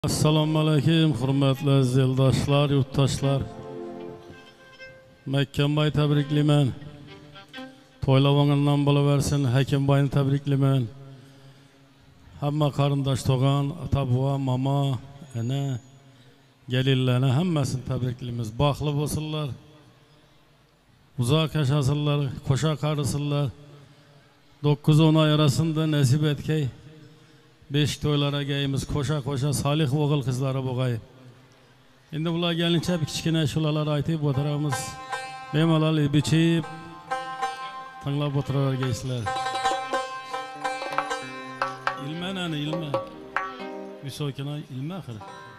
Assalamu alaikum, hürmetli zildaşlar, yurttaşlar. Mekkenbay tebriklimen. Toylavanından buluversin, Hekimbay'ını tebriklimen. Hamma karındaş toğan, ata-buva, mama, ene, gelirlerine hemmesini tebriklimiz. Baklı bolsunlar, uzak yaşasınlar, koşa karısınlar. 9-10 ay arasında nasip etkey. 5 toylara geyimiz koşa koşa salih oğul kızlara boğay. Şimdi bunlar gelince bir kiçkine şulalar aytıp oturamız. Bemalal biçip tanglap oturar geysiler. İlme nani ilme. Bir soykina ilme ahir.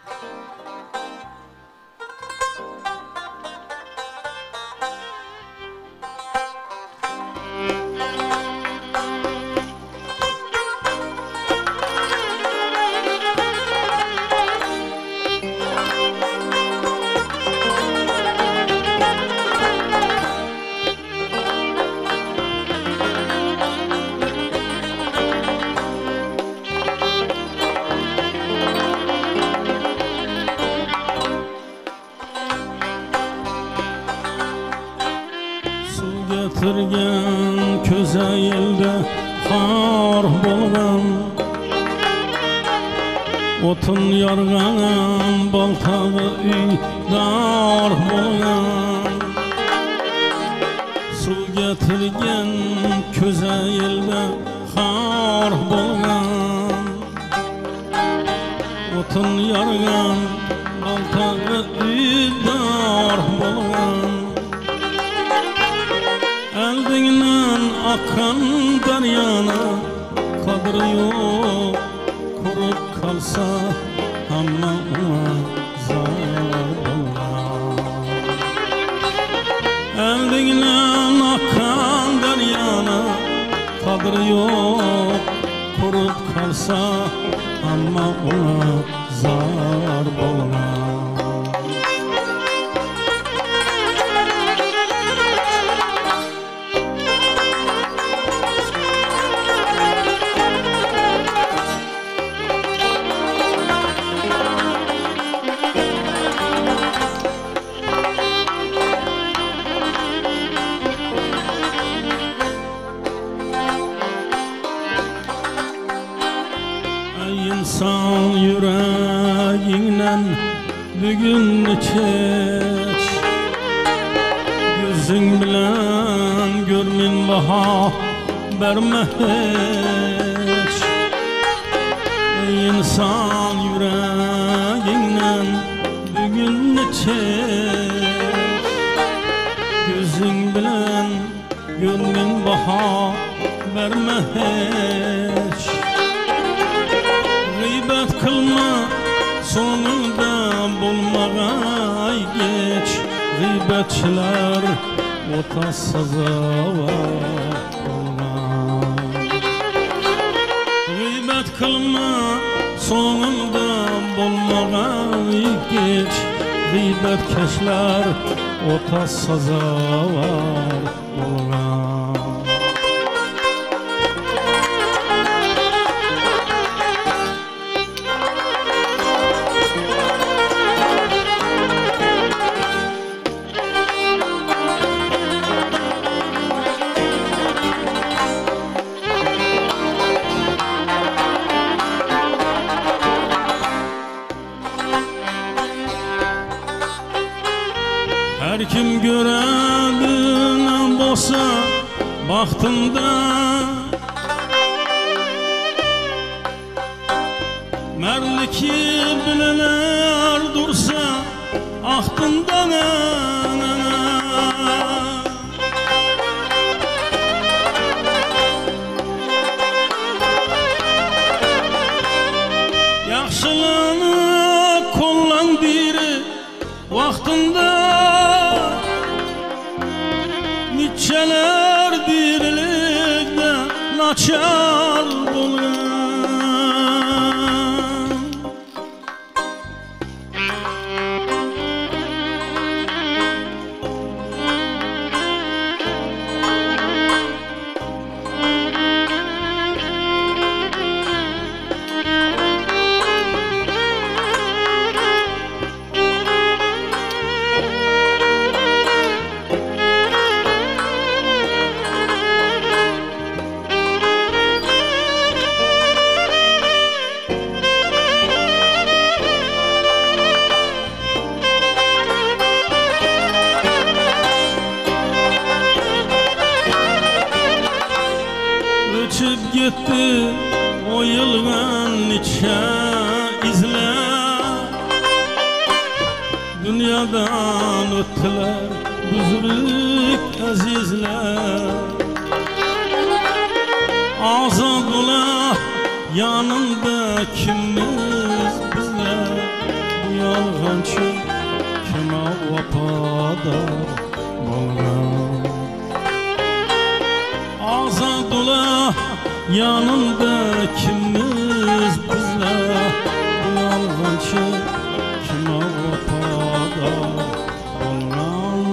Getirgen köze yelde har bolgan, otun yargan baltağı dar bolgan. Su getirgen köze yelde har bolgan, otun yargan baltağı dar bolgan. Eldiğinden akan deryana kadri yok, kurup kalsa ama ona zarar olur. Eldiğinden akan deryana kadri yok, kurup kalsa ama ona zarar olur. İnsan yüreğinden bugün geç, gözün bilen görmin baha verme hiç. İnsan yüreğinden bugün geç, gözün bilen görmin baha verme hiç. Gıybet kılma sonunda bulmagay geç. Gıybetçiler ota sazava olmaz. Gıybet kılma sonunda bulmagay geç. Gıybetkeşler ota sazava olmaz. Her kim görebilen bolsa baktında, merliki bilenler dursa ahtında. Yaxşılığını kollan biri vaktında, niçeler birlikte naçar bulgan. dünyadan öttiler büzürük azizler. Azad ola yanında kimimiz bizler, bu yalğançı kime vafadar bolgan. Azad ola yanında kimimiz bizler, bu yalğançı kime vafadar bolgan.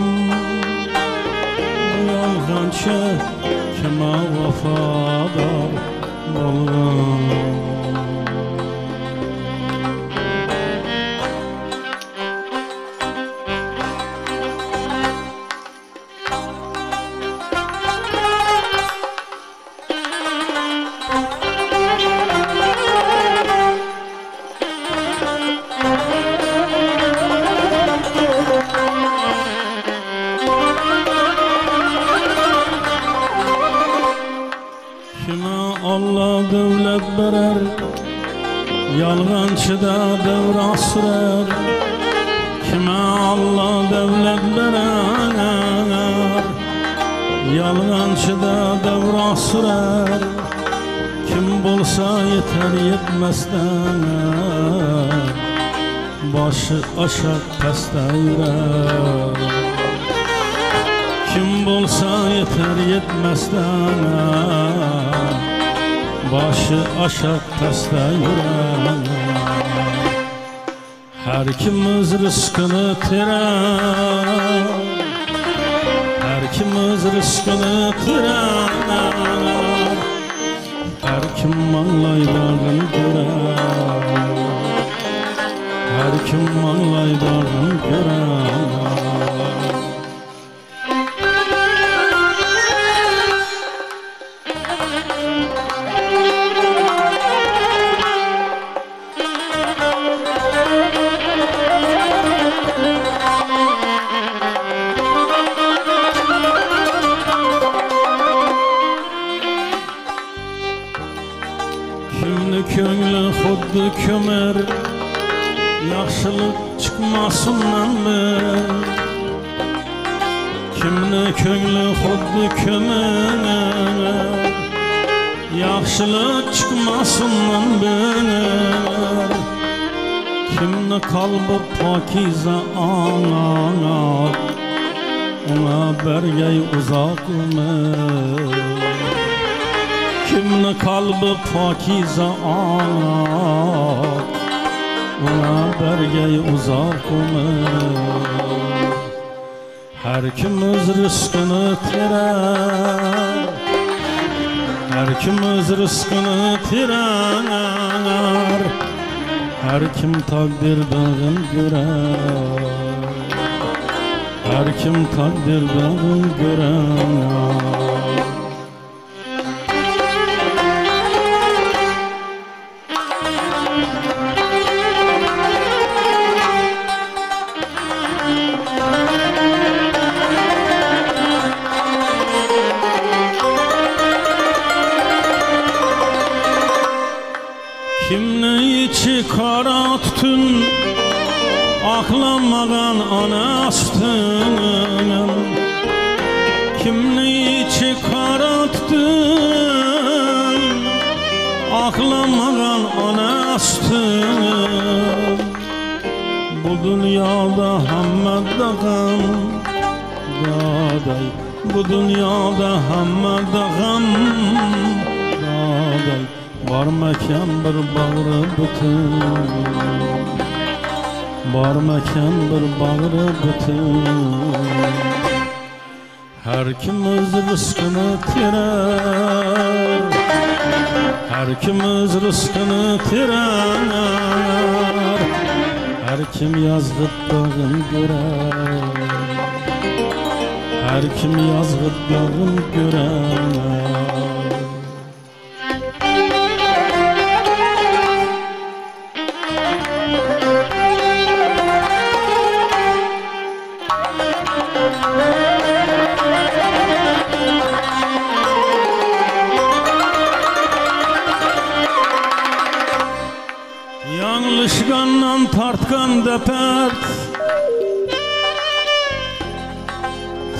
Bu yalğançı kime vafadar bolgan. Allah devlet verer, yalğançıda devra sürer. Kime Allah devlet verer, yalğançıda devra sürer. Kim bolsa yeter yetmezden, başı aşağı peste yürer. Kim bolsa yeter yetmezden, başı aşağı peste yürer. Her kimimiz rızkını tirer, her kimimiz rızkını tirer. Her kim manlaydağın görer, her kim manlaydağın görer. Kimni köngli xuddi kömür, yaxşılık çıkmasındanmi? Kimni köngli xuddi kömür, yaxşılık çıkmasındanmi? Kimni qalbi pokiza anar, ona bergay uzoq umr. Kimni qalbi pokiza anar, ona bergay uzoq umr. Her kimimiz rızkını terer, her kimimiz rızkını terer. Her kim takdirden görer, her kim takdirden görer. Kimni içi kara tütün, aklanmagan ana sütün. Kimni içi kara tütün, aklanmagan ana sütün. Bu dünyada hammada gam, daday. Bu dünyada hammada gam, daday. Var mekan bir bağrı bütün, var mekan bir bağrı bütün. Her kimimiz rızkını terer, her kimimiz rızkını terer. Her kim yazgıttağın görer, her kim yazgıttağın görer. Yanlışgandan tartkan depert,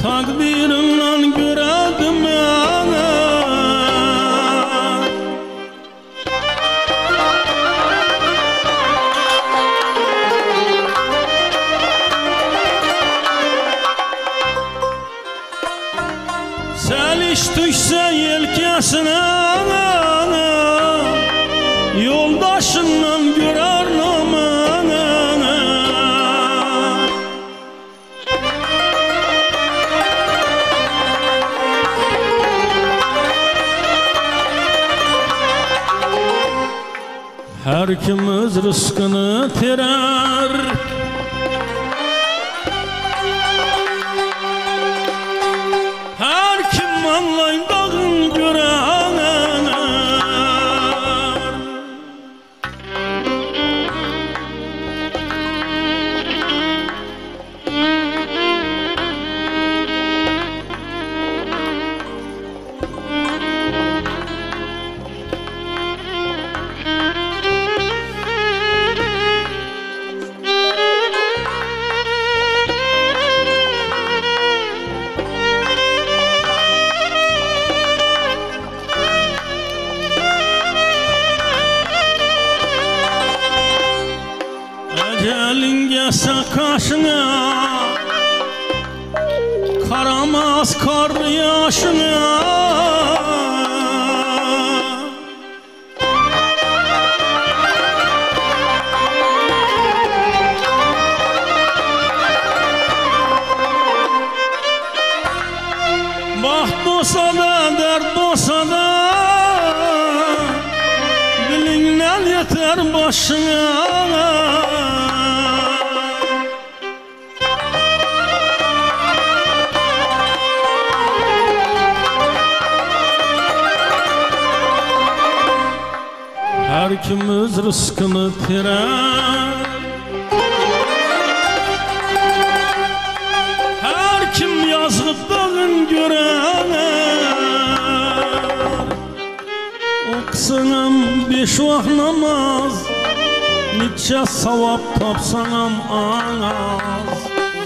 takdirimden göredim ana. Seliş düşse yelkesine yoldaşından görer namını. Her kimimiz rızkını terer, her kim anlayın dağın görer. Ecelin gelse kaşına, karamaz kar yaşına. Baht olsa da dert olsa da dilinle yeter başına. Her kimimiz rızkını terer, her kim yazgıdığın görer. Oksınam beş vaxt namaz, nice savap tapsanam az.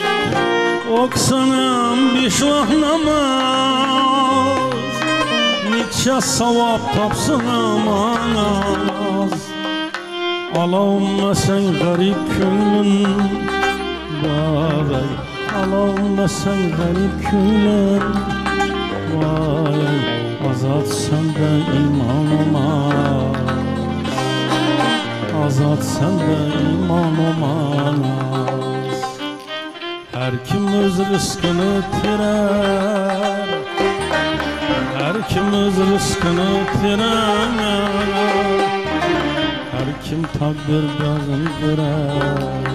Oksınam beş vaxt namaz, nice savap tapsanam az. Alavma sen garip könlün vay, alavma sen garip könlün vay. Azat sende iman olmaz, azat sende iman olmaz. Her kim öz rızkını terer, her kim öz rızkını terer. Her kim takdir dağın görer,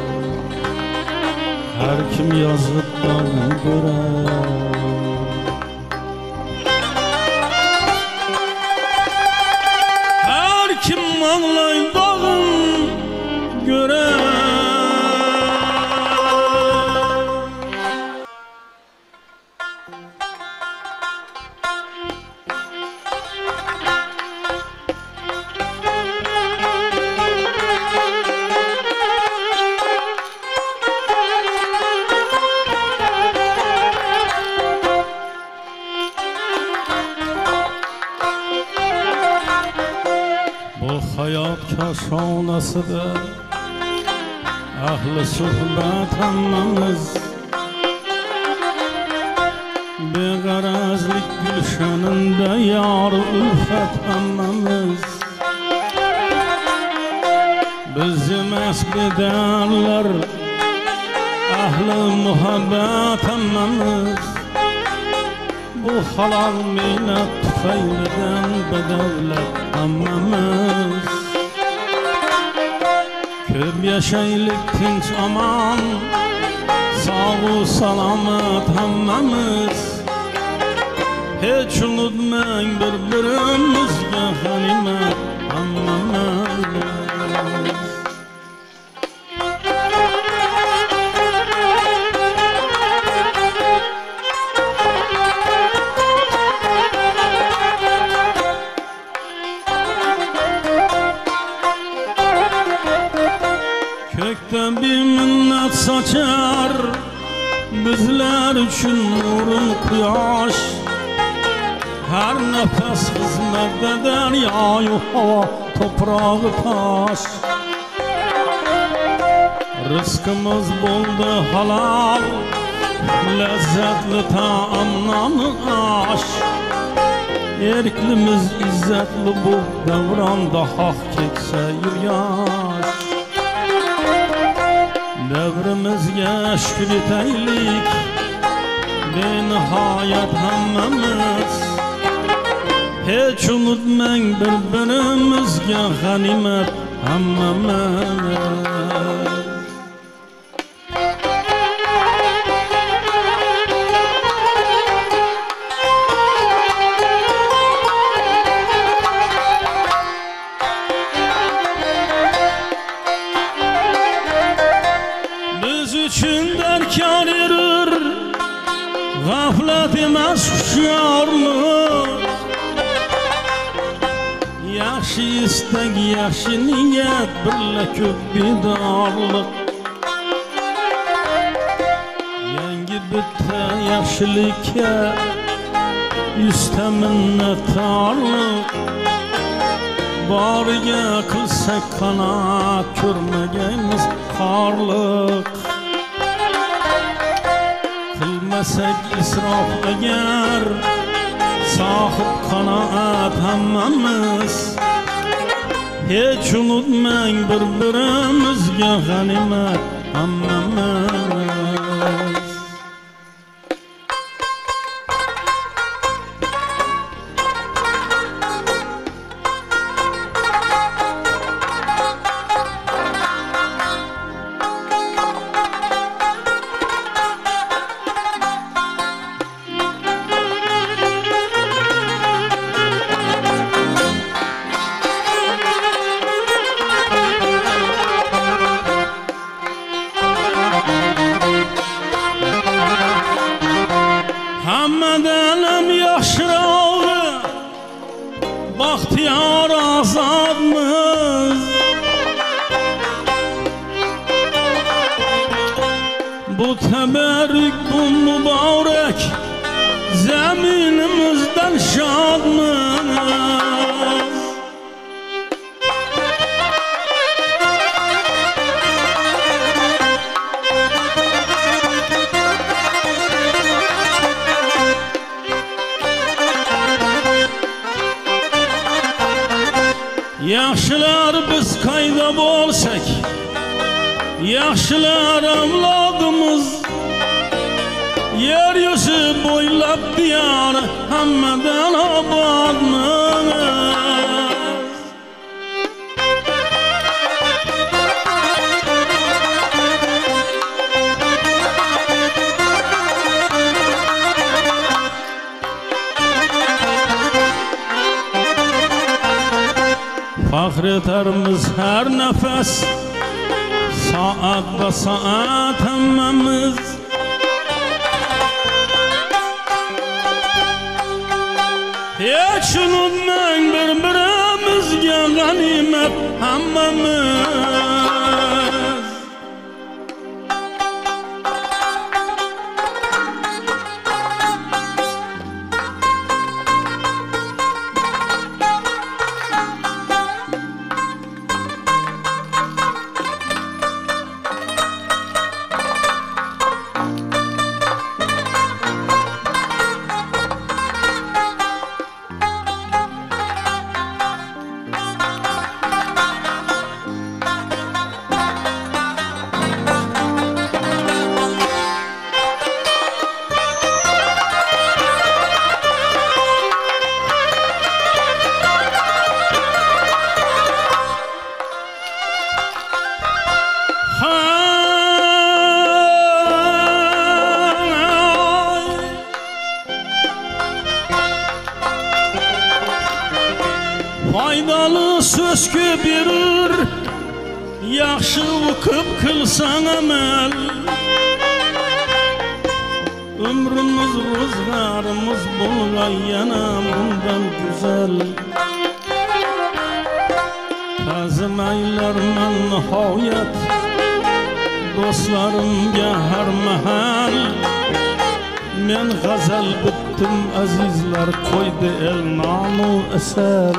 her kim yazıp dağın görer. Her kim anlayın dağın görer. Hayat kaşanasıdır, ahli suhbet hammamiz. Begarazlik gülşeninde yar ülfet hammamiz. Biz emas bedarlar, ahli muhabbet hammamiz. Bu halal minnet tüfeyliden bedavlet hammamiz. Köp yaşaylık tinç aman, sağ salamet hammamiz. Hiç unutmayın birbirimizge ganimet hammamiz. Kökten bir minnet saçar, bizler üçün nurun quyosh, her nefes hizmet eder yağıyor hava, toprağı taş. Rızkımız buldu halal, lezzetli taamdan aş. Erklimiz izzetli bu devranda hak kekse yaş. Devrimizge şükür eteylik, benihayet hammamiz. Hiç unutmang birbirimizge ganimet hammamiz. Üçün derkar erir, gaflet emas hushyorlik. Yaxshi istak, yaxshi niyat, birla ko'p bedorlik. Yangi bitta yaxshilikka yuzta minnatdorlik. Boriga qilsak qanoat, ko'rmaganmiz xorlik. Qilmasak isrof agar, sohib qanoat hammamiz. Hech unutmang bir-birimizga g'animat hammamiz. Hammadan yaxshirog'i baxtiyor ozodmiz. Bu tabarruk, bu muborak zaminimizdan shodmiz. Yaxshilar biz qayda bo'lsak, yaxshilar avlodimiz. Yer yuzi bo'ylab diyor hammadan obodmiz. Faxr etarmiz her nefes, saat ba saat hammamiz. Hech unutmang bir-birimizga g'animat hammamiz. Faydalı söz ko'p berir, yaxshi o'qib qilsang amal. Ömrümüz ro'zg'orimiz bo'lgan yana bundan go'zal. Ta'zimaylarman nihoyat, dostlarımga har mahal men g'azal bitdim azizlar, qo'ydi el nomu asal.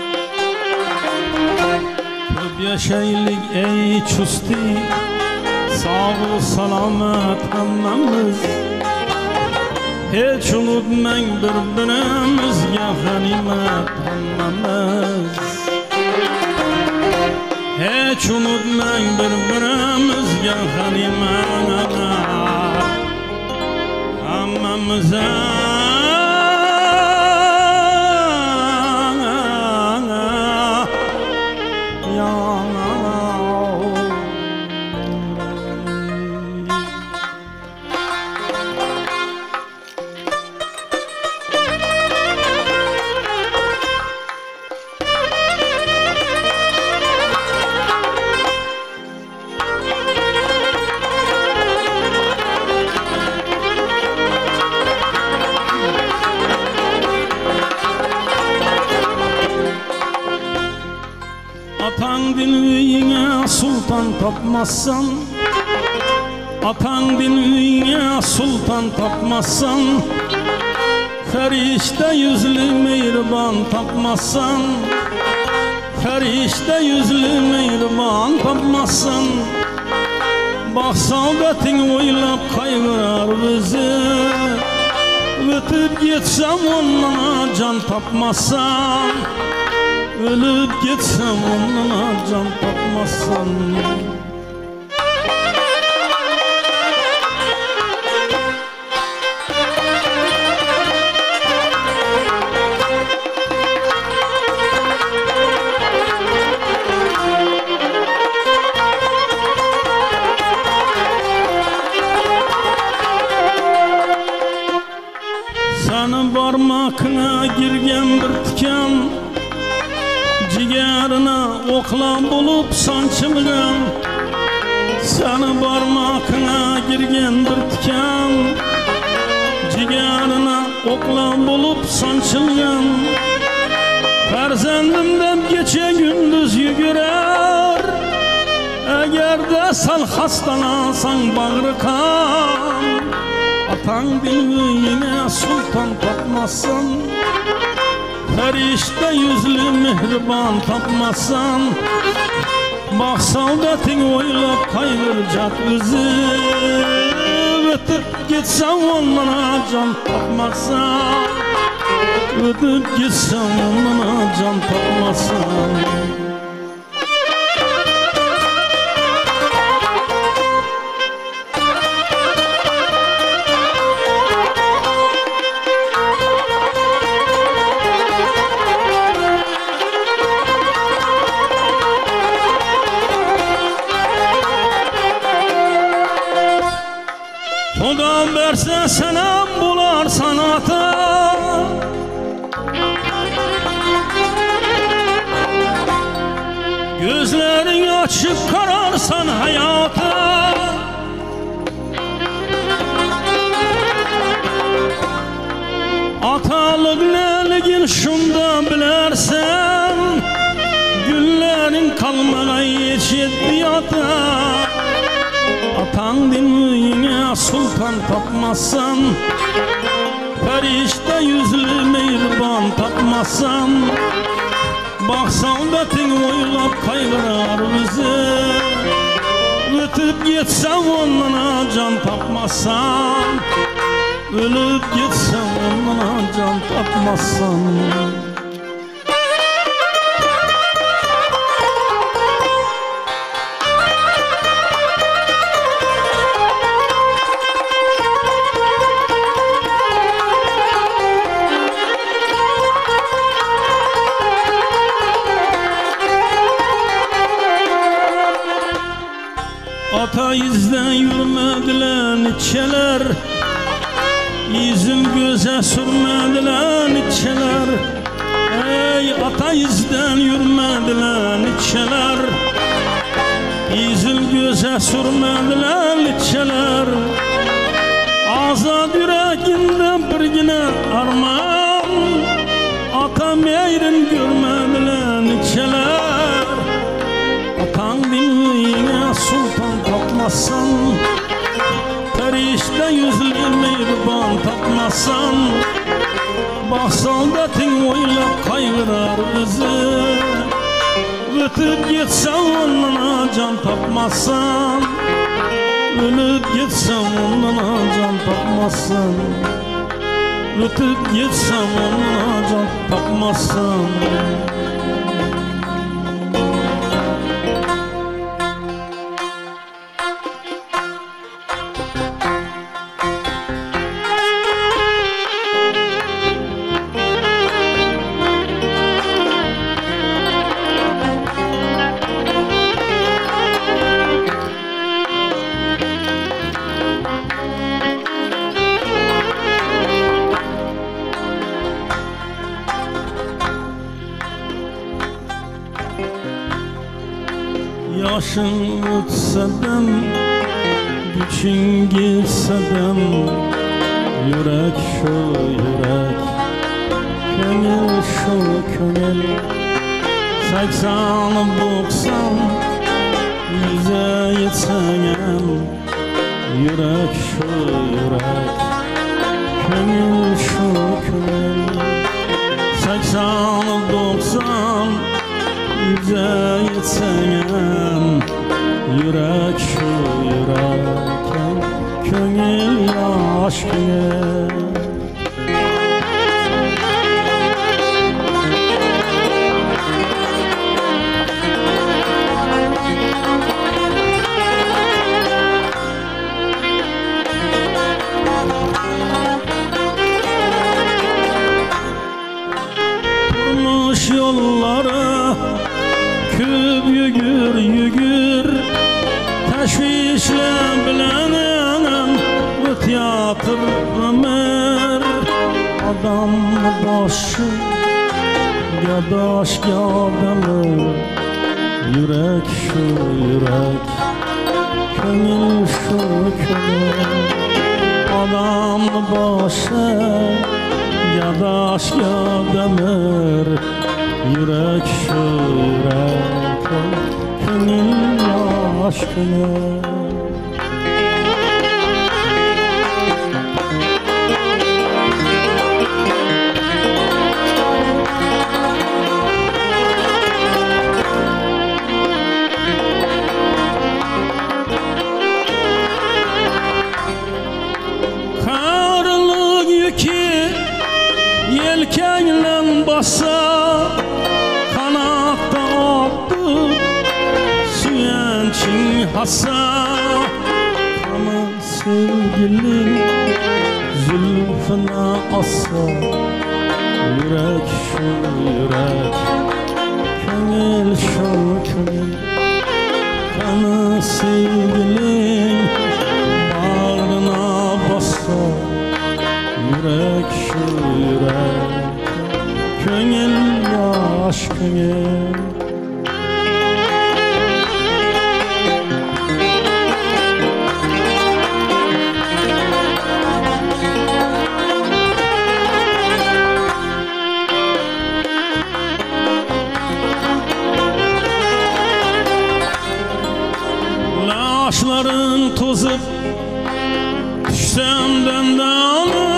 Ko'p yashaylik ey chusti, sog'u salomat hammamiz. Hiç unutmang bir-birimizga g'animat hammamiz. Hiç unutmang bir-birimizga g'animat hammamiz. Atan dinüyüne sultan tapmazsan, atan dinüyüne sultan tapmazsan, ferişte yüzlü mehriban tapmazsan, ferişte yüzlü mehriban tapmazsan, bak saudatin oylap kaygırar bizi, ötüp gitsem ondan can tapmazsan, ölüp gitsem ondan can tapmazsan. Senin parmakına girgen bir tikan, ciğerine oklan bulup sançılgan. Senin parmakına girgen bir tikan, ciğerine oklan bulup sançılgan. Ferzendimden gece gündüz yürür, eğer de sen hastalansan bağrı kan. Atan dinüyüne sultan tapmazsan, ferişte yüzlü mehriban tapmazsan, bak saudatin oylap kaygıracak bizi, ötüp gitsem onlara can tapmazsan, ötüp gitsem onlara can tapmazsan. Xudo berse senem bular sanata, gözlerini açıp kararsan hayata. Atalık neligin şunda bilersen, günlerin kalmana hiç yeddiyata. Atan dinüyüne sultan tapmazsan, ferişte yüzlü mehriban tapmazsan, bak saudatin oylap kaygırar bizi, ötüp gitsem ondan can tapmazsan, ölüp gitsem ondan can tapmazsan. Ata izden yürümediler içeler, yüzüm göze sürmediler içeler. Ey ata izden yürümediler içeler, yüzüm göze sürmediler içeler. Azad yüreğinde birgine armağan, ata meyrin görmediler içeler. Atan dinüyüne sultan tapmazsan, tapmazsan, perişte yüzlü mehriban tapmazsan, baksaldatin oylap kaygırar bizi. Ötüp gitsem ondan can tapmazsan, ölüp gitsem ondan can tapmazsan, ötüp gitsem ondan can tapmazsan. Yaşın ötsedem, güçün gitsedem, yürek şu yürek, köngül şu köngül. 80-90 yüze yetsem, yürek şu yürek, köngül şu köngül. 80-90 yüze yetsem, yürek şu yürek, köngül yaş köngül. Turmuş yolları köp yügür yügür, teşvişle bilenem ötiyatır ömür. Adam başı gadaş gadamı, yürek şu yürek, köngül şu köngül. Adam başı gadaş gadamır, yürek şu yürek, köngül yaş köngül. Karlık yükü yelkenle bassa, kanatta attı süyençin hassa. Ama sevgilim zülfüne assa, yürek şu yürek, köngül şu köngül. Ama sevgilim bağrına bassa, yürek şu yürek, köngül yaş köngül. Laşların tozup düşsem dendana,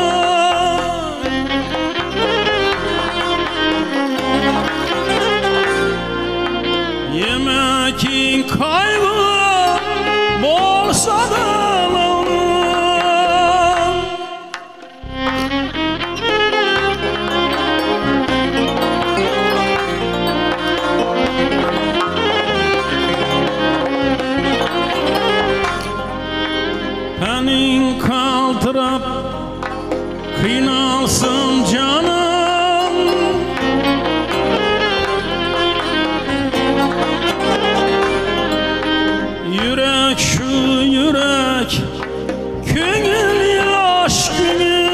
yemekin kaybı bolsa da tenin kaltırıp kıynalsın canım. Yürek şu yürek, köngül yaş köngül.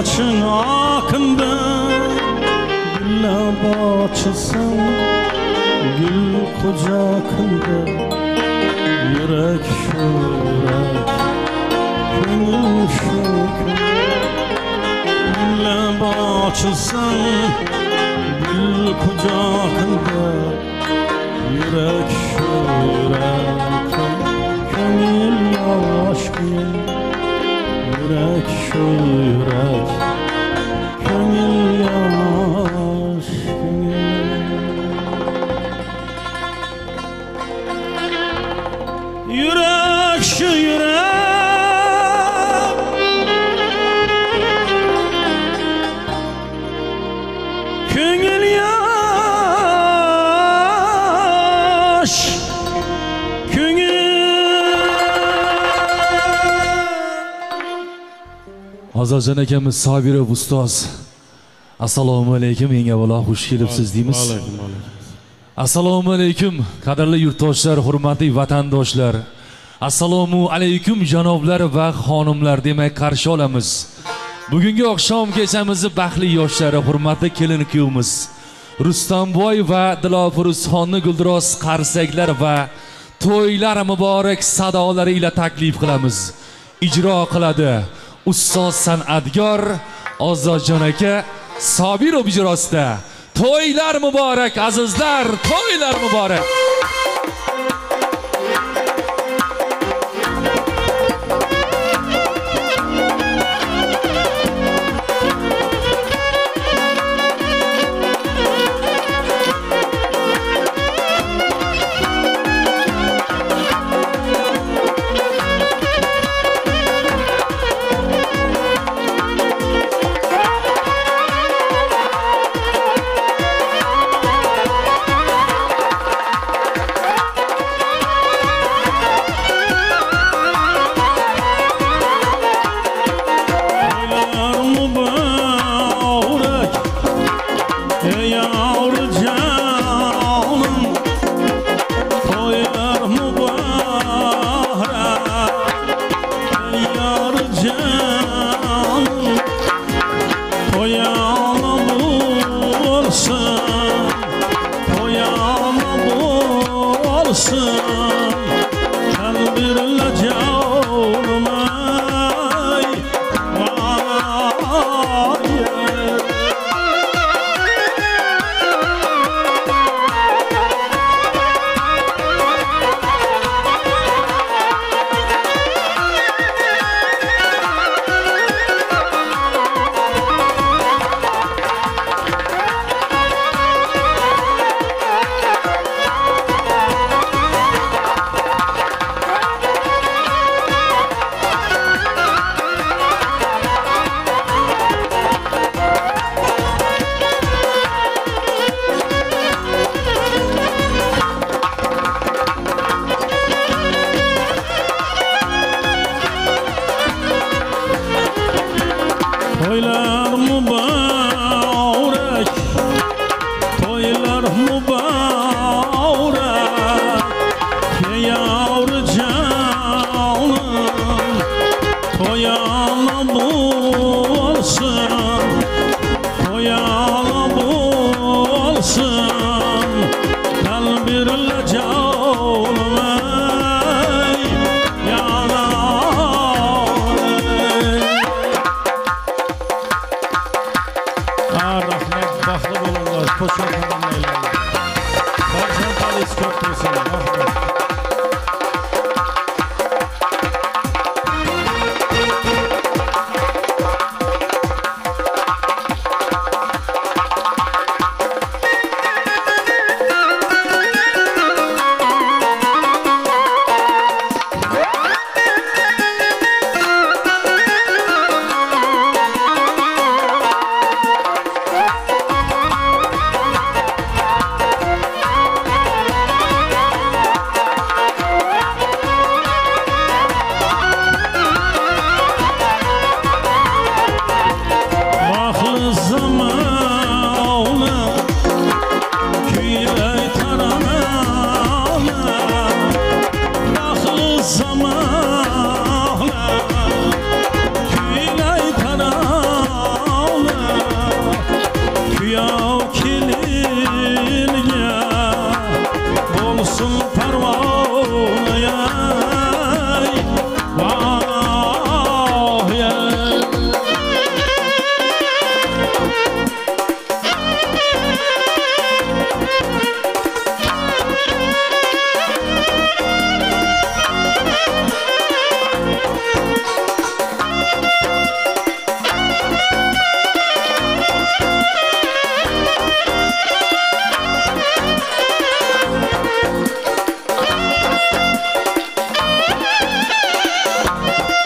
boçun akında güllab açılsın gül kucakında yürek şu yürek gönül şu güllab açılsın gül kucakında yürek şu yürek gönül aşkın yürek şu yürek gönül yaş yürek şu yürek gönül yaş Azarjon akamiz Sobirov ustoz. Assalomu alaykum, eng avvalo xush kelibsiz deymiz. Assalomu alaykum, qadrli yurtdoshlar, hurmatli vatandoshlar. Assalomu alaykum janoblar va xonimlar demak qarshi olamiz. Bugungi oqshom kechamizni baxtli yoshlari, hurmatli kelin kuyovimiz Rustamboy va Dilofurusxonni Guldiroz qarsaklar va to'ylar muborak sadolari ila taklif qilamiz. Ijro qiladi ustoz san'atgor Ozodjon aka Sobirov ijrosida. To'ylar muborak azizlar, to'ylar muborak.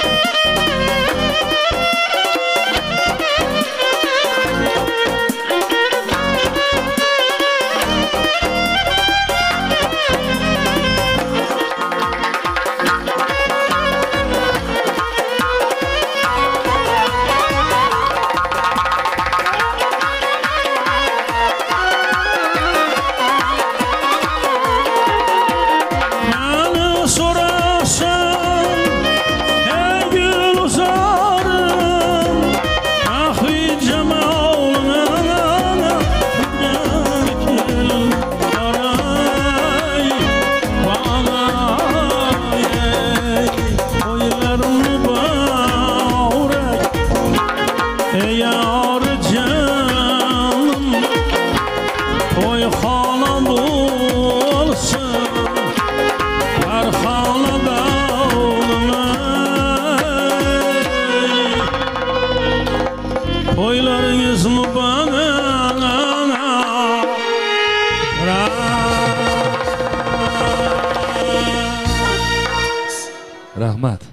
Rahmat.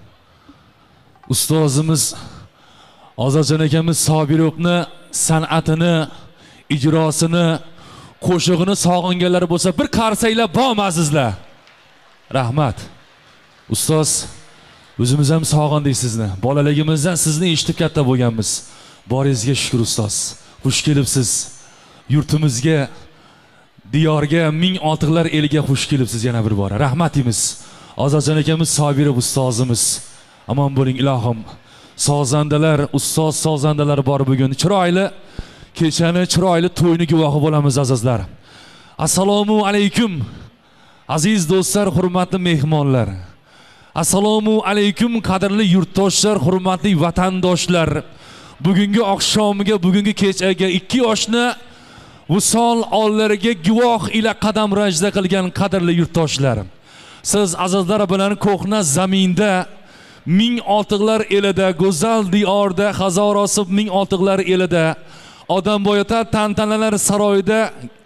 Ustozimiz Ozodjon akamiz Sobirovni san'atini, ijrosini, qo'shig'ini sog'inganlar bo'lsa bir qarsanglar bormi azizlar? Rahmat. Ustoz, o'zimiz ham sog'indik sizni. Bolaligimizdan sizni eshitib katta bo'lganmiz. Boringizga shukr ustoz. Xush kelibsiz. Yurtimizga, diyorga, ming oltiqlar eliga xush kelibsiz yana bir bora. Rahmat deymiz. Ozodjon akamiz Sobirov ustozimiz. Aman bo'ling ilohim. Sozandalar, ustoz sozandalar bor bugun. Chiroyli kechani, chiroyli to'yni guvohi bo'lamiz azizlar. Assalomu alaykum. Aziz do'stlar, hurmatli mehmonlar. Assalomu alaykum qadrli yurtdoshlar, hurmatli vatandoshlar. Bugungi oqshomiga, bugungi kechaga 2 yoshni visol ollariga guvoh ila qadam rajda qilgan qadrli yurtdoshlar. Siz azizlar bilan ko'hna zaminda, ming oltiqlar elida, go'zal diyorda, hazor osib ming oltiqlar elida, odamboyota tantanalar saroyida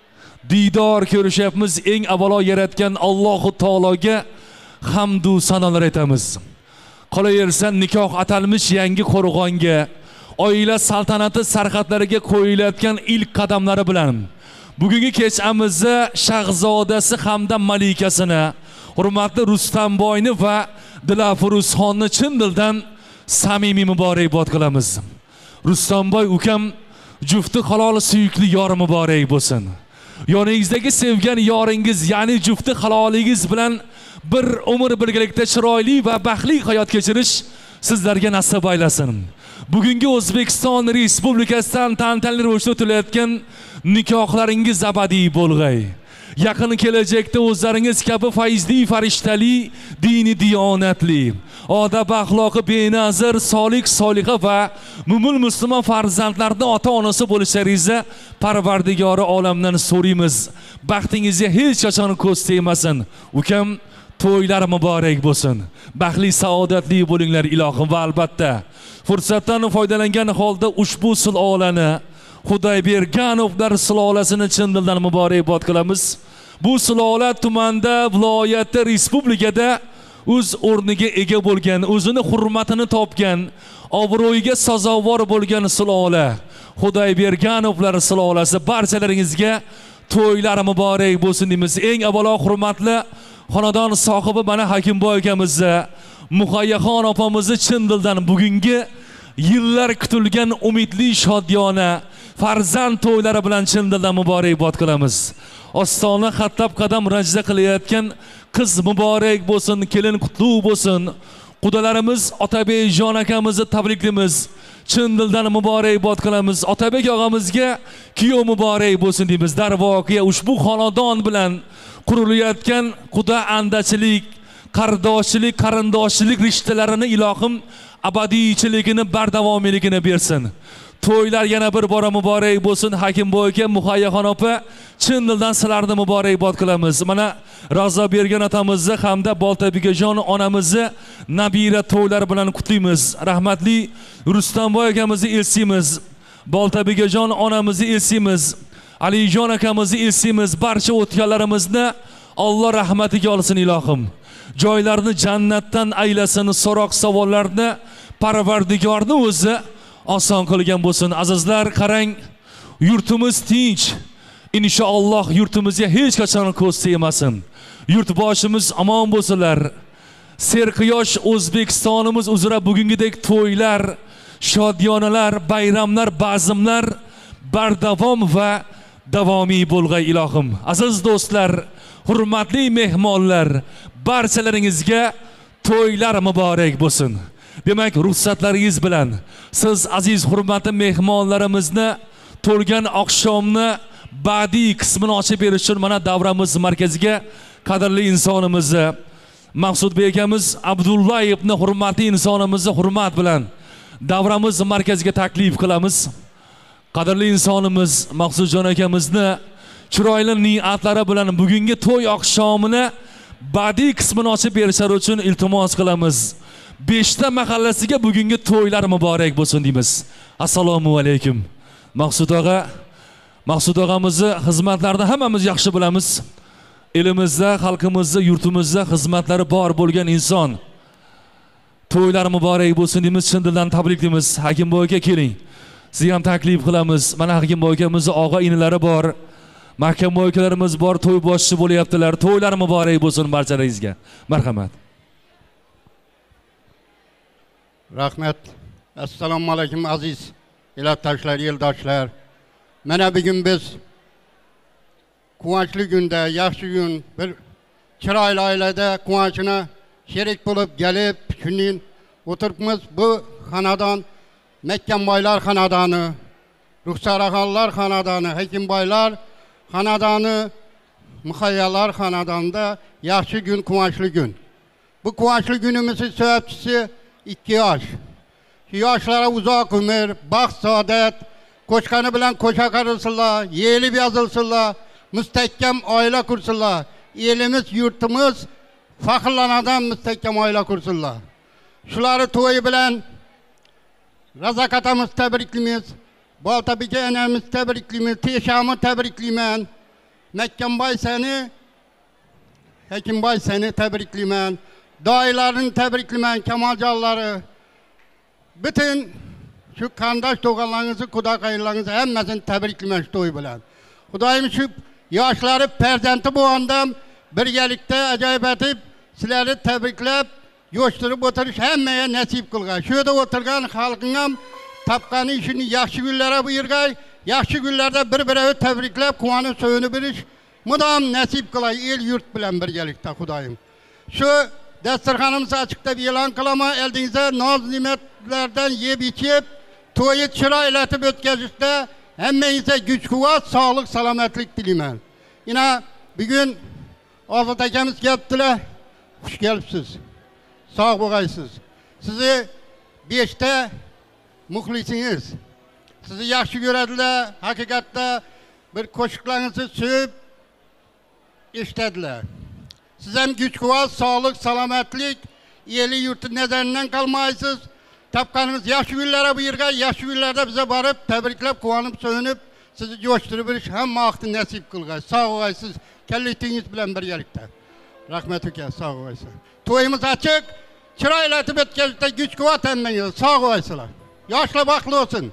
diydor ko'rishyapmiz. Eng avvalo yaratgan Alloh taologa hamd va sanolar aytamiz. Qolaversa nikoh atalmish yangi qo'rg'onga, oila saltanati sarhatlariga qo'yilayotgan ilk qadamlari bilan bugungi kechamizni shahzodasi hamda malikasini, hurmatli Rustamboyni va Dilafuruzxonni chin dildan samimiy muborakbod qilamiz. Rustamboy ukam, jufti halol suyukli yor muborak bo'lsin. Yoningizdagi sevgan yoringiz, ya'ni jufti haloligingiz bilan bir umr birgalikda chiroyli va baxtli hayot kechirish sizlarga nasib aylasin. Bugungi O'zbekiston Respublikasidan tantanali ravishda o'tilayotgan nikohlaringiz abadiy bo'lg'ay. Yaqin kelajakda o'zlaringiz kabi fayzli, farishtali, dini diyonatli, odab axloqi benazir, solih, soliha va mo'min musulmon farzandlarning ota-onasi bo'lishlaringizni Parvardigori olamdan so'raymiz. Baxtingizga hech qachon ko'z tegmasin. Ukam, to'ylar muborak bo'lsin. Baxtli, saodatli bo'linglar ilohim va albatta fursatdan foydalangan holda ushbu sulolani, Xudoyberganovlar sulolasini chin dildan muborakbod qilamiz. Bu sulola tumanda, viloyatda, respublikada o'z o'rniga ega bo'lgan, o'zini hurmatini topgan, obro'yiga sazovor bo'lgan sulola. Xudoyberganovlar sulolasi. Barchalaringizga to'ylar muborak bo'lsin deymiz. Eng avvalo hurmatli xonadon sohibi mana Hakimboy akamizni, Muhayyaxon opamizni chin dildan bugungi yillar kutilgan umidli shodiyona farzand to'ylari bilan chin dildan muborakbod qilamiz. Ostona xatlab qadam rajda qilayotgan qiz muborak bo'lsin, kelin qutlug' bo'lsin. Qudalarimiz Otabekjon akamizni tabriklaymiz. Chin dildan muborakbod qilamiz. Otabek og'amizga kuyov muborak bo'lsin deymiz. Darvoqe ushbu xonadon bilan qurilayotgan quda andachilik, qardoshchilik, qarindoshchilik rishtalarini ilohim abadiychiligini, bardavomiyligini bersin. To'ylar yana bir bora muborak bo'lsin. Hakimboy aka, Muhayyaxon opa, chin dildan sizlarni muborakbod qilamiz. Mana Razo bergan otamizni hamda Boltabekjon onamizni nabira to'ylar bilan qutlaymiz. Rahmatli Rustamboy akamizni eslaymiz. Boltabekjon onamizni eslaymiz. Alijon akamizni eslaymiz. Barcha o'tganlarimizni Alloh rahmatiga olsin ilohim. joylarni jannatdan aylasin, so'roq savollarni Parvardigorni o'zi oson qilgan bo'lsin. Azizlar, qarang, yurtimiz tinch. Inshaalloh yurtimizga hech qachon ko'z tegmasin. Yurtboshimiz omon bo'lsinlar. Serquyosh O'zbekistonimiz uzra bugungidek to'ylar, shodiyonalar, bayramlar, bazmlar bardavom va davomiy bo'lg'ay ilohim. Aziz do'stlar, hurmatli mehmonlar, barchalaringizga to'ylar muborak bo'lsin. Demak, ruxsatlaringiz bilan siz aziz hurmatli mehmonlarimizni to'lgan oqshomni badiiy qismini ochib berish uchun mana davramiz markaziga qadrli insonimizni Maqsudbek akamiz Abdullayevni hurmatli insonimizni hurmat bilan davramiz markaziga taklif qilamiz. Qadrli insonimiz Maqsudjon akamizni chiroyli niyatlari bilan bugungi to'y oqshomini badiiy qismini ochib berishlari uchun iltimos qilamiz. 5 ta mahallasiga bugungi to'ylar muborak bo'lsin deymiz. Assalomu alaykum. Maqsud og'amizni xizmatlarini hammamiz yaxshi bilamiz. Elimizda, xalqimizda, yurtimizda xizmatlari bor bo'lgan inson. To'ylar muborak bo'lsin deymiz, chin dildan tabriklaymiz. Hakimboy aka keling. Sizni ham taklif qilamiz. Mana Hakimboy akamizning og'a inilari bor. Mahkamboy akalarimiz bor, to'y boshchi bo'layaptilar. To'ylar muborak bo'lsin barchalaringizga. Marhamat. Rahmat. Assalomu alaykum aziz elatdoshlar, eldoshlar. Mana bugun biz quvonchli kunda, yaxshi kun, bir chiroyli oilada quvonchini sherik bo'lib kelib, shuning o'tiribmiz. Bu xonadon Makkamboylar xonadoni, Ruxsaraxonlar xonadoni, Hakimboylar xonadoni, Muxayyalar xonadonida yaxshi kun, quvonchli kun. Bu quvonchli kunimizning sababchisi 2 yosh. Shu yoshlara uzoq umr, baxt, saodat, qo'shqani bilan qo'sha qarilsinlar, yelib yozilsinlar, mustahkam oila qursinlar. Elimiz, yurtimiz faxrlanadigan mustahkam oila qursinlar. Shularni to'yi bilan Razak atamiz tabriklaymiz, Boltabek anamiz tabriklaymiz, Teshamni tabriklayman. Makkamboy seni, Hakimboy seni tabriklayman. Doilarini tabriklayman, Kamoljonlari. Bütün şu kandaş to'g'anlaringizni, xudo qayirlaringizni hammasini tabriklayman shu to'y bilan. Xudoyim shu yoshlari farzandi bo'lgandam birgalikda ajoyib etib sizlarni tabriklab, yo'shtirib o'tirish hammaga nasib qilgan. Shu yerda o'tirgan xalqing ham topqani ishini yaxshi kunlarga buyurgay, yaxshi kunlarda bir-birini tabriklab, quvonib, so'yinib berish mudom nasib qilay el yurt bilan birgalikda xudoyim. Shu dasturxonimizni açıkta bir e'lon qilaman, eldingizda noz-ne'matlardan yeb ichib, to'yi chiroylatib o'tkazishda hammangizga kuch-quvvat, sog'lik, salomatlik tilayman. Yana bugun Ozod akamiz kelibdilar. Xush kelibsiz. Sog' bo'lg'aysiz. Sizni 5 ta muxlisingiz. Sizni yaxshi ko'radilar. Haqiqatda bir qo'shiqlaringizni sevib eshitadilar. Siz ham kuch-quvvat, sog'lik, salomatlik, eli yurti nazaridan qolmaysiz. Topqanimiz yaxshi kunlarga buyurgan, yaxshi kunlarda biza borib, tabriklab, quvonib, so'yinib, sizni jo'shtirib berish hamma vaqti nasib qilgan. Sog' bo'lasiz, kallitingiz bilan birgalikda. Rahmat aka, sog' bo'lasiz. To'yimiz ochiq, chiroylatib o'tkazishda kuch-quvvat hammaga, sog' bo'lasizlar. Yoshlar baxtli bo'lsin.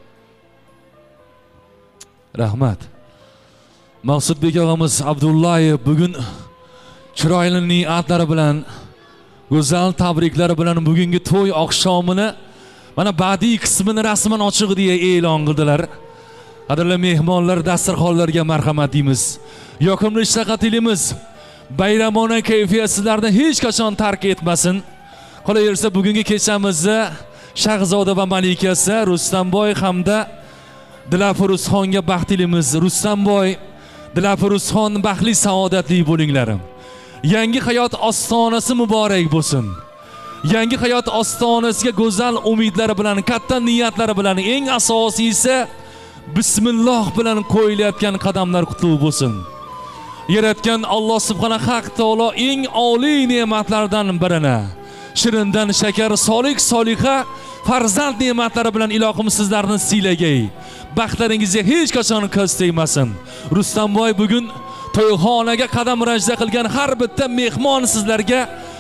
Rahmat. Maqsudbek og'amiz Abdullayev bugun chiroyli niyatlari bilan, go'zal tabriklari bilan bugungi to'y oqshomini mana badiiy qismini rasman ochiq deya e'lon qildilar. Qadrli mehmonlar, dasturxonlarga marhamat deymiz. Yoqimli ishtaqa tilaymiz. Bayramona kayfiyat sizlarni hech qachon tark etmasin. Qolaversa bugungi kechamizni Shahzoda va malikasi Rustamboy hamda Dilafuruzxonga baxt tilaymiz. Rustamboy, Dilafuruzxon baxtli saodatli bo'linglar. Yangi hayot ostonasi muborak bo'lsin. Yangi hayot ostonasiga go'zal umidlari bilan, katta niyatlari bilan, eng asosiysi bismillah bilan qo'yilayotgan qadamlar qutlug' bo'lsin. Yaratgan Alloh subhanahu haq taolo eng oliy ne'matlardan birini, shirindan shakar, soliha farzand ne'matlari bilan ilohim sizlarni siylagay. Baxtlaringizga hech qachon ko'z tegmasin. Rustamboy bugun to'yxonaga qadam rajda qilgan har bitta mehmon sizlarga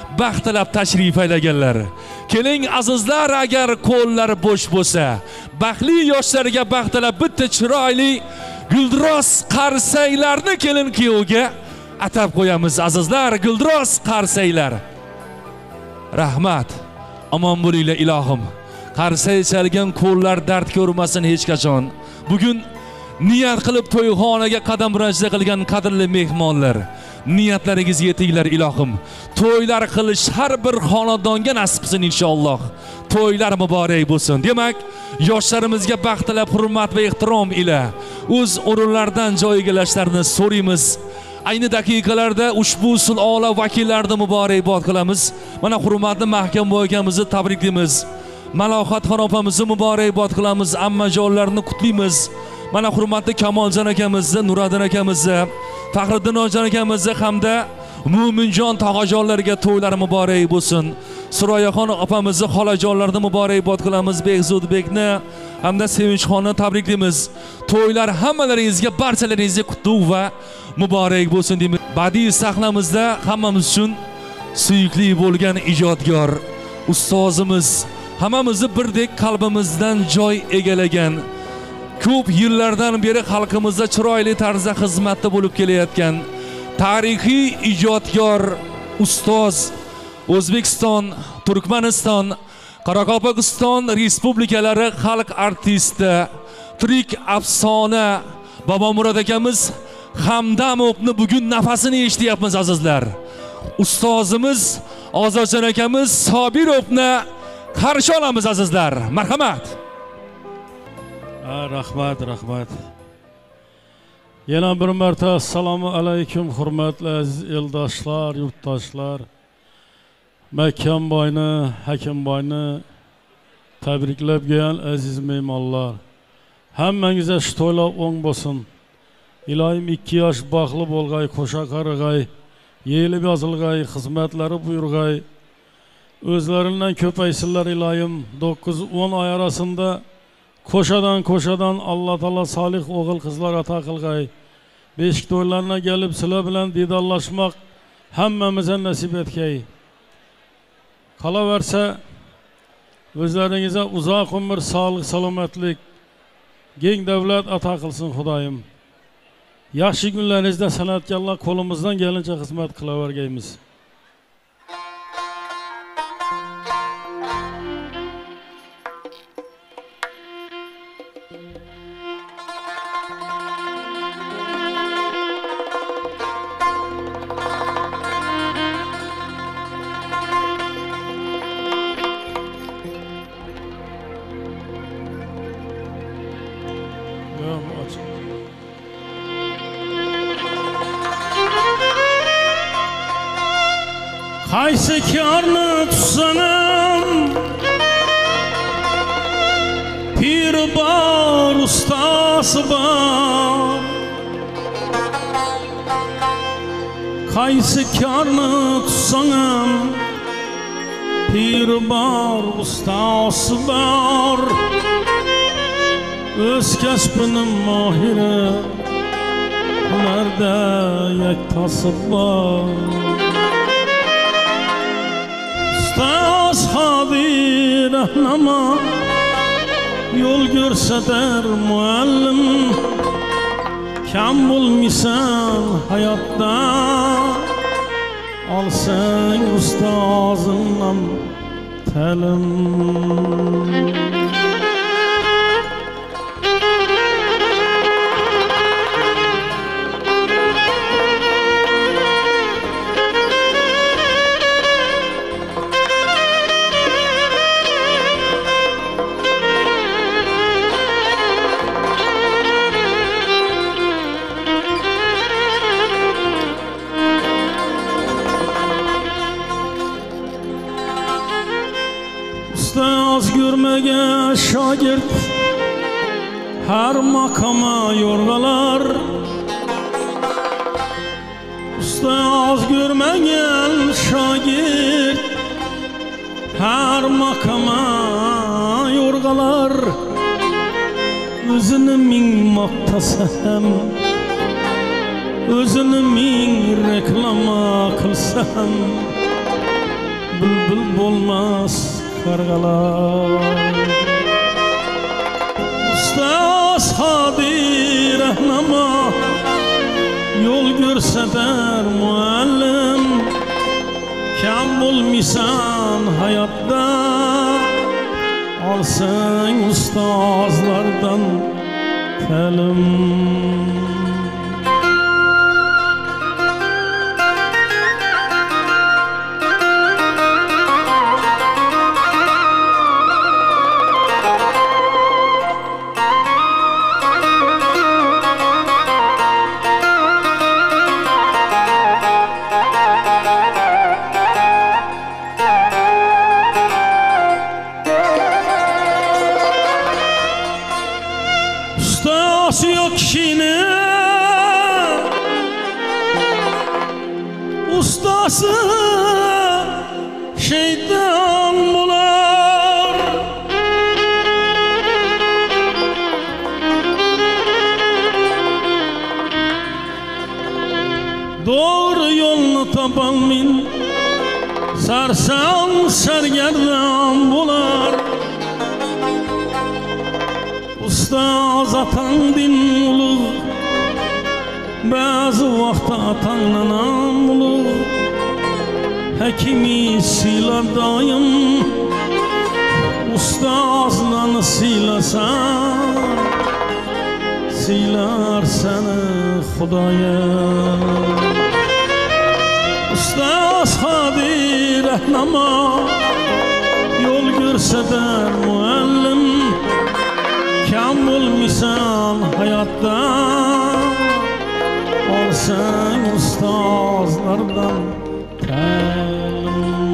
baxt tilab tashrif aylaganlar. Keling azizlar, agar qo'llar bo'sh bo'lsa, baxtli yoshlarga baxt tilab bitta chiroyli guldiroz qarsaylarni kelin kuyovga atab qo'yamiz azizlar. Guldiroz qarsaylar. Rahmat. Omon bo'linglar ilohim. Qarsay chalgan qo'llar dard ko'rmasin hech qachon. Bugun niyat qilib to'yxonaga qadam rajda qilgan qadrli mehmonlar, niyatlaringizga yetinglar ilohim. To'ylar qilish har bir xonadonga nasib qilsin inshaalloh. To'ylar muborak bo'lsin. Demak, yoshlarimizga baxt tilab, hurmat va ehtirom ila o'z o'rinlaridan joy egallashlarini so'raymiz. Ayni daqiqalarda ushbu sulh-ola vakillarini muborakbod qilamiz. Mana hurmatli Mahkamboy akamizni tabriklaymiz. Malohatxon opamizni muborakbod qilamiz. Ammajonlarni qutlaymiz. Mana hurmatli Kamoljon akamizni, Nuriddin akamizni, Faxriddin ojon akamizni hamda Mo'minjon tog'ajonlarga to'ylar muborak bo'lsin. Suroyaxon opamizni, xolajonlarni muborakbod qilamiz. Behzodbekni hamda Sevinchxonni tabriklaymiz. To'ylar hammalaringizga, barchalaringizga qutlug' va muborak bo'lsin deymiz. Badiiy sahnamizda hammamiz uchun suyukli bo'lgan ijodkor ustozimiz, hammamizni birdek qalbimizdan joy egallagan, ko'p yillardan beri xalqimizda chiroyli tarzda xizmatda bo'lib kelayotgan tarixiy ijodkor ustoz, O'zbekiston, Turkmaniston, Qoraqalpog'iston respublikalari xalq artisti, tirik afsona Bobomurod akamiz Hamdamovni bugun nafasini eshityapmiz azizlar. Ustozimiz Ozodjon akamiz Sobirovni qarshi olamiz azizlar. Marhamat. Rahmat. Yana bir marta assalomu alaykum hurmatli aziz eldoshlar, yurtdoshlar. Mahkamboyni, Hakimboyni tabriklab kelgan aziz mehmonlar. Hammangizga shu to'ylar o'ng bo'lsin. Ilohim 2 yosh baxtli bo'lg'ay, qo'sha qarag'ay, yeyilib yozilg'ay, xizmatlari buyurg'ay. O'zlaridan ko'paysinlar ilohim. 9-10 oy arasida ko'shadan Alloh taolo solih o'g'il qizlar ato qilg'ay. Beshik to'ylarına gelip sizlar bilan didorlashmoq hammamizga nasib etgay. Qolaversa o'zlaringizga uzoq umr, sog'lik, salomatlik, keng davlat ato qilsin Xudoyim. Yaxshi kunlaringizda san'atkorlar qo'limizdan kelincha xizmat qilavergaymiz. Qaysi korni tutsanam pir bor, ustoz bor. Qaysi korni tutsanam pir bor, ustoz bor. O'z kasbining mohiri hunarda yaktasi bor. Ustoz hodi rahnamo, yo'l ko'rsatar muallim. Kam bo'lmisan hayotda, olsang ustozingdan ta'lim. Ustoz görmegen şagird her makama yorgalar. Ustoz görmegen şagird her makama yorgalar. Özünü min maqtasam, özünü min reklama kılsam, bülbül bo'lmas qarg'alar. Ustoz Hodi rahnamo yo'l ko'rsatar muallim, kam bo'lmisan hayotda, olsang ustozlardan ta'lim. Ustası yok kişinin, ustası şeytan bular. Doğru yolunu tapalmayın, sarsam sergerdan bular. Ustaz atan din ulug', ba'zi vaqtda atandan ham ulug'. Hakimi siylar doim, ustozlarni siylasa, siylar seni Xudoyim. Ustoz Hodi rahnamo yo'l ko'rsatar muallim, kam bo'lmisan hayotda, olsang ustozlardan ta'lim.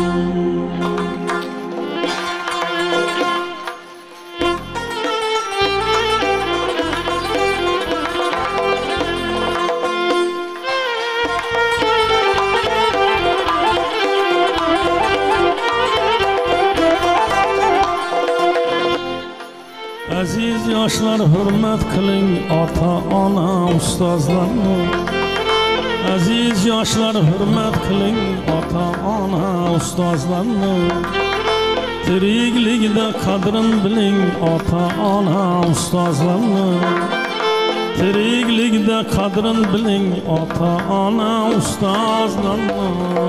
Aziz yoshlar, hurmat qiling ota-ona ustozlarni. Aziz yoshlar, hurmat qiling ota-ona ustozlarni. Tirikligida qadrin biling ota-ona ustozlarni. Tirikligida qadrin biling ota-ona ustozlarni.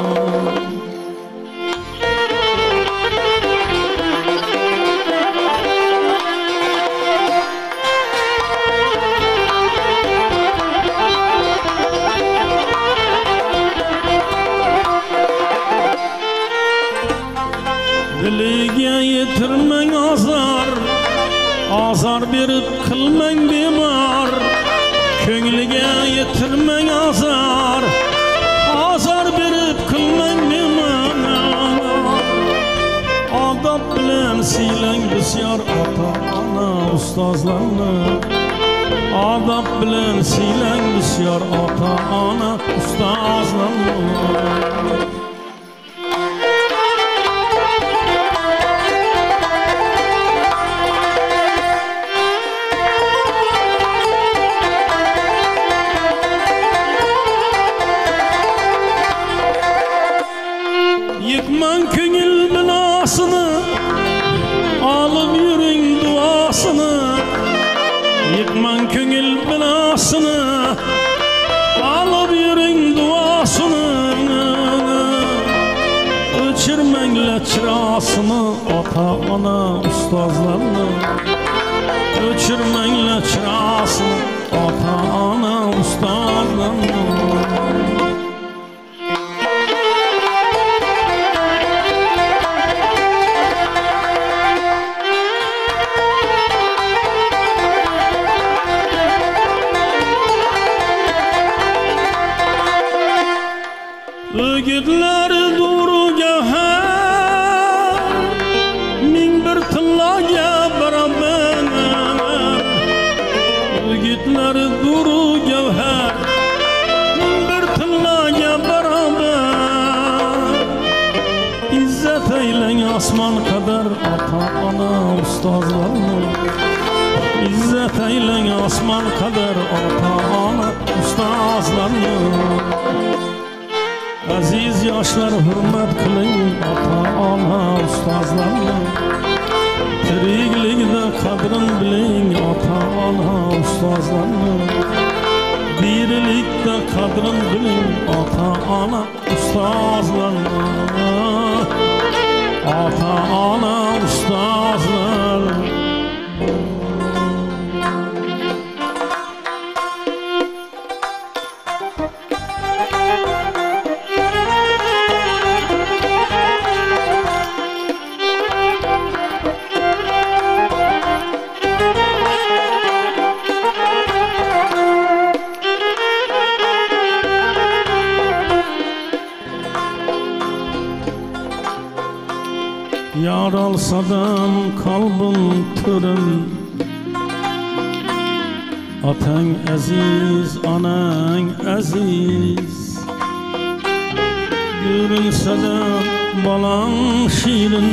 Diliga yetirmang azar, azar berib qilmang bemor. Ko'ngliga yetirmang azar, azar berib qilmang bemor. Odob bilan siylang bisyor ota-ona ustozlarni. Odob bilan siylang bisyor ota-ona ustozlarni. Yıkman köngül binasını, alıp yürüyün duasını. Yıkman köngül binasını, alıp yürüyün duasını. Öçürmenle çırasını, ota-ona ustozlarını. Öçürmenle çırasını, ota-ona ustozlarını. Ögütler duru gevher, min bir tillaga baraber. Ögütler duru gevher, min bir tillaga baraber. İzzet eylen asman kadar ota-ona ustozlarni. İzzet eylen asman kadar ota-ona ustozlarni. Aziz yoshlar hurmat qiling ota-ona ustozlarni. Tiriklikda qadrin biling ota-ona ustozlarni. Birlikda qadrin biling ota-ona ustozlarni. Ota-ona ustozlar. Yaralsadan kalbim türüm, atan aziz, anan aziz. Görünse de balan şirin,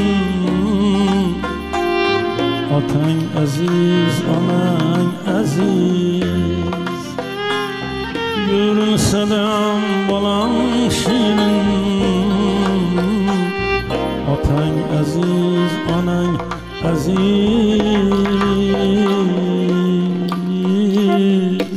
atan aziz, anan aziz. Görünse de balan şirin, atan aziz, anan aziz.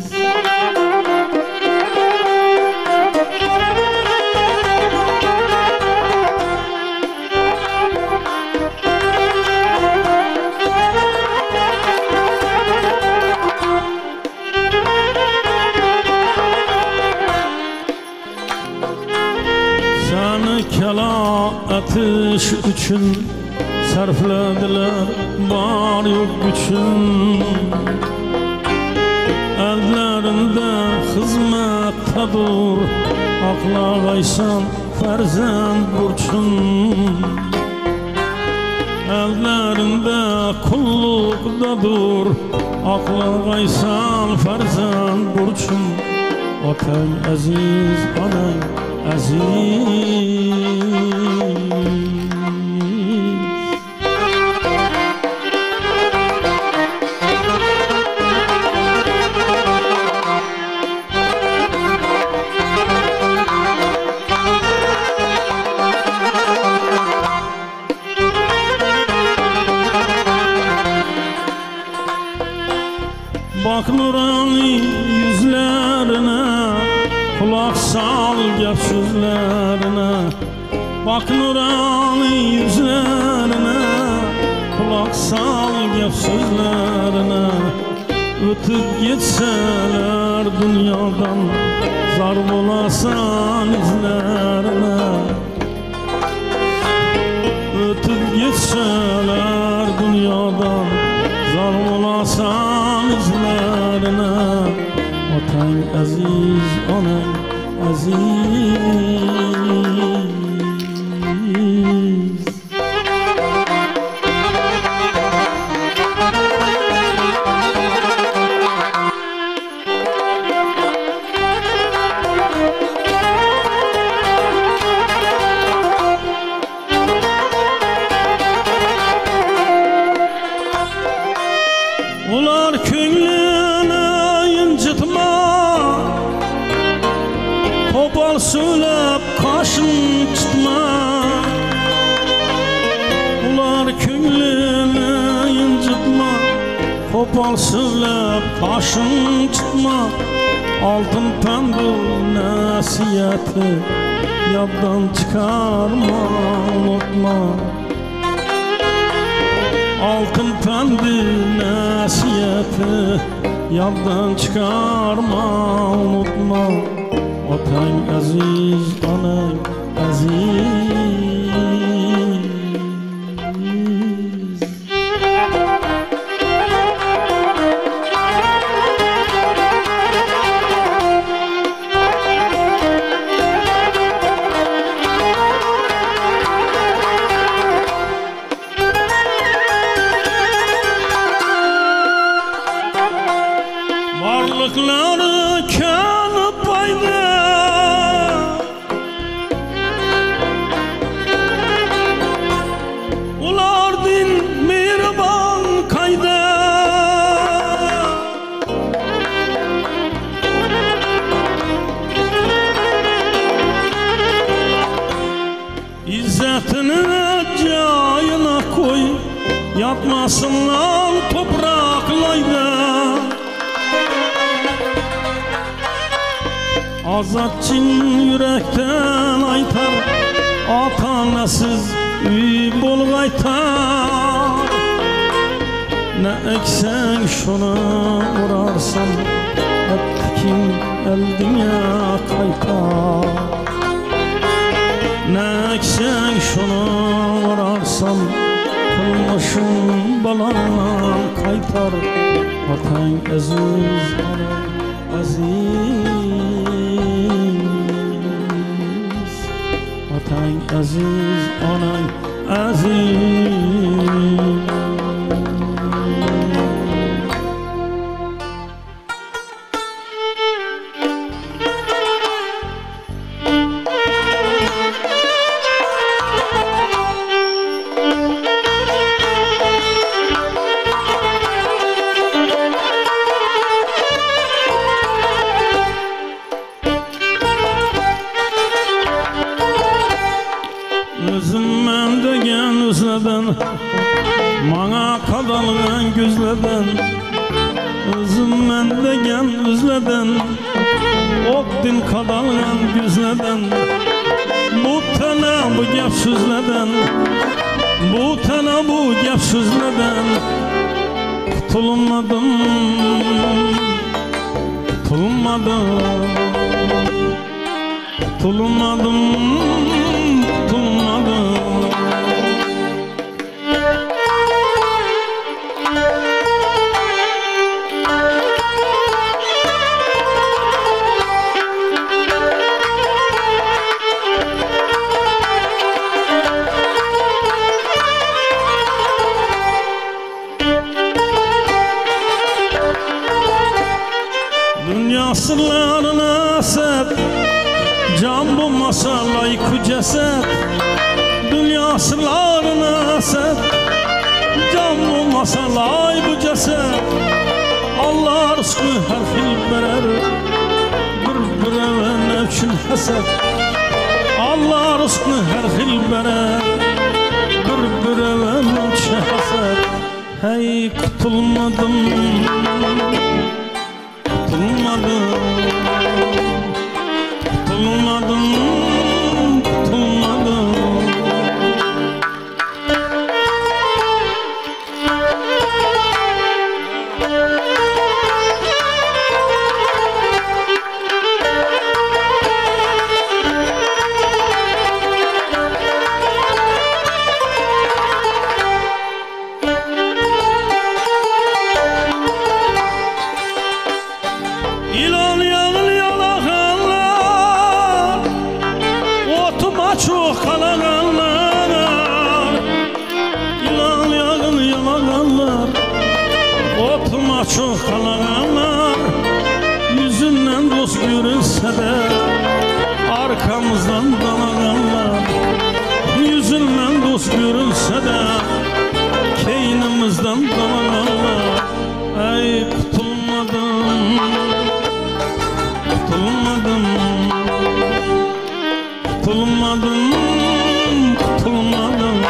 Seni kela atış üçün sarfladılar var yok güçün. Ellerinde hizmette dur, akla kaysan ferzend burçun. Ellerinde kullukda dur, akla kaysan ferzend burçun. Atan aziz, anan aziz. Bak nurani yüzlerine, kulak sal gep sözlerine. Bak nurani yüzlerine, kulak sal gep sözlerine. Ötüp geçseler dünyadan, zar bulasan izlerine. Ötüp geçseler dünyadan, zar bulasan izlerine. Atan aziz, anan aziz. Ular köngline incitma, topal söylep kaşın çıtma. Ular köngline incitma, topal söylep kaşın çıtma. Altın pendur nasihati yaddan çıkarma, unutma. Altın pendi nasihati yaddan çıkarma, unutma. Atan aziz, anan aziz. Varlıkları kanı payda, ular din mehriban kayda. Anasından topraklaydı Azatçın yürekten aytar Ata-anasız üy bol qaytar Ne eksen şunu vurarsan Etkin eldine qaytar Ne eksen şunu vurarsan Kılmışın balan qaytar Vatan aziz ana aziz Vatan aziz ana aziz Özüm degen özleden Mana kadalgan gözleden Özüm degen özleden Okdin kadalgan gözleden Bu tana bu gap sözleden Bu tana bu gap sözleden Kutulmadım Kutulmadım Kutulmadım Dünya sırlarına sep Can bulmasa layık ceset Dünya sırlarına sep Can bulmasa layık ceset Allah rızkı her fil verer Bir bireve nevçin heset Allah rızkı her fil verer Bir bireve nevçin heset Hey kutulmadım Kutulmadım Kutulmadım, kutulmadım İlan yağıl yalağanlar Otuma çok kalağanlar İlan yağıl yalağanlar Otuma çok kalağanlar Yüzünden dost görünse de Arkamızdan dalağanlar Yüzünden dost görünse de Keynimizden dalağanlar Ey kutulmadım Kutulmadım, kutulmadım, kutulmadım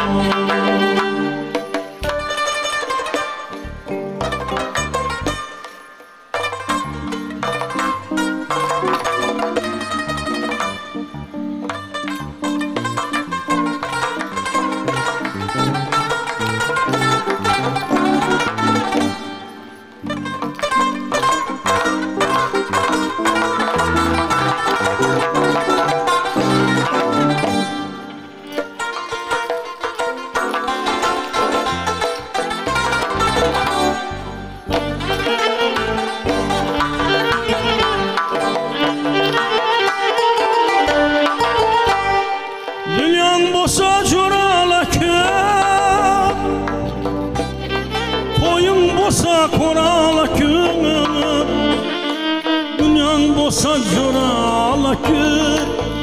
bosa corala kır,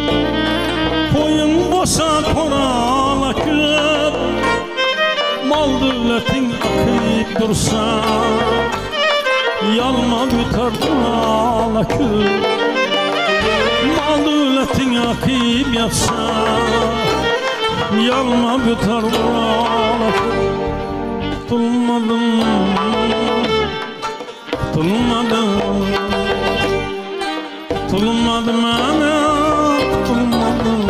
koyun bosa korala kır. Mal dövletin akıp dursa, yalma büter durala kır. Mal dövletin akıp yatsa, yalma büter durala kır. Tutulmadım, tutulmadım, tutulmadım ana, tutulmadım.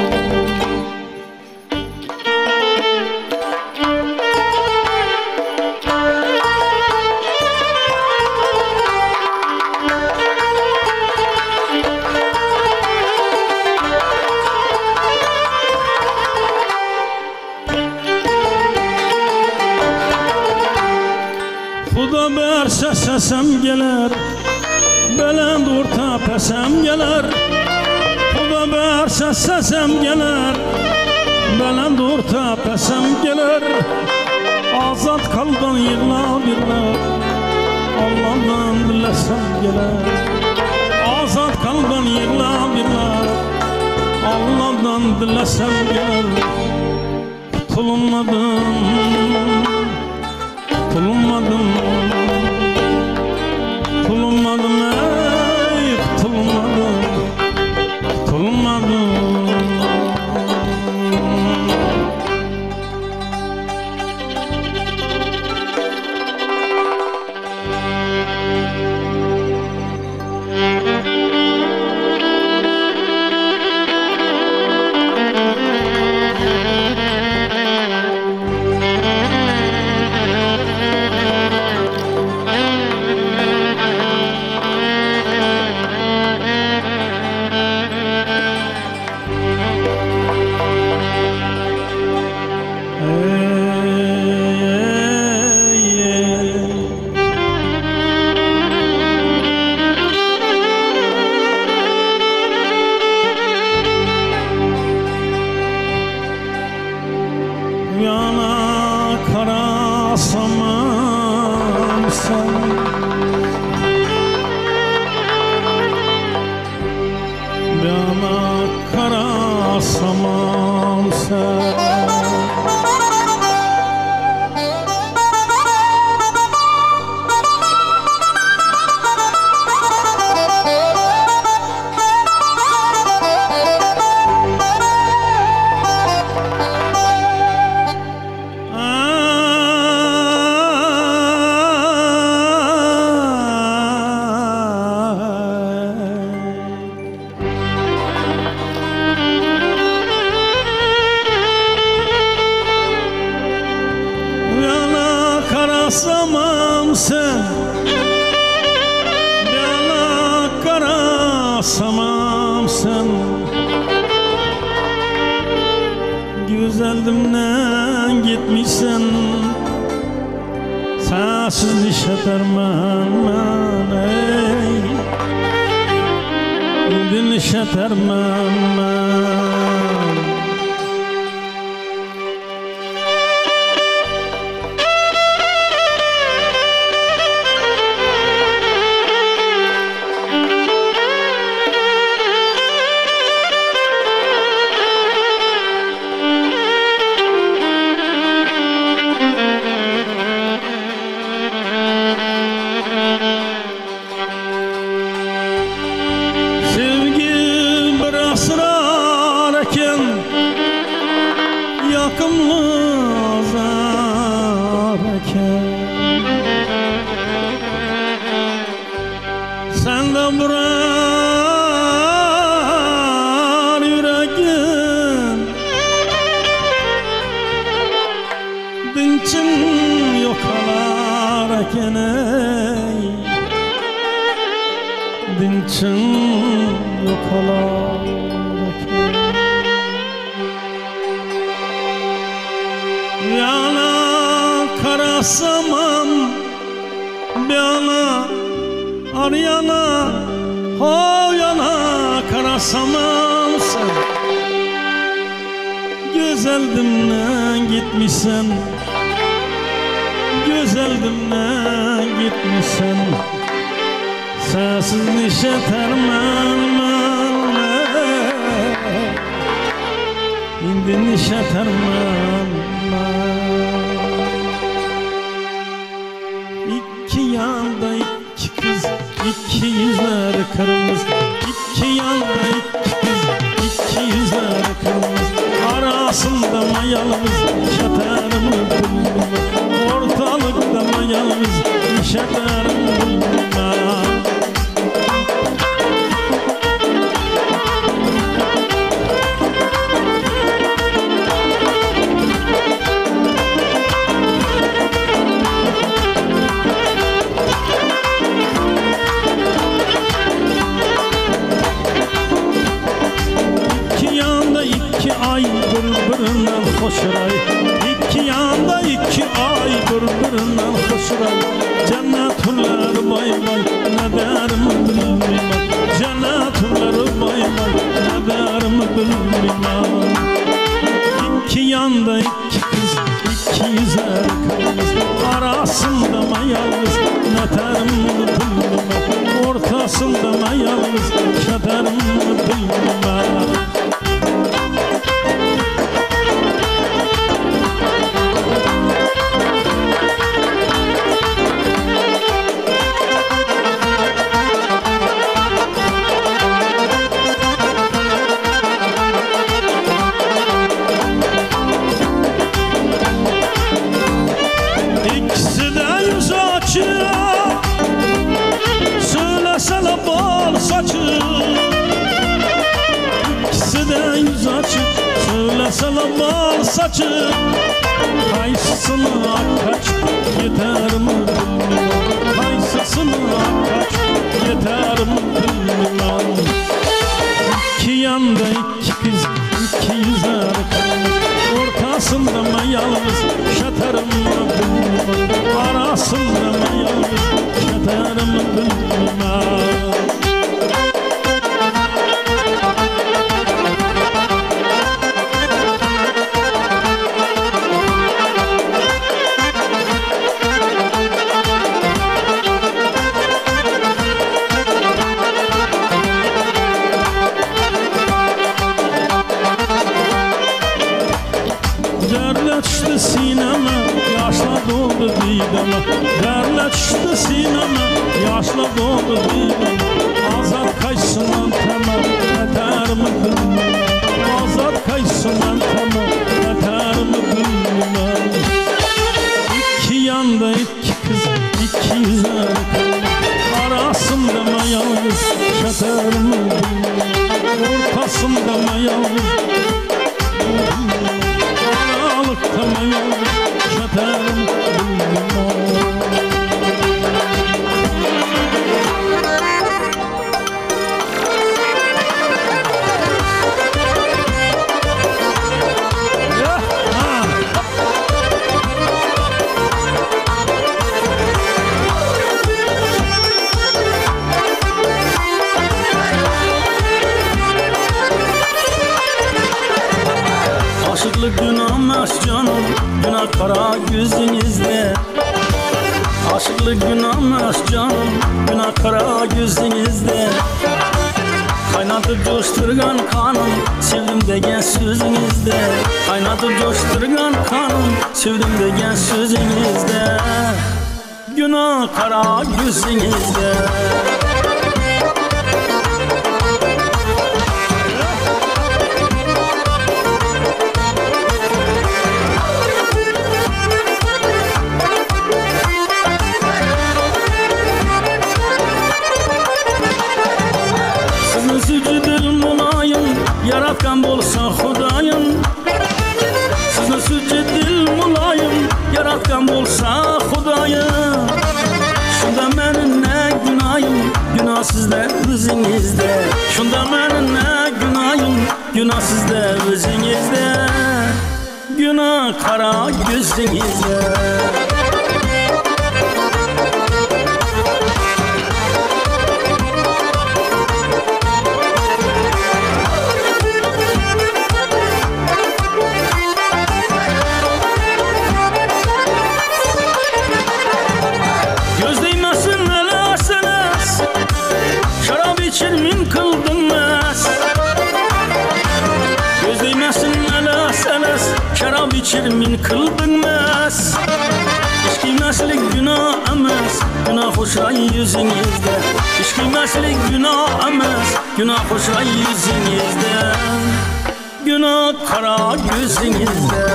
Xuda bersə səsəm gələr, belənd orta pəsəm gələr. Xuda bersə səsəm gələr, belənd orta pəsəm gələr. Azad qaldan yığlar, yığlar, Allah'dan diləsəm gələr. Azad qaldan yığlar, yığlar, Allah'dan diləsəm gələr. Tutulmadım, tutulmadım, tutulmadım ey, tutulmadım, tutulmadım. Yana kara samansan, yana kara samansan. Samamsan, yana kara samamsan. Güzeldimden gitmişsen, sensiz nişetermen ben ey, indi nişetermen ben. Sen de vurar yüreğin, dinçin yok alarken ey, dinçin yok alarken. Yana kara saman, yana Aryana, ho yana kara samansan. Güzeldimden gitmişsen, güzeldimden gitmişsen. Sensiz nişetermen ben, indi nişetermen ben. İki yanda iki kız, iki yüzler kırmızı. İki yanda iki kız, iki yüzler kırmızı. Arasında mayalımız, şeterimi bulmuş. kederim bilmem. Birbirinden hoşray, iki yanda iki ay birbirinden hoşray. Cennetler bay bay, ne derim bilmem. Cennetler bay bay, ne derim bilmem. İki yanda iki kız, iki yüzer kız. Arasında mı yalnız, ne derim bilmem. Ortasında mı yalnız, kederim bilmem. Söylesene bal saçı, ikisi de yüz açık. Söylesene bal saçı, kaysısını kaç yeter mi bilmem. Kaysısını kaç yeter mi bilmem. İki yanda iki kız, iki yüzer kız. Ortasında mı yalnız, şeterim mi bilmem. Arasında mı yalnız, şeterim mi bilmem. Derle düştü sineme, yaşla doldu dideme. Derle düştü sineme, yaşla doldu dideme. Azat kaysından temel, yeter mi bilmem. Azat kaysından temel, yeter mi bilmem. İki yanda iki kız, iki yüzer kız. Arasında mı yalnız, yeter mi bilmem. Ortasında mı yalnız, aralıkta mı yalnız, yeter mi bilmem. Aşıklık günahmış canım, günah kara yüzünüzde. Aşıklık günahmış canım, günah kara yüzünüzde. Kaynatıp coşturgan kanım, sevdim degen sözünüzde. Kaynatıp coşturgan kanım, sevdim degen sözünüzde. Günah kara yüzünüzde. Yaratkan bolsa Xudayım, sizni sujud dil mulayim. Yaratkan bolsa Xudayım, şunda menin ne günahım, günah sizde o'zingizda. Şunda menin ne günahım, günah sizde o'zingizda. Günah qara ko'zingizda. Min kıldınmaz, göz değmesin alas alas. Şarap içir min kıldınmaz. İçkiymeslik günah emas, günah hoşray yüzünüzde. İçkiymeslik günah emas, günah hoşray yüzünüzde. Günah kara gözünüzde.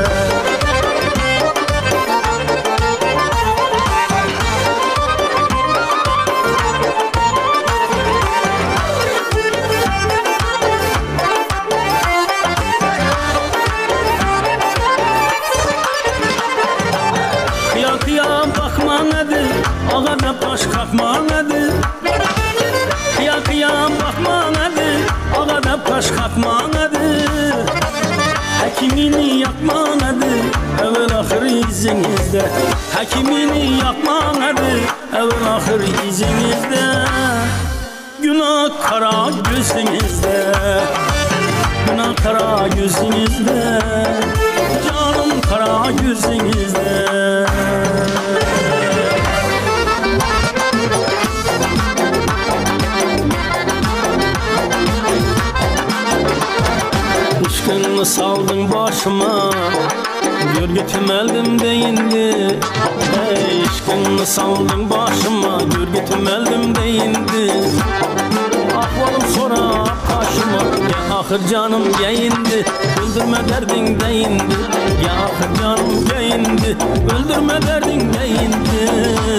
bakma nedir? Ağada baş kalkma nedir? Kıyam bakma nedir? Ağada baş kalkma nedir? Hekimini yapma nedir? Evvel ahir izinizde. Hekimini yapma nedir? Evvel ahir izinizde. Günah kara gözünüzde. Günah kara gözünüzde. Canım kara gözünüzde. Aşkını saldın başıma, gölge tümeldim deyindi. Ey aşkını saldın başıma, gölge tümeldim deyindi. Ahvalım sonra karşıma, ya ahır canım geyindi. Öldürme derdin deyindi, ya ahır canım geyindi. Öldürme derdin deyindi.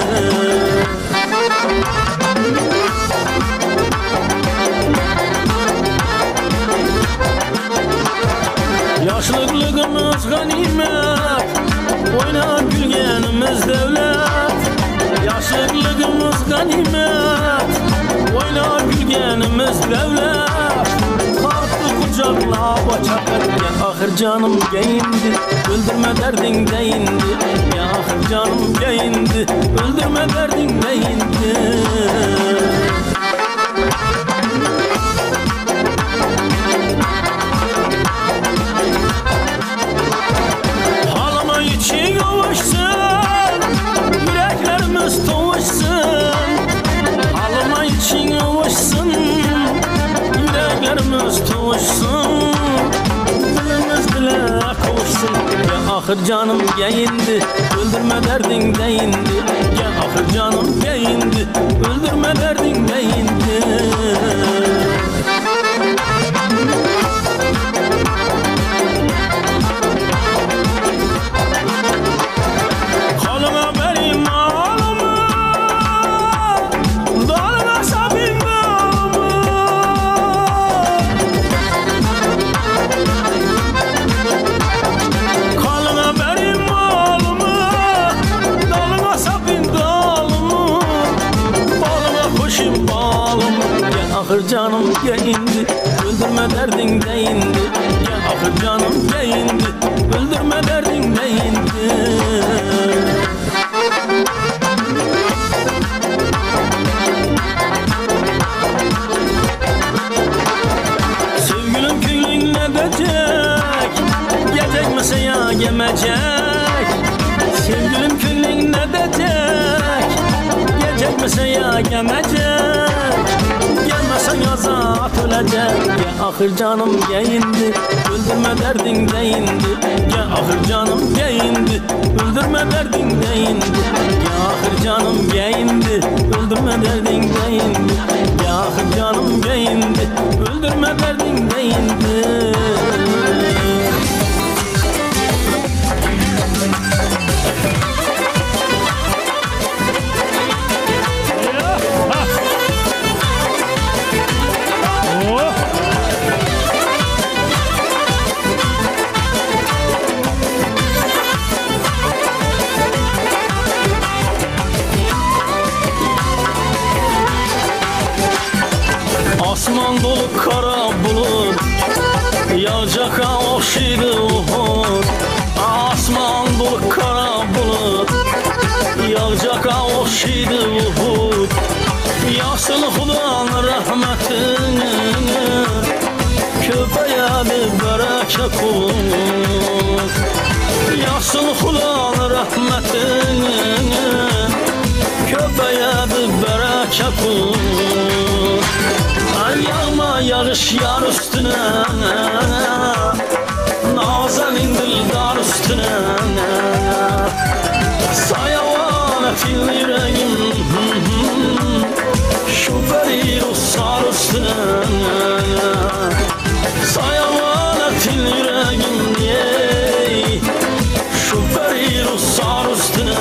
Yaşlılığımız ganimet, oynar gülgenimiz devlet. Yaşlılığımız ganimet, oynar gülgenimiz devlet. Kalktı kucakla bacak, ya ahır canım geyindi. Öldürme derdin deyindi, ya ahır canım geyindi. Öldürme derdin deyindi. Ahır canım geyindi, öldürme derdin deyindi. Ya ahır canım geyindi, öldürme derdin deyindi. Kalına benim malımı, dalına sabin malımı. Ahır canım geyindi, öldürme derdin deyindi. Ya ahır canım geyindi, öldürme derdin deyindi. Sevgilim köylün ne diyecek? Gelecek misin ya gemecek? Sevgilim köylün ne diyecek? Gelecek misin ya gemecek? Gelmesen yazat ölecek. Ya ahır canım geyindi, öldürme derdin deyindi. Ya ahır canım geyindi, öldürme derdin deyindi. Ya ahır canım geyindi, öldürme derdin deyindi. Ya ahır canım geyindi, öldürme derdin deyindi. Asman dolu kara bulut, yağacak oşidu uhud. Asman dolu kara bulut, yağacak oşidu uhud. Yasıl Xudan rahmetini, köpeyedi bereket kut. Yasıl Xudan rahmetini, köpeyedi bereket kut. Yağma yağış yar üstüne, nazenin dildar üstüne. Sayavan etin yüreğim, şu beri ruhsar üstüne. Sayavan etin yüreğim, şu beri ruhsar üstüne.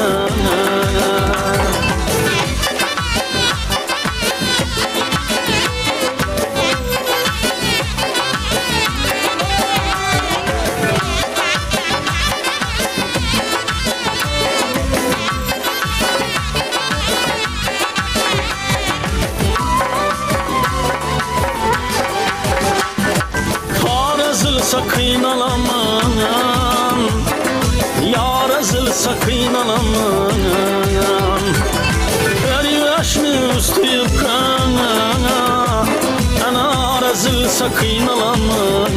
sakın alamam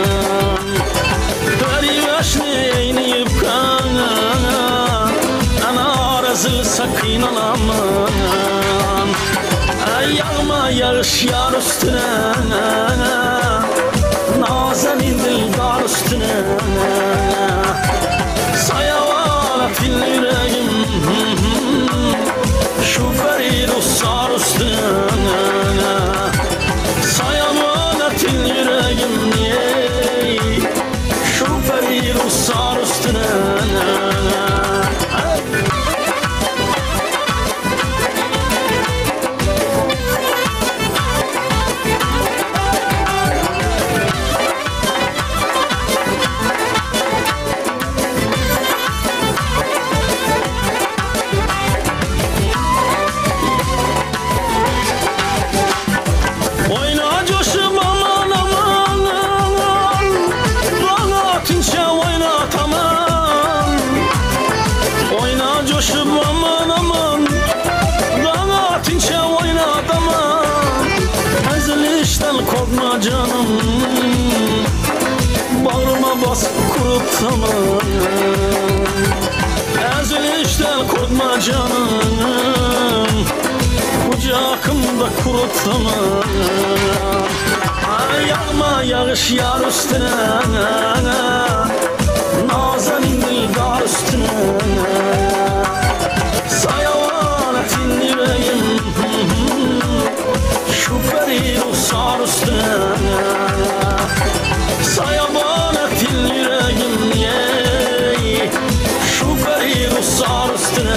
Perivaşlı eyniyip kana Ana arazı sakın alamam Ay yağma yağış yar üstüne Nazenin dildar üstüne Sayavala fil yüreğim Şu ferir usar üstüne Sayavala fil yüreğim Şu ferir usar üstüne Korkma canım Bağrıma bas kurutama Ezilişten korkma canım Kucağımda kurutama Yağma yağış yar üstüne Nazenin dildar üstüne Sayavanetin yüreğim Şu ferir usar üstüne Sayavanetin yüreğim Şu ferir usar üstüne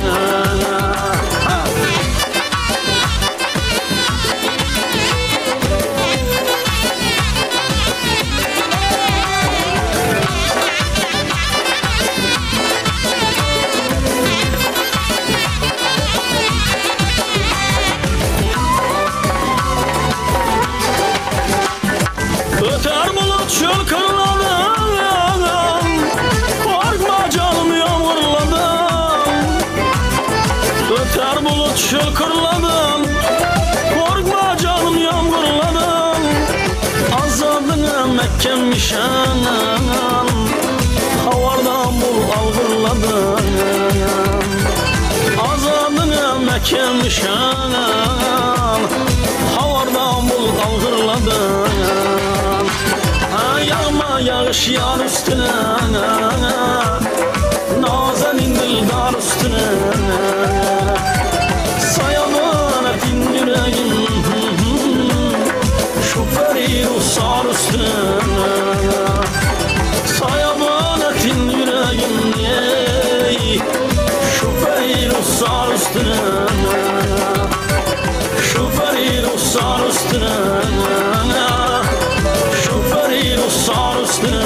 Öter bulut çöl kırladım Korkma canım yağmurladım Öter bulut çöl kırladım Korkma canım yağmurladım Azadına Mekke'mişen Havardan bul algırladım Azadına Mekke'mişen Havardan bul algırladım Yağma yağış yar üstüne Nazenin dildar üstüne Sayavanetin yüreğim Şu ferir usar üstüne Sayavanetin yüreğim Şu ferir usar üstüne Şu ferir usar üstüne Usar üstüne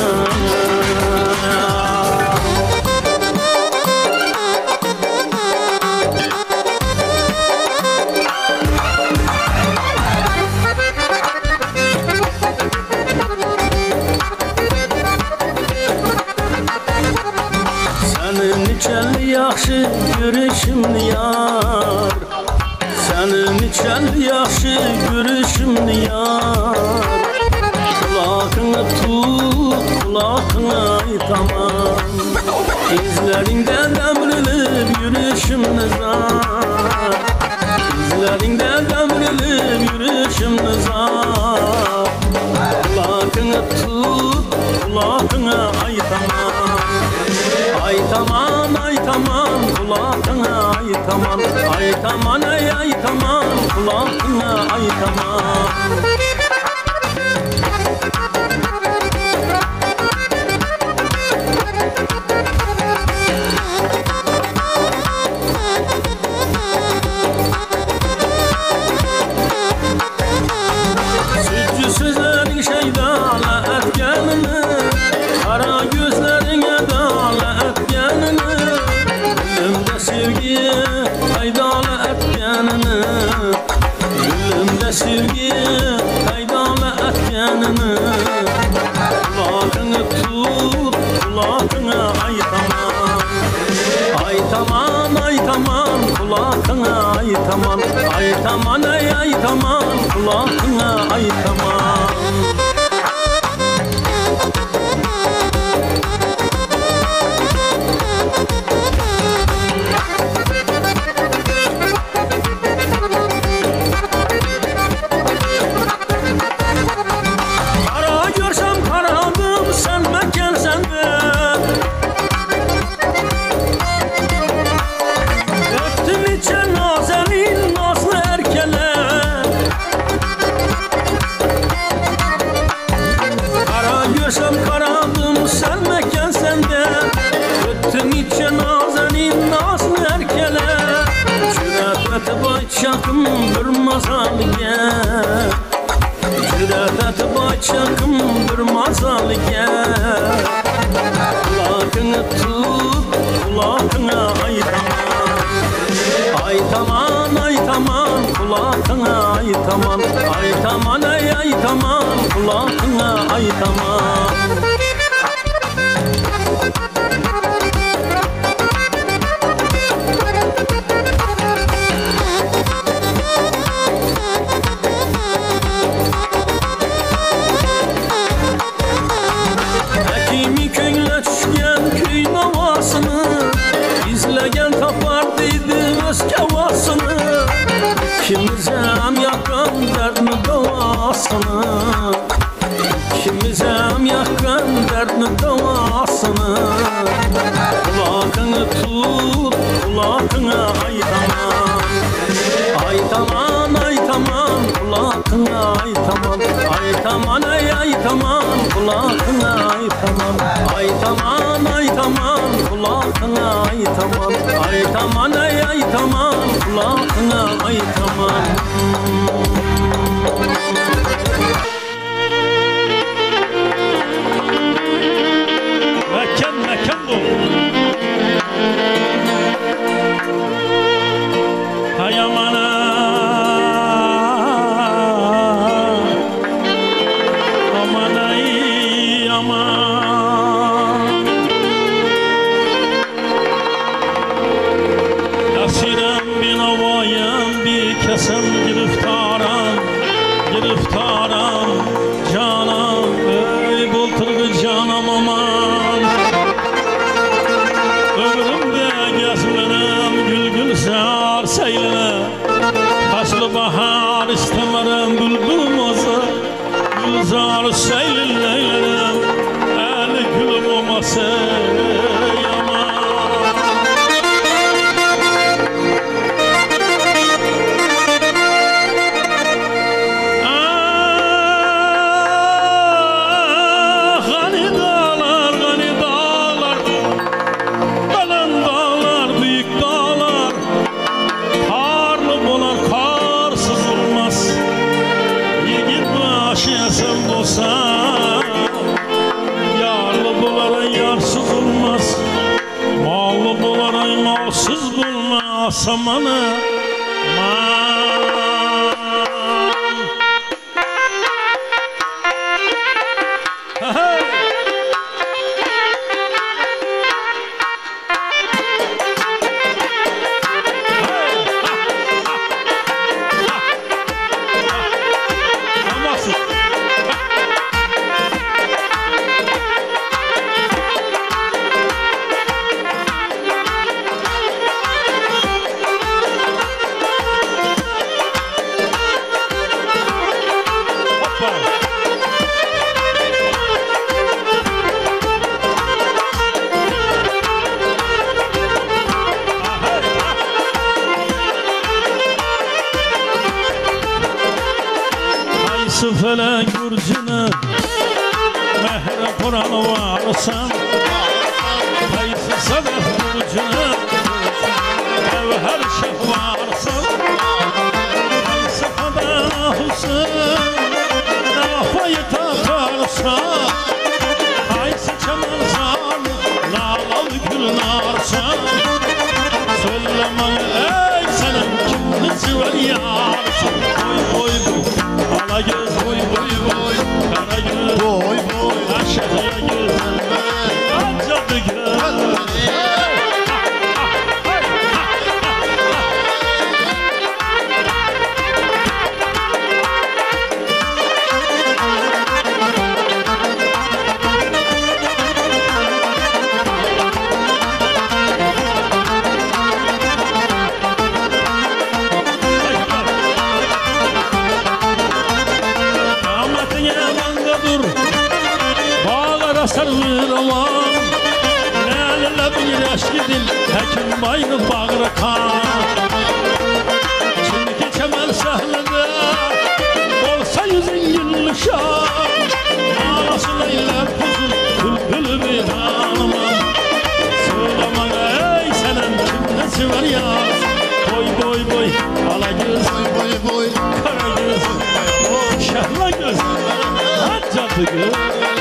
Senin içen yaxşı görüşümni yar Senin içen yaxşı görüşümni yar Kulağını tut, kulağını aytamam İzlerinde devrilip yürüyüşüm nizar İzlerinde devrilip yürüyüşüm nizar Kulağını tut, kulağını aytamam Aytamam, aytamam, kulağını aytamam Aytamam, aytamam, kulağını aytamam Kara gözlerine dağla etkenini Gülümde sevgi haydala etkenini Gülümde sevgi haydala etkenini Kulağını tut, kulağını aytamam Aytamam, aytamam, kulağını aytamam aytaman, aytaman ey aytaman, kulağına aytaman. Kara görsem karadım, sen mekken sende. Öptüm içe nazenin nazlı erkeler. Kara görsem karadım, sen mekken sende. Öptüm içe nazenin nazlı erkeler. Cüret başakım durmazal gel. Cüret başakım durmazal gel. Kulağını tut, kulağına aytaman. Aytaman, aytaman, kulağına aytaman. Aytaman ey aytaman, kulağına aytaman. Həkimi könglə düşkən köy navasını, izləyən tapardıydı öz kəvasını. İkimizəm yakan dərdini davasını, İkimizəm yakan dərdini davasını. Kulağını tut, kulağına aytaman. Aytaman, aytaman, kulağına aytaman. Aytaman ey aytaman, kulağına aytaman. Aytaman, aytaman, kulağına aytaman. Aytaman ey aytaman, kulağına aytaman. Mekan mekan bu. Hay aman aman ay aman. Esirem bin havayım bir kesem giriftaram, giriftaram canam ey bulturgu canam aman. Ömrümde gezmenim gül gül sar seylene. Faslı bahar istemerim bülbül olsa, gülzar seylelerim. Eli gülüm olmasa yaman. Gani dağlar, gani dağlar, kalın dağlar, büyük dağlar. Karlı bolar, karsız olmaz. Yiğit başı esen bolsa, yarlı bolara yarsız olmaz. Mallı bolara malsız bulmaz. Samanı man. Hey! Olmazsın. Hoppa. Haysı felek burcunu mehre Kur'an'ı varsan, haysı sadef burcunu evher şeh varsan, haysı fedahısın nafayı takarsan, haysı çemen lalalı gül narsan. Söylemem ey senin kimlisi var yarsın. Oy oy ala göz boy boy boy, kara göz boy boy, aşağıya göz acıdı göz. gidin Hekim bayını bağırı kan Çünkü çemel sahnede Olsa yüzün güllü şah Ağlasın eyler kuzul Bülbülü bir hanıma Söyleme ey senin kimnesi var ya Boy boy boy ala göz Boy boy kara göz Şahla göz Cadı göz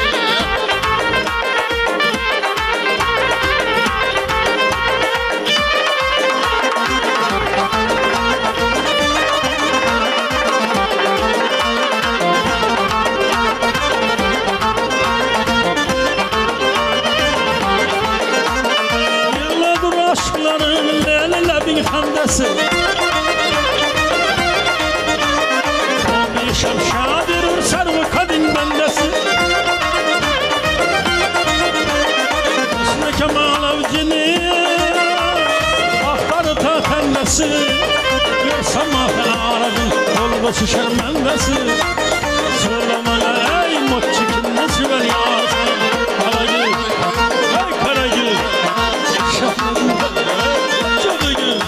Hamdası Kami şamşadır sarı kadın bendesi Hüsnü Kemal Avcı'nı Ahtarı ta tendesi Görsem ahir aradım Olgası şermendesi Söylemene ey motçu kimnesi ver ya Karagül, ey Karagül Şahlı Cadı göz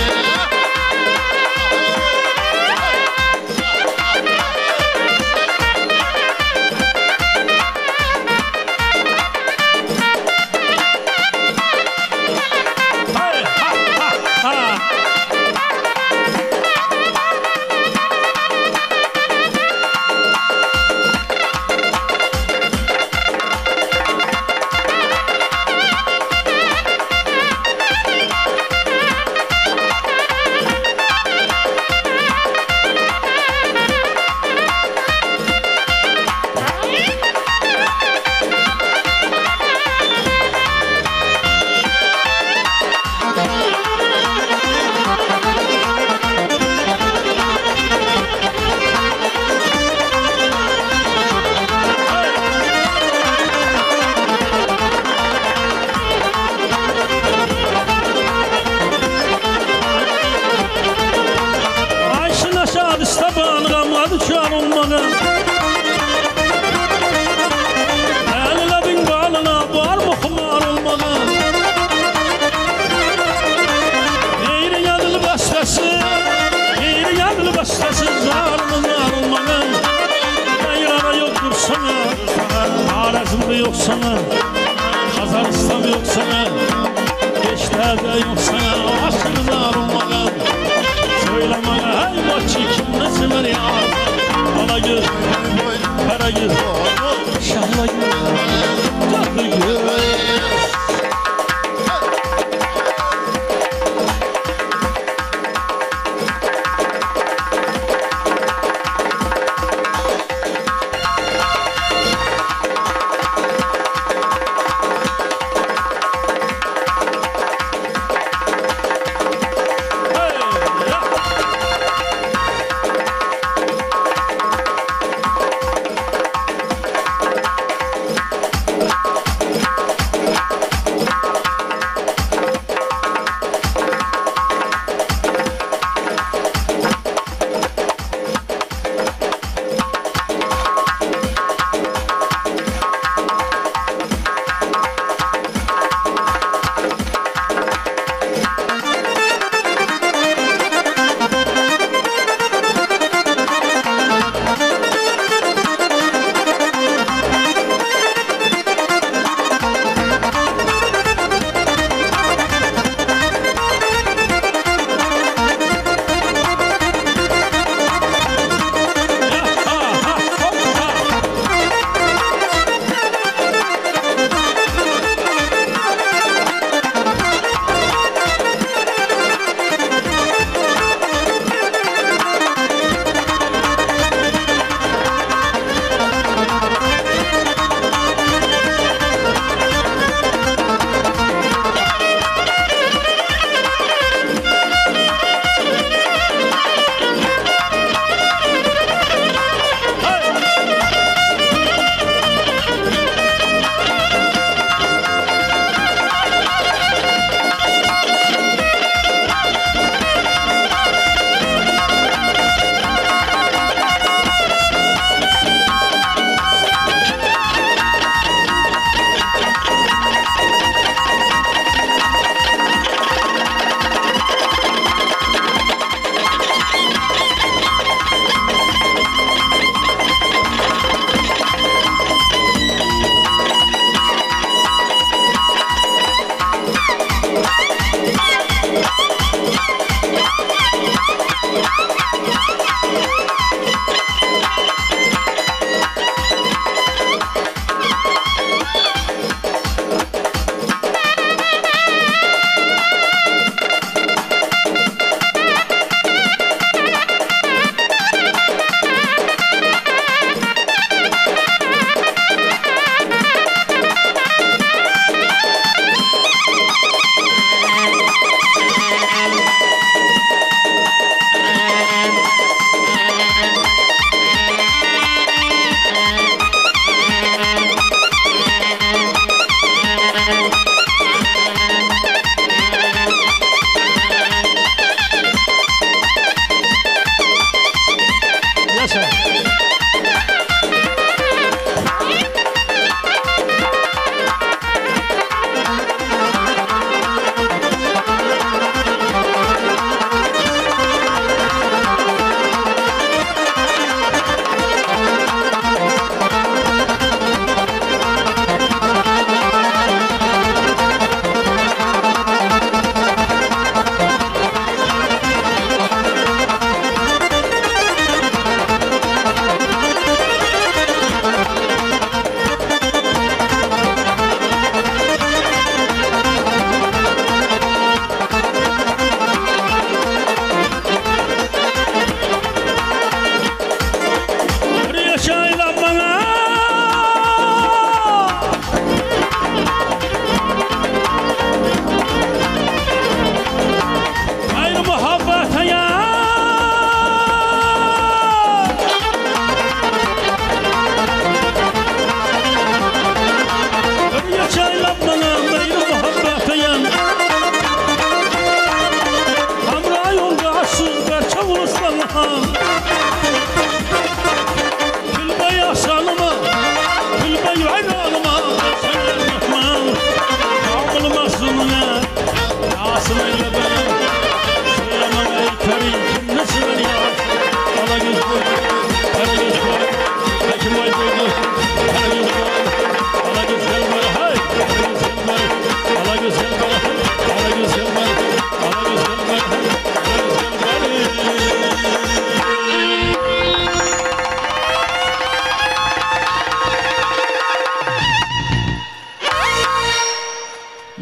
Ellerin bağlına var mı kumar olmadan Eğri yanılı bestesi Eğri yanılı bestesi Zarlı zar olmadan Gayrara yoktur sana Harazm'da yok sana Kazaristan yok sana Beşler'de yok sana Aşkı zar olmadan Söylemene hey maçı kim ne sever ya Ala göz, kara göz, şahla göz, cadı göz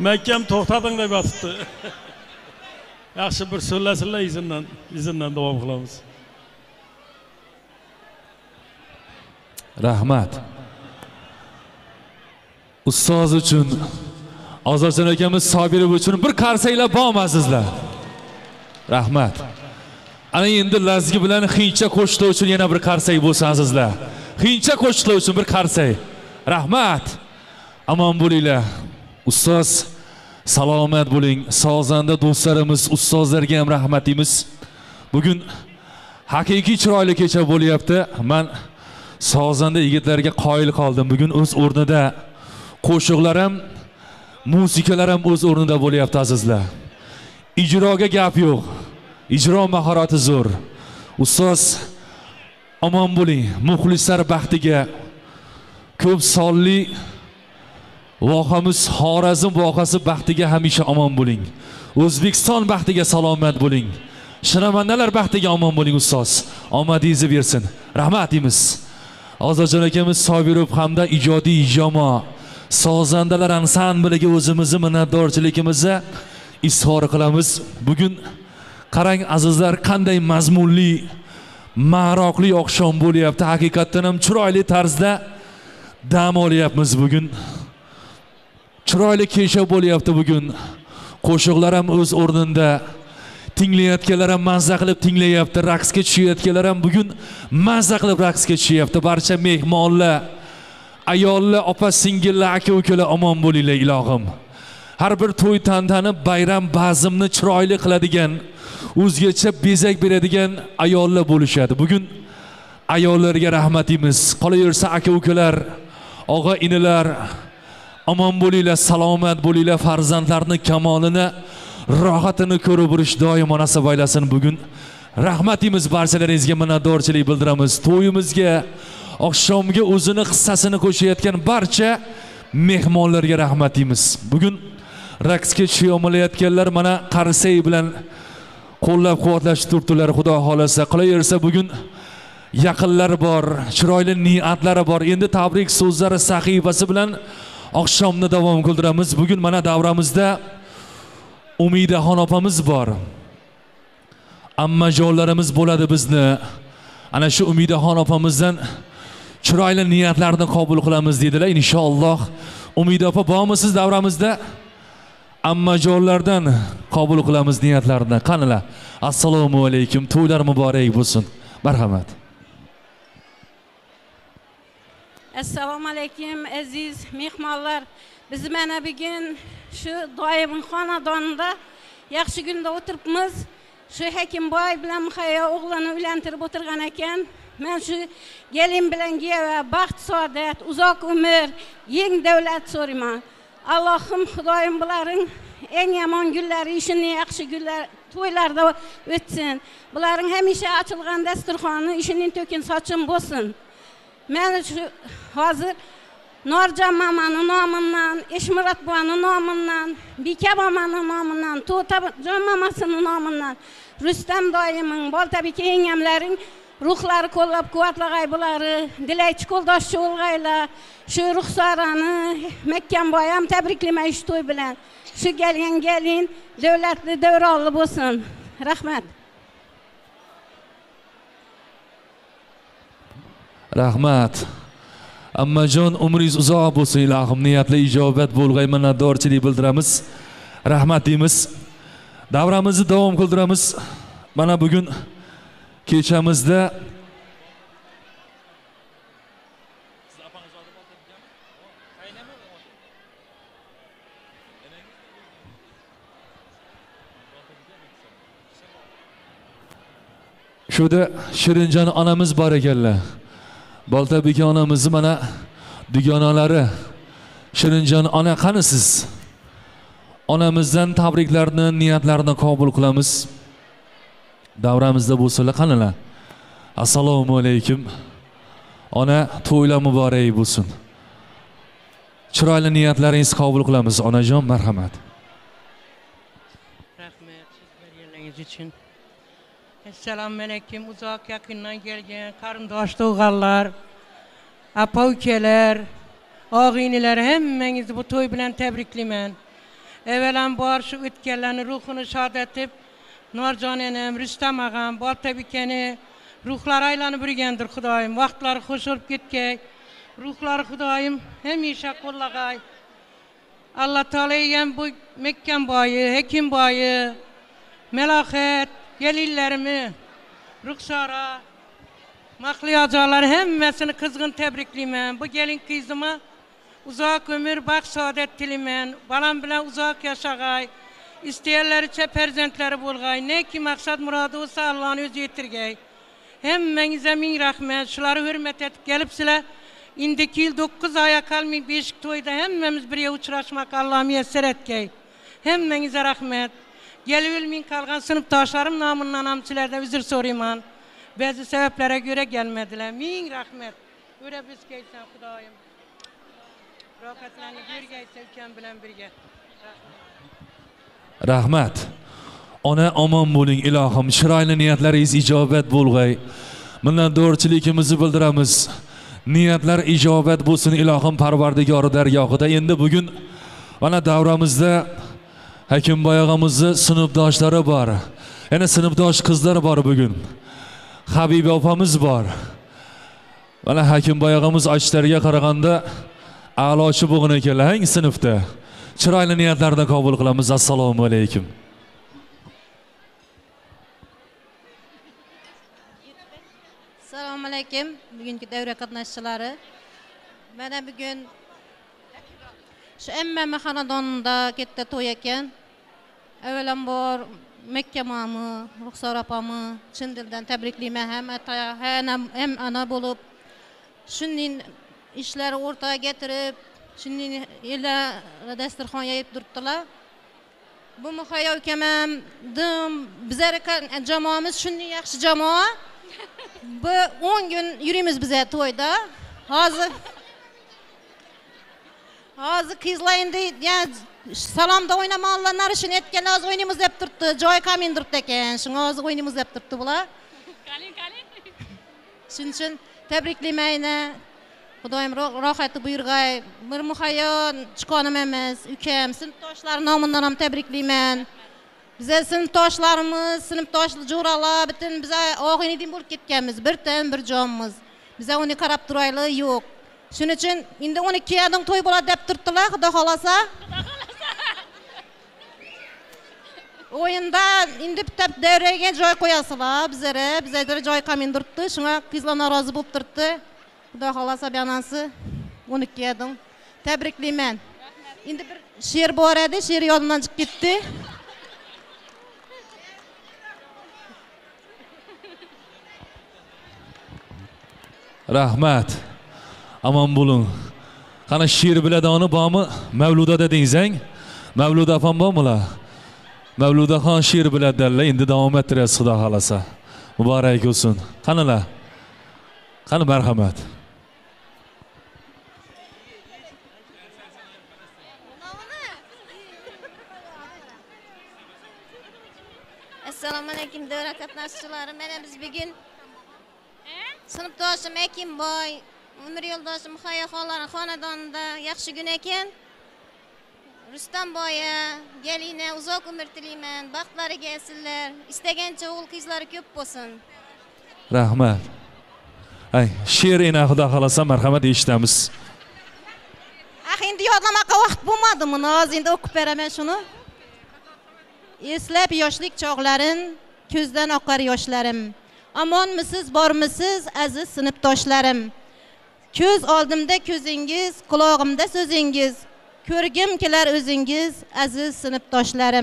Mekkam to'xtating deb yotibdi. Yaxshi bir so'zlasizlar, izindan davom qilamiz. Rahmat. Ustoz uchun, Ozodjon akamiz Sobirov uchun bir qarsanglar bormasizlar. Rahmat. Ana endi lazgi bilan xincha qo'shiqlar uchun yana bir qarsang bo'lsansizlar. Xincha qo'shiqlar uchun bir qarsang. Rahmat. Amon bo'linglar. Ustoz salomat bo'ling. Sozanda do'stlarimiz, ustozlarga ham rahmatimiz. Bugun haqiqiy chiroyli kecha bo'lyapti. Men sozanda yigitlarga qoyil qoldim. Bugun o'z o'rnida qo'shiqlar ham, musiqalar ham o'z o'rnida bo'lyapti azizlar. Ijroga gap yo'q. Ijro mahorati zo'r. Ustoz omon bo'ling. Muxlislar baxtiga ko'p sonli vohamiz Xorazm vohasi baxtiga hamisha omon bo'ling. O'zbekiston baxtiga salomat bo'ling. Shiramandalar baxtiga omon bo'ling ustoz. Omadingizni bersin. Rahmat deymiz. Ozodjon akamiz Sobirov hamda ijodiy jamoa sozandalar ansambliga o'zimizni minnatdorchiligimizni izhor qilamiz. Bugun qarang azizlar, qanday mazmunli, maroqli oqshom bo'lyapti. Haqiqatan ham chiroyli tarzda dam olyapmiz bugun. Chiroyli kecha bo'lyapti bugun. Qo'shiqlar ham o'z o'rnida. Tinglayotganlar ham mazza qilib tinglayapti. Raqsga tushayotganlar ham bugun mazza qilib raqsga tushyapti. Barcha mehmonlar, ayollar, opa-singillar, aka-ukalar omon bo'linglar ilohim. Har bir to'y tantani, bayram bazmni chiroyli qiladigan, o'zgacha bezak beradigan ayollar bo'lishadi. Bugun ayollarga rahmatimiz. Qolaversa aka-ukalar, og'a-inilar omon bo'linglar, salomat bo'linglar, farzandlarni kamolini, rohatini ko'rib o'rish doimo nasib aylasin. Bugun rahmatimiz, barchalaringizga minnatdorchilik bildiramiz. To'yimizga, oqshomga o'zini hissasini qo'shayotgan barcha mehmonlarga rahmatimiz. Bugun raqsga tusha olmayotganlar mana qarsay bilan qo'llab-quvvatlashib turibdilar. Xudo xolasa qilaversa bugun yaqinlar bor, chiroyli niyatlari bor. Endi tabrik so'zlari sahifasi bilan oqshomni davom qildiramiz. Bugun mana davramizda Umidaxon opamiz bor. Ammajonlarimiz bo'ladi bizni. Ana shu Umidaxon opamizdan chiroyli niyatlarni qabul qilamiz dedilar. Inshaalloh. Umida opa bormisiz davramizda? Ammajonlardan qabul qilamiz niyatlarini. Qanilar. Assalomu alaykum. To'ylar muborak bo'lsin. Marhamat. Assalomu alaykum aziz mehmonlar. Biz mana bugun shu doim xonadonida yaxshi kunda o'tiribmiz. Shu Hakimboy bilan Muhayyo o'g'lini uylantirib o'tirgan ekan. Men shu gelin bilan va baxt, saodat, uzoq umr, yeng davlat so'rayman. Allohim Xudoyim bularning eng yomon kunlari, ishini yaxshi kunlar, to'ylarda o'tsin. Bularning hamisha ochilgan dasturxoni, ishining to'kin sochin bo'lsin. Men shu hozir Norjon mamani nomidan, Eshmurat buvani nomidan, Bika mamani nomidan, To'tajon mamasini nomidan, Rustam doiming, Boltabika yengamlaring ruhlari qo'llab-quvvatlag'ay bo'lari, Dilaychi qo'ldoshchi o'lg'aylar, shu Ruxsorani, Makkamboy ham tabriklamay shu to'y bilan. Shu gelin davlatli, davronli bo'lsin. Rahmat. Rahmat. Ammajon umringiz uzoq bo'lsin ilohim. Niyatli ijobat bo'lg'ay minnatdorchilik bildiramiz. Rahmat deymiz. Davramizni davom qildiramiz. Mana bugun kechamizda shuda Shirinjon onamiz bor ekanlar. Boltabika onamizni mana dugonalari. Shirinjon ona qanisiz? Onamizdan tabriklarni, niyatlarni qabul qilamiz. Davramizda bo'lsalar qanilar. Assalomu alaykum. Ona to'ylar muborak bo'lsin. Chiroyli niyatlaringizni qabul qilamiz onajon, marhamat. Rahmat sizlarga uchun. Assalomu alaykum. Uzoq yaqindan kelgan qarindosh tug'anlar, apa-ukalar, og'inilar hammangizni bu to'y bilan tabriklayman. Evvelen var şu ütkellerini ruhunu şad etip Nurcan enem, Rüstem ağam, Baltabikeni ruhlar aylanı birgendir Xudayım. Vaxtları hoş olup gitkey. Ruhları Xudayım hemişe kollagay. Allah Teala egen bu Mekken bayı, Hekim bayı, Melaket, gelillerimi, Ruhsara, Mahliyacılar hemmesini kızgın tebrikliyim. Bu gelin kızıma uzak ömür, bak saadet dilimem. Balam bilen uzak yaşagay. İsteyenleri çeperzentleri bulgay. Ne ki maksat muradı olsa Allah'ın özü yetirgey. Hemmenize min rahmet. Şuları hürmet et. Gelip sile indiki yıl 9 aya kalmayı beşik toyda hemmemiz bireye uçraşmak Allah'ım müyesser etkey. Hemmenize rahmet. Gelivil min kalgan sınıftaşlarım namından amçilerde üzür sorayım. Bazı sebeplere göre gelmediler. Min rahmet. Öyle biz geysen Xudayım. Rokatlarını bir geyse ülken bilen birge. Rahmat. Ona aman bo'ling ilohim. Chiroyli niyatlaringiz ijobat bo'lg'ay. Minnatdorchiligimizni bildiramiz. Niyatlar ijobat bo'lsin ilohim Parvardigori dargohida. Endi bugun mana davramizda Hakimboy og'amizni sinfdoshlari bor. Yana sinfdosh qizlar bor bugun. Habiba opamiz bor. Mana Hakimboy og'amiz ochlarga qaraganda a'lochi bo'lgan ekanlar hang sinfda. Chiroyli niyatlarni qabul qilamiz. Assalomu alaykum. Assalomu alaykum. Bugungi davra qatnashchilari. Mana bugun shu emmami xonadonida katta to'y ekan. Avvalambor Mekke mamı, Ruxsor opamni chin dildan tabriklayman. Hem ana bo'lib shunning ishlar o'rtaga getirib, shunning yillar dasturxon yayib turibdilar. Bu muhayyo ekanman, bizlar jamoamiz shunday yaxshi jamoa. Bu 10 gün yürüyümüz bize toyda. Hazır kızlayın deyip yani salamda oynamalılar narışın etken az oynayımız hep turttu. Joy kamin turttu eken. Şuna az oynayımız hep turttu bula. Kalin. Şunun için tebrikleymeyle. Xudayım rahatı buyurgay. Bir muhayyon çıkanım emez. Ükem. Sınıftaşların namından ham tebrikleymen. Bize sınıftaşlarımız, sınıftaşlı juralar, bütün bize ağın edin bulup ketkenmiz. Bir ten bir canımız. Bize onu karab duraylı yok. Şunun için indi 12 adam toy bola dep turttular, Xudo xolasa. Oyunda indi bitip devreye joy koyasılar bizlere. Bizlere joy kamin turttu. Şuna kızlar narazı bulup turttu. Xudo xolasa bir 12 adam. Tebrikleymen. Indi bir şiir bor edi, şiir yolundan çıkıp gitti. Rahmat. Aman bo'ling. Qana she'r biladoni bormi? Mavluda dedingizang. Mavluda ham bormilar? Mavludaxon she'r biladilar. Endi davom ettirasiz Xudo xolasa. Muborak bo'lsin. Qanalar? Qani marhamat. Assalomu alaykum davra qatnashchilari. Mana biz bugun sınıfdoshim Hakimboy, umr yo'ldoshim Muhayyo xonadonida yaxshi kun ekan. Rustam boya, gelina uzoq umr tilayman, baxtlariga yetsinlar, istagancha o'g'il qizlari ko'p bo'lsin. Rahmat. Ay, she'r ena Xudo xolasa marhamat eshitamiz. Endi yodlamoqqa vaqt bo'lmadimi? Hozir endi o'qib beraman shuni. Eslab yoshlik chog'larin, ko'zdan oqar yoshlarim. Amonmisiz, bormisiz aziz sinfdoshlarim. Ko'z oldimda ko'zingiz, quloqimda so'zingiz. Ko'rgim kelar o'zingiz aziz sinfdoshlarim.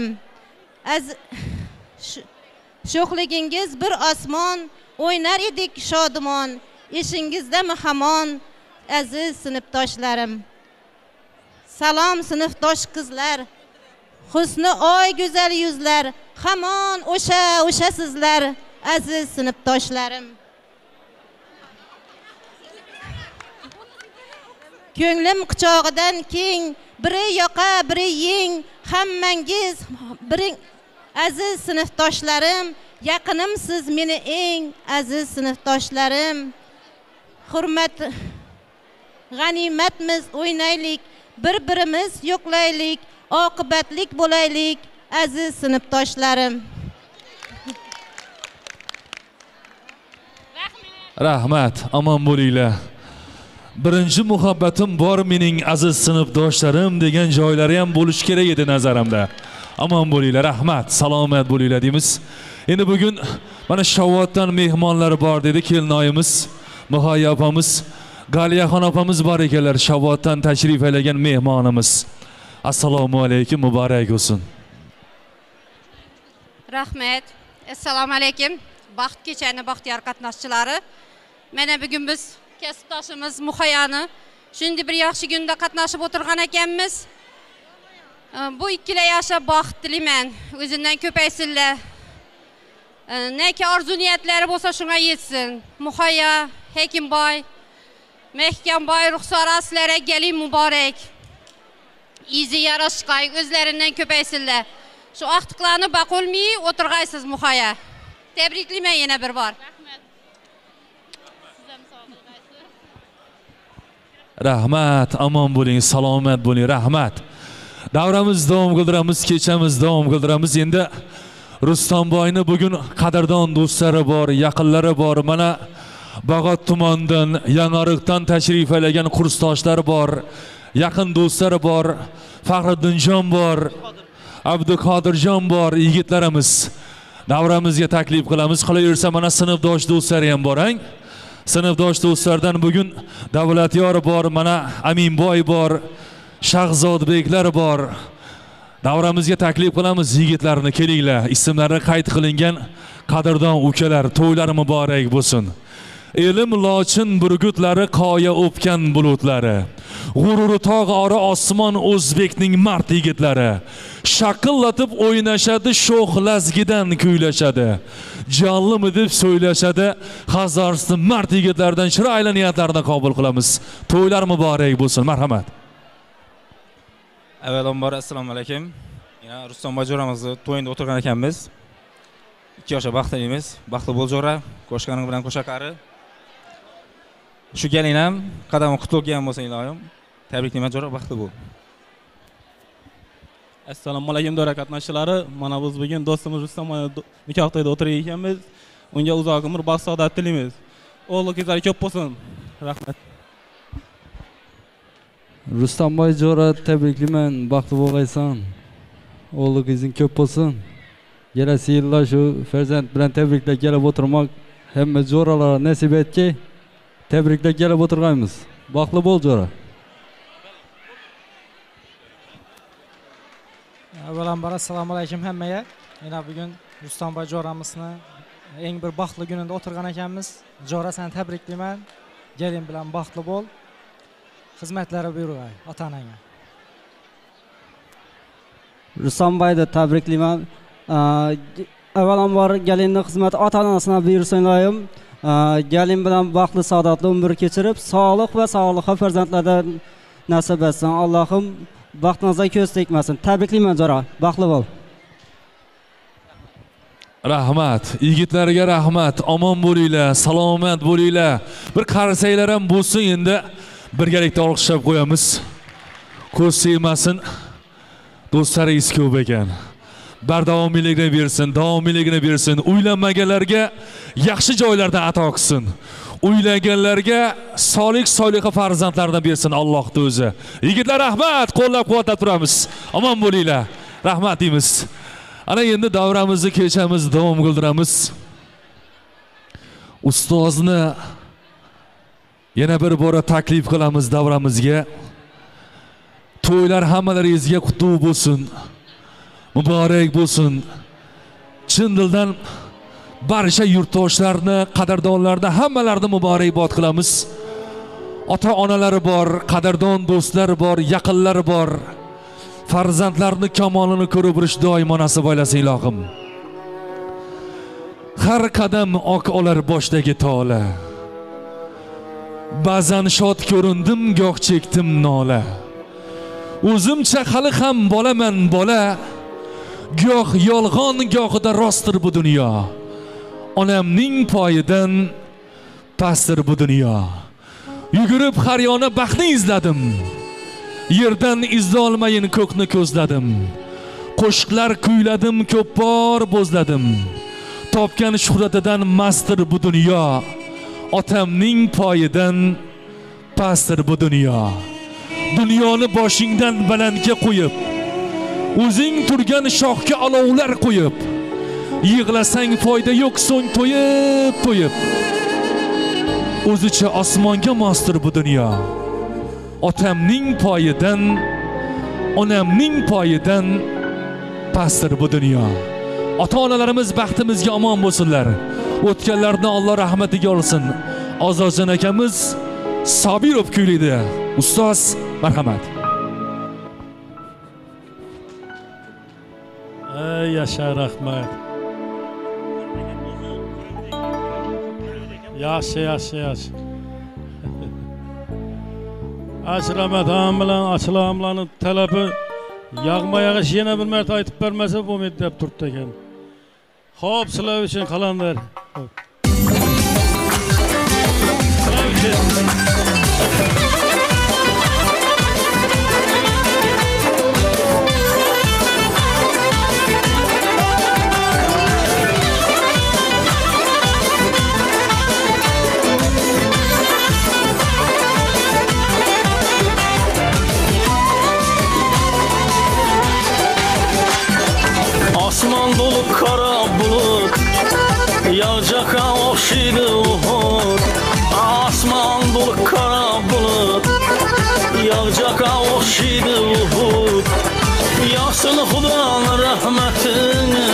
Sho'xligingiz bir osmon, o'ynar edik shodimon. Eshingizda hamon aziz sinfdoshlarim. Salom sinfdosh qizlar. Husni oy go'zal yuzlar. Hamon o'sha sizlar. Aziz sinfdoshlarim. Ko'nglim quchog'idan keng, biri yoqa, biri yeng, hammangiz biring aziz sinfdoshlarim, yaqinimsiz meni eng aziz sinfdoshlarim. Hurmat g'animatmiz o'ynaylik, bir-birimiz yo'qlaylik, oqibatlik bo'laylik aziz sinfdoshlarim. Rahmat, omon bo'linglar. Birinchi muhabbatim bor mening aziz sinfdoshlarim degan joylari ham bo'lish kerak edi nazarimda. Omon bo'linglar, rahmat, salomat bo'linglar deymiz. Endi bugun mana Shovotdan mehmonlar bor dedi kelinoyimiz, Muhayya opamiz, Galiyaxon opamiz bor ekanlar, Shovotdan tashrif aylagan mehmonimiz. Assalomu alaykum, muborak bo'lsin. Rahmat. Assalomu alaykum. Baxt kechani baxtiyor qatnashchilari. Mana bugun biz kasbdoshimiz Muhayyani shunday bir yaxshi kunda qatnashib o'tirgan ekanmiz. Bu ikkala yashab baxt tilayman. O'zidan ko'paysinlar. Neki arzu niyatlari bo'lsa shunga yetsin. Muhayya, Hekimboy, Mehkamboy ruxsora sizlarga gelin muborak. İzi yarashqay, o'zlaridan ko'paysinlar. Shu vaqtlarni baqolmay o'tirg'aysiz Muhayya. Tebriklayman yana bir bor. Rahmat, omon bo'ling, salomat bo'ling, rahmat. Davramiz davom qildiramiz, kechamiz davom qildiramiz. Endi Rustamboyni bugun qadrdon do'stlari bor, yaqinlari bor. Mana Bag'ot tumanidan, Yangiariqdan tashrif aylagan kursdoshlar bor, yaqin do'stlari bor, Faxriddinjon bor, Abduqodirjon bor, yigitlarimiz. Davramizga taklif qilamiz. Qilaversa mana sinfdosh do'stlari ham bor, ang. Sinfdosh do'stlardan bugun Davlatyor bor, mana Aminboy bor, Shahzodbeklar bor. Davramizga taklif qilamiz, yigitlarni kelinglar. Ismlari qayd qilingan qadrdon ukalar, to'ylari muborak bo'lsin. Elim lochin burgutlari qoya o'pgan bulutlari. G'ururi tog' ora osmon o'zbekning mard yigitlari. Shaqillatib o'ynashadi, sho'x lazgidan kuylashadi. Jonlimi deb so'ylashadi, Hazoriston mard yigitlardan chiroyli niyatlarni qabul qilamiz. To'ylar muborak bo'lsin. Marhamat. Avvalambor assalomu alaykum. Yana Rustamboy jo'ramizni to'yinda o'tirgan ekanmiz. 2 yoshga baxt tilaymiz. Baxtli bo'l jo'ra, qo'shganing bilan qo'shaqari. Shu gelin ham qadam qutlug kelgan bo'lsa iloyim. Tabriklayman jo'ra, baxtli bo'l. Assalomu alaykum do'ra qatnashchilari. Mana biz bugun do'stimiz Rustamboy nikoh to'yida o'tirar ekanmiz. Unga uzoq umr, baxt saodat tilaymiz. O'g'il-qizlari ko'p bo'lsin. Rahmat. Rustamboy jo'ra, tabriklayman, baxtli bo'lg'aysan. O'g'il-qizing ko'p bo'lsin. Kelasi yillar shu farzand bilan tabriklab kelib o'tirmoq hamma jo'ralar nasib etki. Tabriklab kelib o'tirganmiz. Baxtli bo'l jo'ra. Avvalambor assalomu alaykum hammaga. Yana bugun Rustamboy jo'ramizni eng bir baxtli kunida o'tirgan ekanmiz. Jo'ra, seni tabriklayman. Gelin bilan baxtli bo'l. Xizmatlari buyurg'ay ota-onangga. Rustamboyni tabriklayman. Avvalambor gelinning xizmati ota-onasiga buyursin iloyim. Gelin bilan baxtli saodatli umr kechirib, sog'lik va sog'liqli farzandlardan nasib etsin. Allohim baxtingizga ko'z tegmasin. Tabriklayman jo'ra. Baxtli bo'l. Rahmat, yigitlarga rahmat. Omon bo'linglar, salomat bo'linglar. Bir qarsanglar ham bo'lsin, endi birgalikda olqishlab qo'yamiz. Ko'z tegmasin. Do'stlaringiz ko'p ekan. Bardavomiyligini bersin, davomiyligini bersin. Uylanmaganlarga yaxshi joylarda ato qilsin. Uylanganlarga solih-soliha farzandlardan bersin Allohning o'zi. Yigitlar rahmat, qo'llab-quvvatlab turamiz. Omon bo'linglar. Rahmat deymiz. Ana endi davramizni kechamiz davom qildiramiz. Ustozni yana bir bora taklif qilamiz davramizga. To'ylar hammalaringizga qutlug' bo'lsin. Muborak bo'lsin. Chin dildan barcha yurtdoshlarni, qadrdonlarni hammalarni muborakbod qilamiz. Ota-onalari bor, qadrdon do'stlar bor, yaqinlari bor. Farzandlarni kamolini ko'rib yurish doimo nasib aylasin ilohim. Har qadam oq olar boshdagi tola. Ba'zan shod ko'rindim, goh chekdim nola. O'zimcha hali ham bolaman bola. Goh yolg'on, gohida rostdir bu dunyo. Onamning poyidan pastdir bu dunyo. Yugurib har yona baxtni izladim. Yerdan izla olmayin ko'kni ko'zladim. Qo'shiqlar kuyladim, ko'p bor bo'zladim. Topgan shuhratidan mastir bu dunyo. Otamning poyidan pastdir bu dunyo. Dunyoni boshingdan balandga qo'yib, o'zing turgan shoxga olovlar qo'yib, yig'lasang foyda yo'q, so'ng to'yib o'zicha osmonga mostir bu dunyo. Otamning poyidan, onamning poyidan pastdir bu dunyo. Ota-onalarimiz baxtimizga omon bo'lsinlar. O'tganlarni Alloh rahmatiga olsin. Ozodjon akamiz Sobirov kuylaydi. Ustoz, marhamat. Ey yaşa, rahmat. Yaşa. Ramadan bilan açılamlarını tələbi yağma yağış yine bir mərtə aytib verməsə bu meddəb turtdu ekan. Xo'p, sizlar uchun qalandar. Osmon dolu qora bulut, yağacaka oxşaydı Uhud. Osmon dolu qara bulut, yağacaka oxşaydı Uhud. Yağsın Xudoning rahmatini,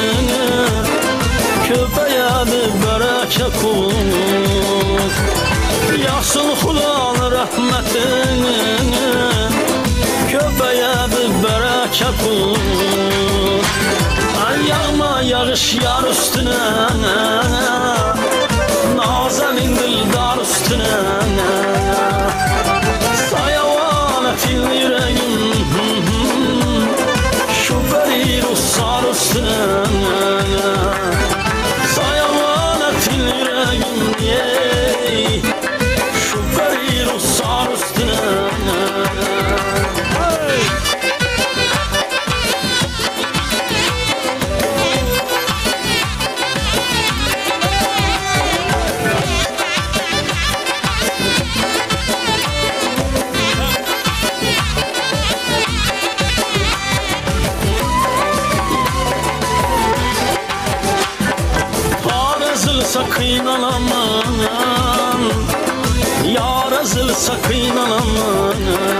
köpəyədi bərəkə qut. Yağsın Xudoning rahmatini, köpəyədi bərəkə qut. Yağma yağış yar üstüne, nazenin dildar üstüne. Sayavan etin yüreğim, şu peri ruhsar üstüne. Sayavan etin yüreğim, şu peri ruhsar üstüne. Kıynalaman, yar ezilse kıynalaman.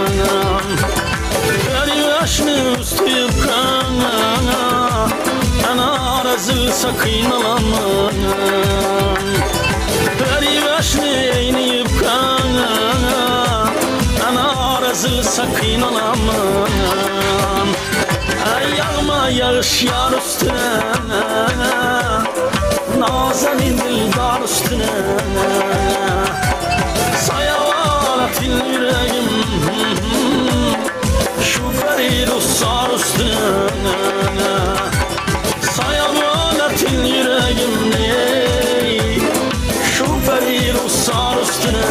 Beni yaşını üstüyüp kana, anar ezilse kıynalaman. Beni yaşını eyniyip kana, anar ezilse kıynalaman. Yağma yağış yar üstüne, nazenin dildar üstüne. Sayavan etin yüreğim, şu peri ruhsar üstüne. Sayavan etin yüreğim, şu peri ruhsar üstüne.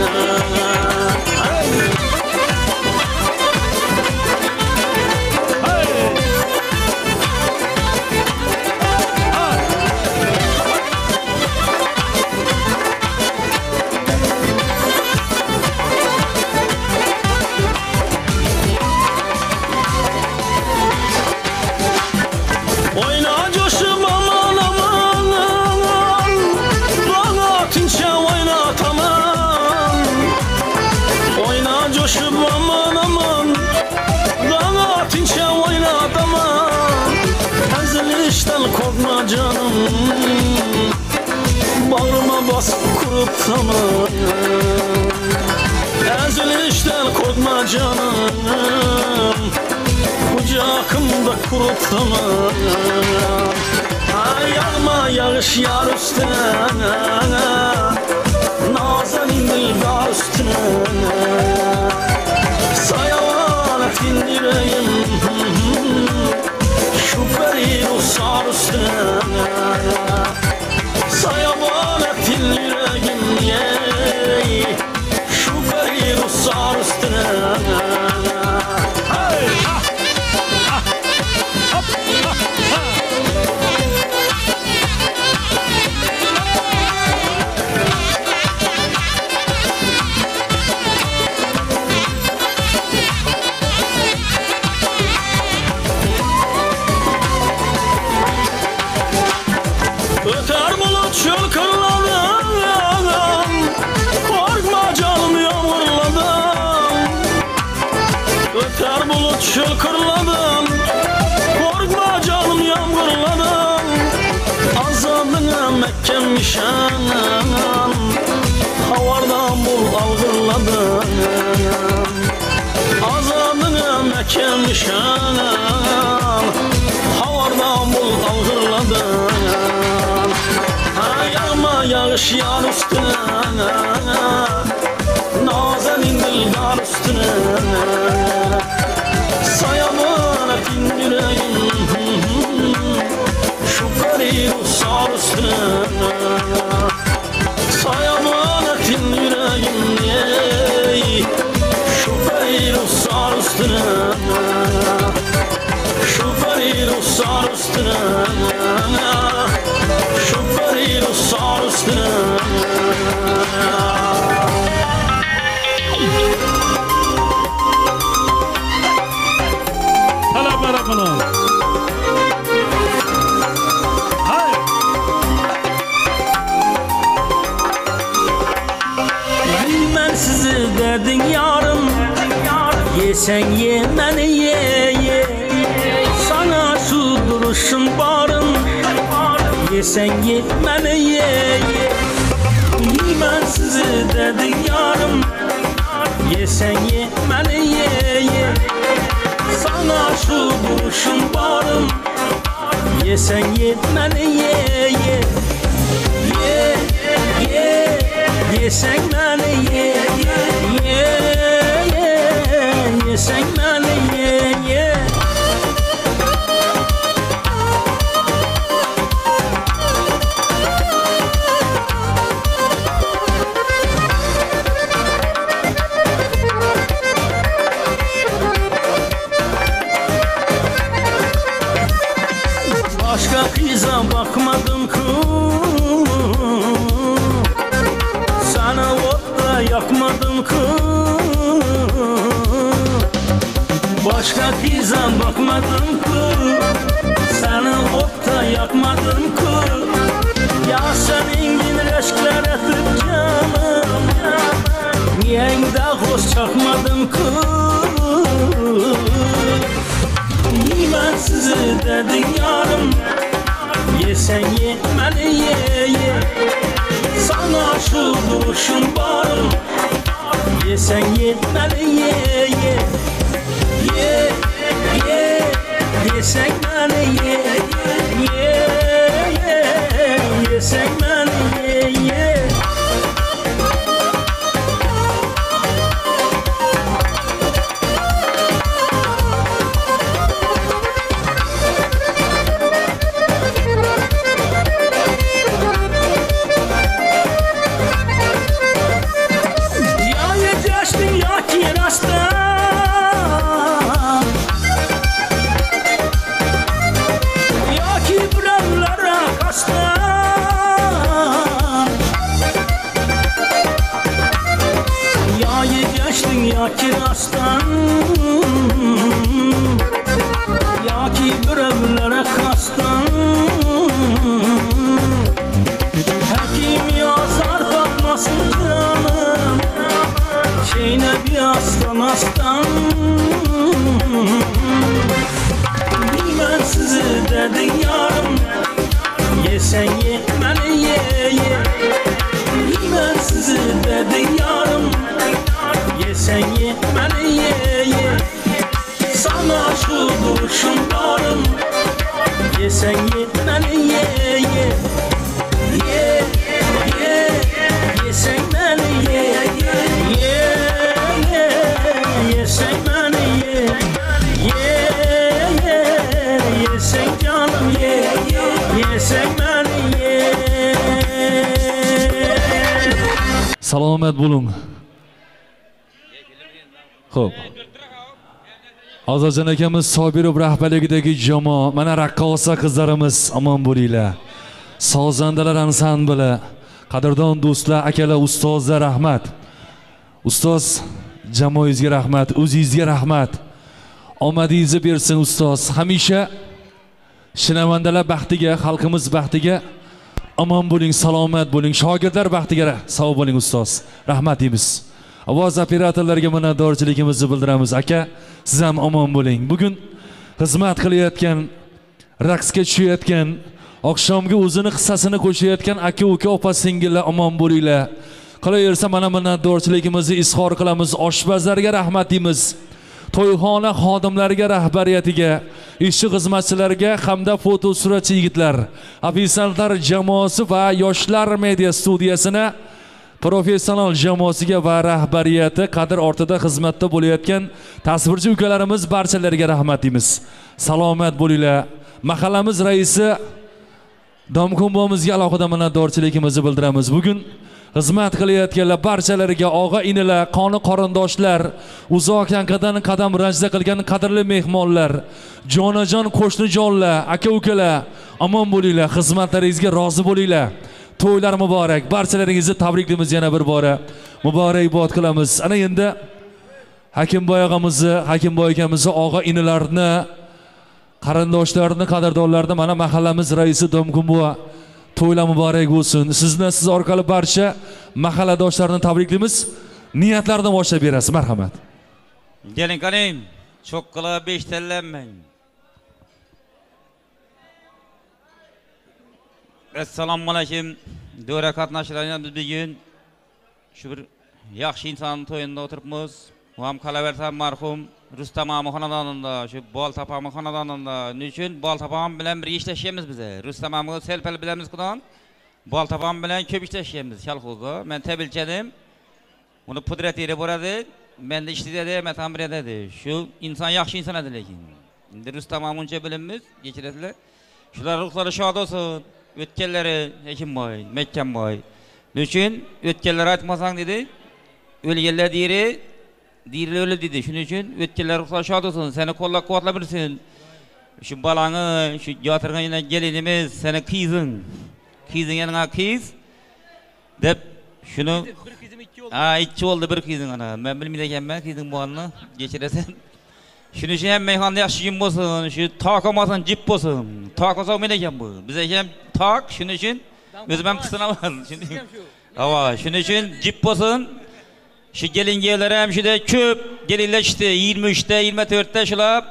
Korkma canım, bağrıma bas kurup tamam. Ezilişten korkma canım, kucağımda kurup tamam. Yağma yağış yar üstüne, nazenin dildar üstüne. Sayavan etin yüreğim, şu peri ruhsar üstüne. Sayavan etin yüreğim, şu peri ruhsar üstüne. gelmişəm Havardan bul alğırladım Azadını məkəmişəm Havardan bul alğırladım Yağma yağış yar üstüne Nazenin dilgar üstüne Sayamın etin yüreğim Şu garip sar üstüne Sayamın etin yüreğim Şu garip sar üstüne Şu garip sar üstüne Şu garip sar üstüne Bilmem sizi derdin yarım Yesen ye beni ye Sana şu duruşun barım Yesen ye beni ye Bilmem sizi derdin yarım Yesen ye beni ye Sana şu duruşun barım Yesen ye beni ye Yesen beni ye Yesen beni ye Başka kıza bakmadım ki Sana ot da yakmadım ki Başka kıza bakmadım ki Sana ot da yakmadım ki Ya senin gibi reşkler etip canım Yengde hoş çakmadım ki Ben sizi dedin yarım Yesen ye beni ye Sana şu duruşun barım Yesen ye beni ye Yesen beni ye Yesen beni ye Ya ki rastan Ya ki birevlere kastan Hekim yazar bakmasın canım Şeyine bir astan Bilmem sizi dedin yarım Yesen ye beni ye Bilmem sizi dedin yarım Yesen ye beni ye Sana şu duruşun barım Yesen ye beni ye Yesen beni ye Yesen beni ye Yesen canım ye Yesen beni ye Salomat bo'ling. Xo'p. Ozodjon akamiz Sobirov rahbarligidagi jamoa, mana raqqosa qizlarimiz omon bo'linglar. Sozandalar ansambli, qadrdon do'stlar, akalar, ustozlar rahmat. Ustoz jamoangizga rahmat, o'zingizga rahmat. Omadingizni bersin ustoz. Hamisha shinavandalar baxtiga, xalqimiz baxtiga omon bo'ling, salomat bo'ling, shogirdlar baxtiga sog' bo'ling ustoz. Rahmat deymiz. Ovoz operatorlarga minnatdorchiligimizni bildiramiz. Aka, siz ham omon bo'ling. Bugun xizmat qilayotgan, raqsga tushayotgan oqshomgi o'zini hissasini qo'shayotgan aka-uka, opa-singillar omon bo'linglar. Qolaversa mana minnatdorchiligimizni izhor qilamiz. Oshpazlarga rahmat deymiz. To'yxona xodimlariga, rahbariyatiga, ishchi xizmatchilarga hamda fotosuratchi yigitlar, ofitsantlar jamoasi va yoshlar media studiyasini professional jamoasiga va rahbariyati, qadr ortida xizmatda bo'layotgan tasvirchi ukalarimiz barchalariga rahmat deymiz. Salomat bo'linglar. Mahallamiz raisi Domkumbomizga alohida minnatdorchiligimizni bildiramiz. Bugun xizmat qilayotganlar barchalariga, og'a-inilar, qoni qarindoshlar, uzoq yanqadan qadam rajda qilgan qadrli mehmonlar, jonajon qo'shnijonlar, aka-ukalar, omon bo'linglar, xizmatlaringizga rozi bo'linglar. To'ylar muborak. Barchalaringizni tabriklaymiz yana bir bora. Muborakbod qilamiz. Ana endi Hakimboy og'amizni, Hakimboy akamizni, og'a-inilarni, qarindoshlarni, qadrdonlarni mana mahallamiz raisi Domkumbo to'ylar muborak bo'lsin. Sizni siz orqali barcha mahalladoshlarni tabriklaymiz. Niyatlarni boshlab berasiz. Marhamat. Gelin qaling, cho'qqila 5 tallanmang. Assalomu alaykum. Dora qatnashchilarimiz bugun shu bir yaxshi insonning to'yida o'tiribmiz. U ham qalaversa marhum Rustam aka xonadonida, shu Boltapa xonadonida. Nechun Boltapa bilan bir ishlaymiz biz. Rustam aka selpal bilamiz qudon. Boltapa bilan ko'p ishlaymiz kolxozda. Men tabilchadim. Uni pudratiga boradi. Men de ishlaydi, men ta'mir etadi. Shu inson yaxshi inson edi lekin. Endi Rustam aka uncha bilimimiz, kechiradilar. Shular ruhlari shod bo'lsin. O'tganlari Hekimboy, Mekkamboy. Nechun o'tganlar aytmasang dedi. O'lganlar deyri o'ldi dedi. Shuning uchun o'tganlar ruhlar shod bo'lsin. Seni qo'llab-quvvatlab bilsin. Shu balani, shu yotirgan gelinimiz, seni qizing yana qiz deb shuni ikki oldu bir qizing ana. Men bilmaydi ekanman qizing bo'lganini, kechirasan. Shuning uchun ham mehmonda yaxshi kun bo'lsin, shu tok olmasin, jip bo'lsin. Tok olsa men ekan bu. Biz ham tok, shuning uchun o'zim ham qistinaman. Shuning uchun jip bo'lsin. Şu gelingeler hem şurada köp gelinler işte 23'te 24'te şulap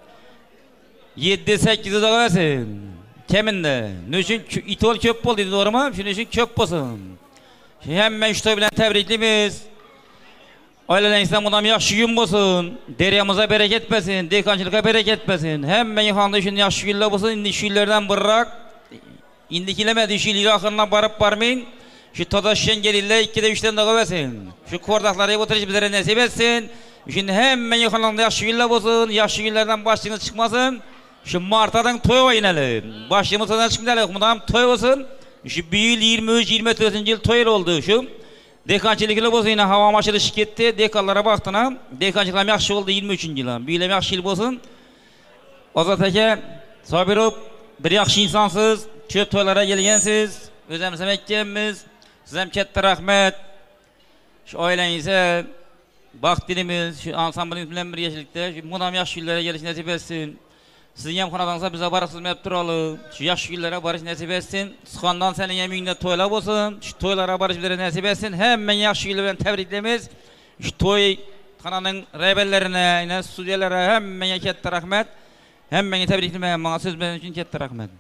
7-8'de de versin. Keminde. Ne için itol köp oldu dedi doğru mu? Şunun için köp olsun. Şimdi hemen şu bilen tebriklimiz. Aileler İslam adam yaxşı gün olsun. Deryamıza bereket versin. Dekancılığa bereket versin. Hemen yıkandı şimdi yaxşı günler olsun. İndi şu illerden bırak. İndikilemedi şu ileri akırına barıp barmayın. Şu Todaş'ın gelirler 2'de 3'ten de versin. Şu kordakları oturuş bizlere nasip etsin. Şimdi hemen yakınlarında yaşlı günler olsun. Yaşlı günlerden başlığınız çıkmasın. Şu Mart'tan toy oynayalım. Başlığımızdan çıkmayalım. Bundan toy olsun. Şu bir yıl 23-24. yıl toy oldu. Şu dekancılıkla olsun yine hava maçlı şirkette. Dekallara baktığına. Dekancılıklam yaxşı oldu 23. yıla. Büyülem yaxşı yıl olsun. O zaten sabir olup bir yaxşı insansız. Çöp toylara gelgensiz. Özümüze mekkemiz. Size katta rahmet. Şu ailenize bak dilimiz, şu ansamblimiz bilen bir yaşlıkta, şu bunam yaş günlere geliş nasip etsin. Sizin hem konadansa bize barış hizmet duralım. Şu yaş günlere barış nasip etsin. Sıkandan senin yeminle toylar olsun. Şu toylara barış bilere nasip etsin. Hemen yaş günlerden tebriklemiz. Şu toy kanalın rebellerine, stüdyolara hemen katta rahmet. Hemen tebriklemeye bana söz benim için katta rahmet.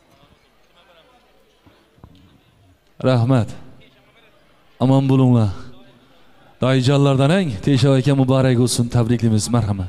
Rahmat. Aman bulunlar. Dayıcanlardan en teşekkür mübarek olsun. Tebriklerimiz. Merhamet.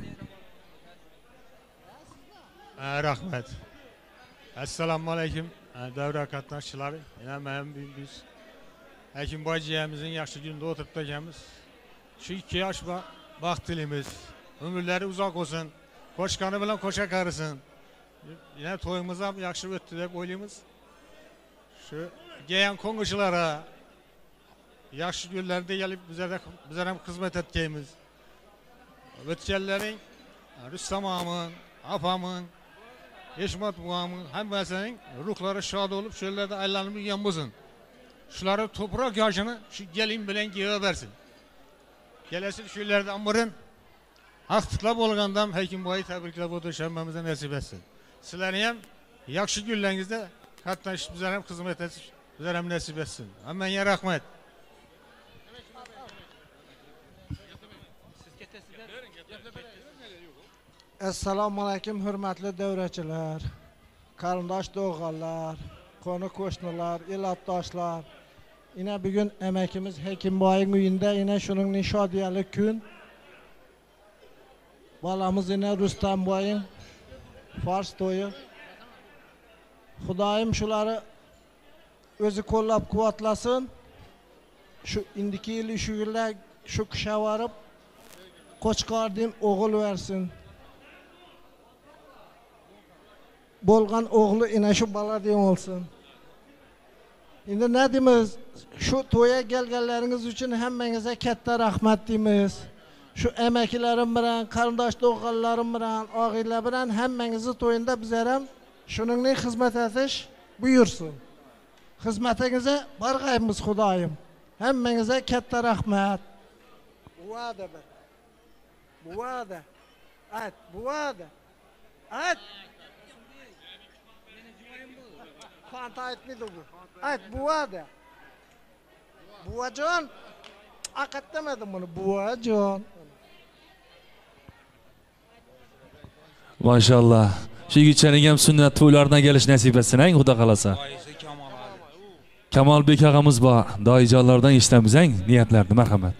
Rahmet. Esselamu aleyküm. Devre katnaşçıları. Yine benim biz. Hekimboy cihemizin yaxşı günde oturup da gelimiz. Şu 2 yaş vaktilimiz. Ömürleri uzak olsun. Koşkanı bilen koşa karısın. Yine toyumuza yaxşı öttü de koyduğumuz. Şu geyen konuşulara yaxşı günlerde gelip bize hem hizmet ettiğimiz ötkellerin Rüstem ağamın, apamın, Eşmat buğamın hemmesenin ruhları şad olup şöylerde aylanımı yanmasın. Şuları toprak yaşını şu gelin bilen giye versin. Gelesin şöylerde amırın haklıkla bolğandan Hekimboy'u tebrikle bu döşenmemize nasip etsin. Sizlerin hem yaxşı günlerinizde hatta bize hem hizmet etsin. Bize hem nasip etsin. Hemen ya rahmet. Assalomu alaykum hurmatli davrachilar. qarindosh doğanlar, konu qo'shnilar, elatdoshlar. Yine bugün emeğimiz Hekimboy'un uyunda yine şunun nişadiyalı gün. Balamız yine Rustamboy'un Fars toyu. Xudoyim shuları o'zi qo'llab quvvatlasin. Şu indiki yili şu yillar şu qisha varib Qo'chqordan o'g'il versin. Bo'lgan o'g'li ina shu baladan olsun. Endi ne deymiz? Şu to'ya kelganlaringiz uchun hammangizga katta rahmat deymiz. Şu emekilerim bilan, qarindosh o'g'allarim bilan, og'aylar bilan hammangizni to'yinda bizlar ham shuningdek xizmat etish buyursin. Xizmatingizga barg'aymiz Xudoyim. Hammangizga katta rahmat. Buada bir. Buada. At, buada. At. Fanta etmedi bu. At, buada. Buajon. Akat demedim bunu. Buajon. Maşallah. Shu yigitchaning ham sunnat to'ylaridan kelish nasib etsin, Xudo xolasa. Kamolbek og'amiz bor. Doijonlardan eshitamiz, niyatlarni, marhamat.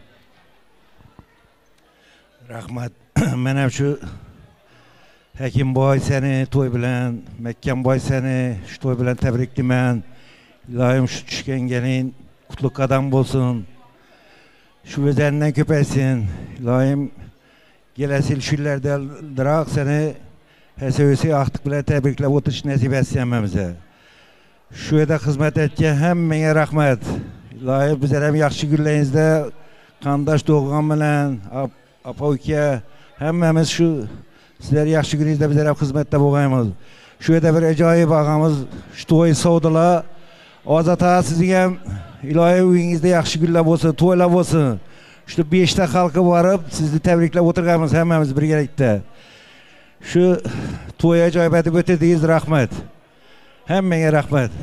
Rahmat. Men ham shu Hekimboy seni to'y bilan, Mekkamboy seni shu to'y bilan tabriklayman. Ilohim shu tushgan gelin qutlug' qadam bo'lsin. Shu o'zandan ko'paysin. Ilohim kelasi yil shu yillardaroq seni Hesevisi aktık bilen tebrikler oturuş nasip etsin hammamıza. Şu yerda xizmat etgan hammaga rahmat. Ilohim bizlar ham yaxshi kunlaringizda qandosh doğan bilan apa uka hammamiz shu sizlar yaxshi kuningizda bizlar ham xizmatda bo'lganmiz. Shu yerda bir ajoyib og'amiz shu to'y savdolar. Ozod aka sizga ham ilohim uyingizda yaxshi kunlar bo'lsin, to'ylar bo'lsin. Shu 5 ta xalqi borib sizni tabriklab o'tirganmiz hammamiz birgalikda. Şu to'y ajoyib etib o'tdingiz, rahmat. Hammaga rahmat.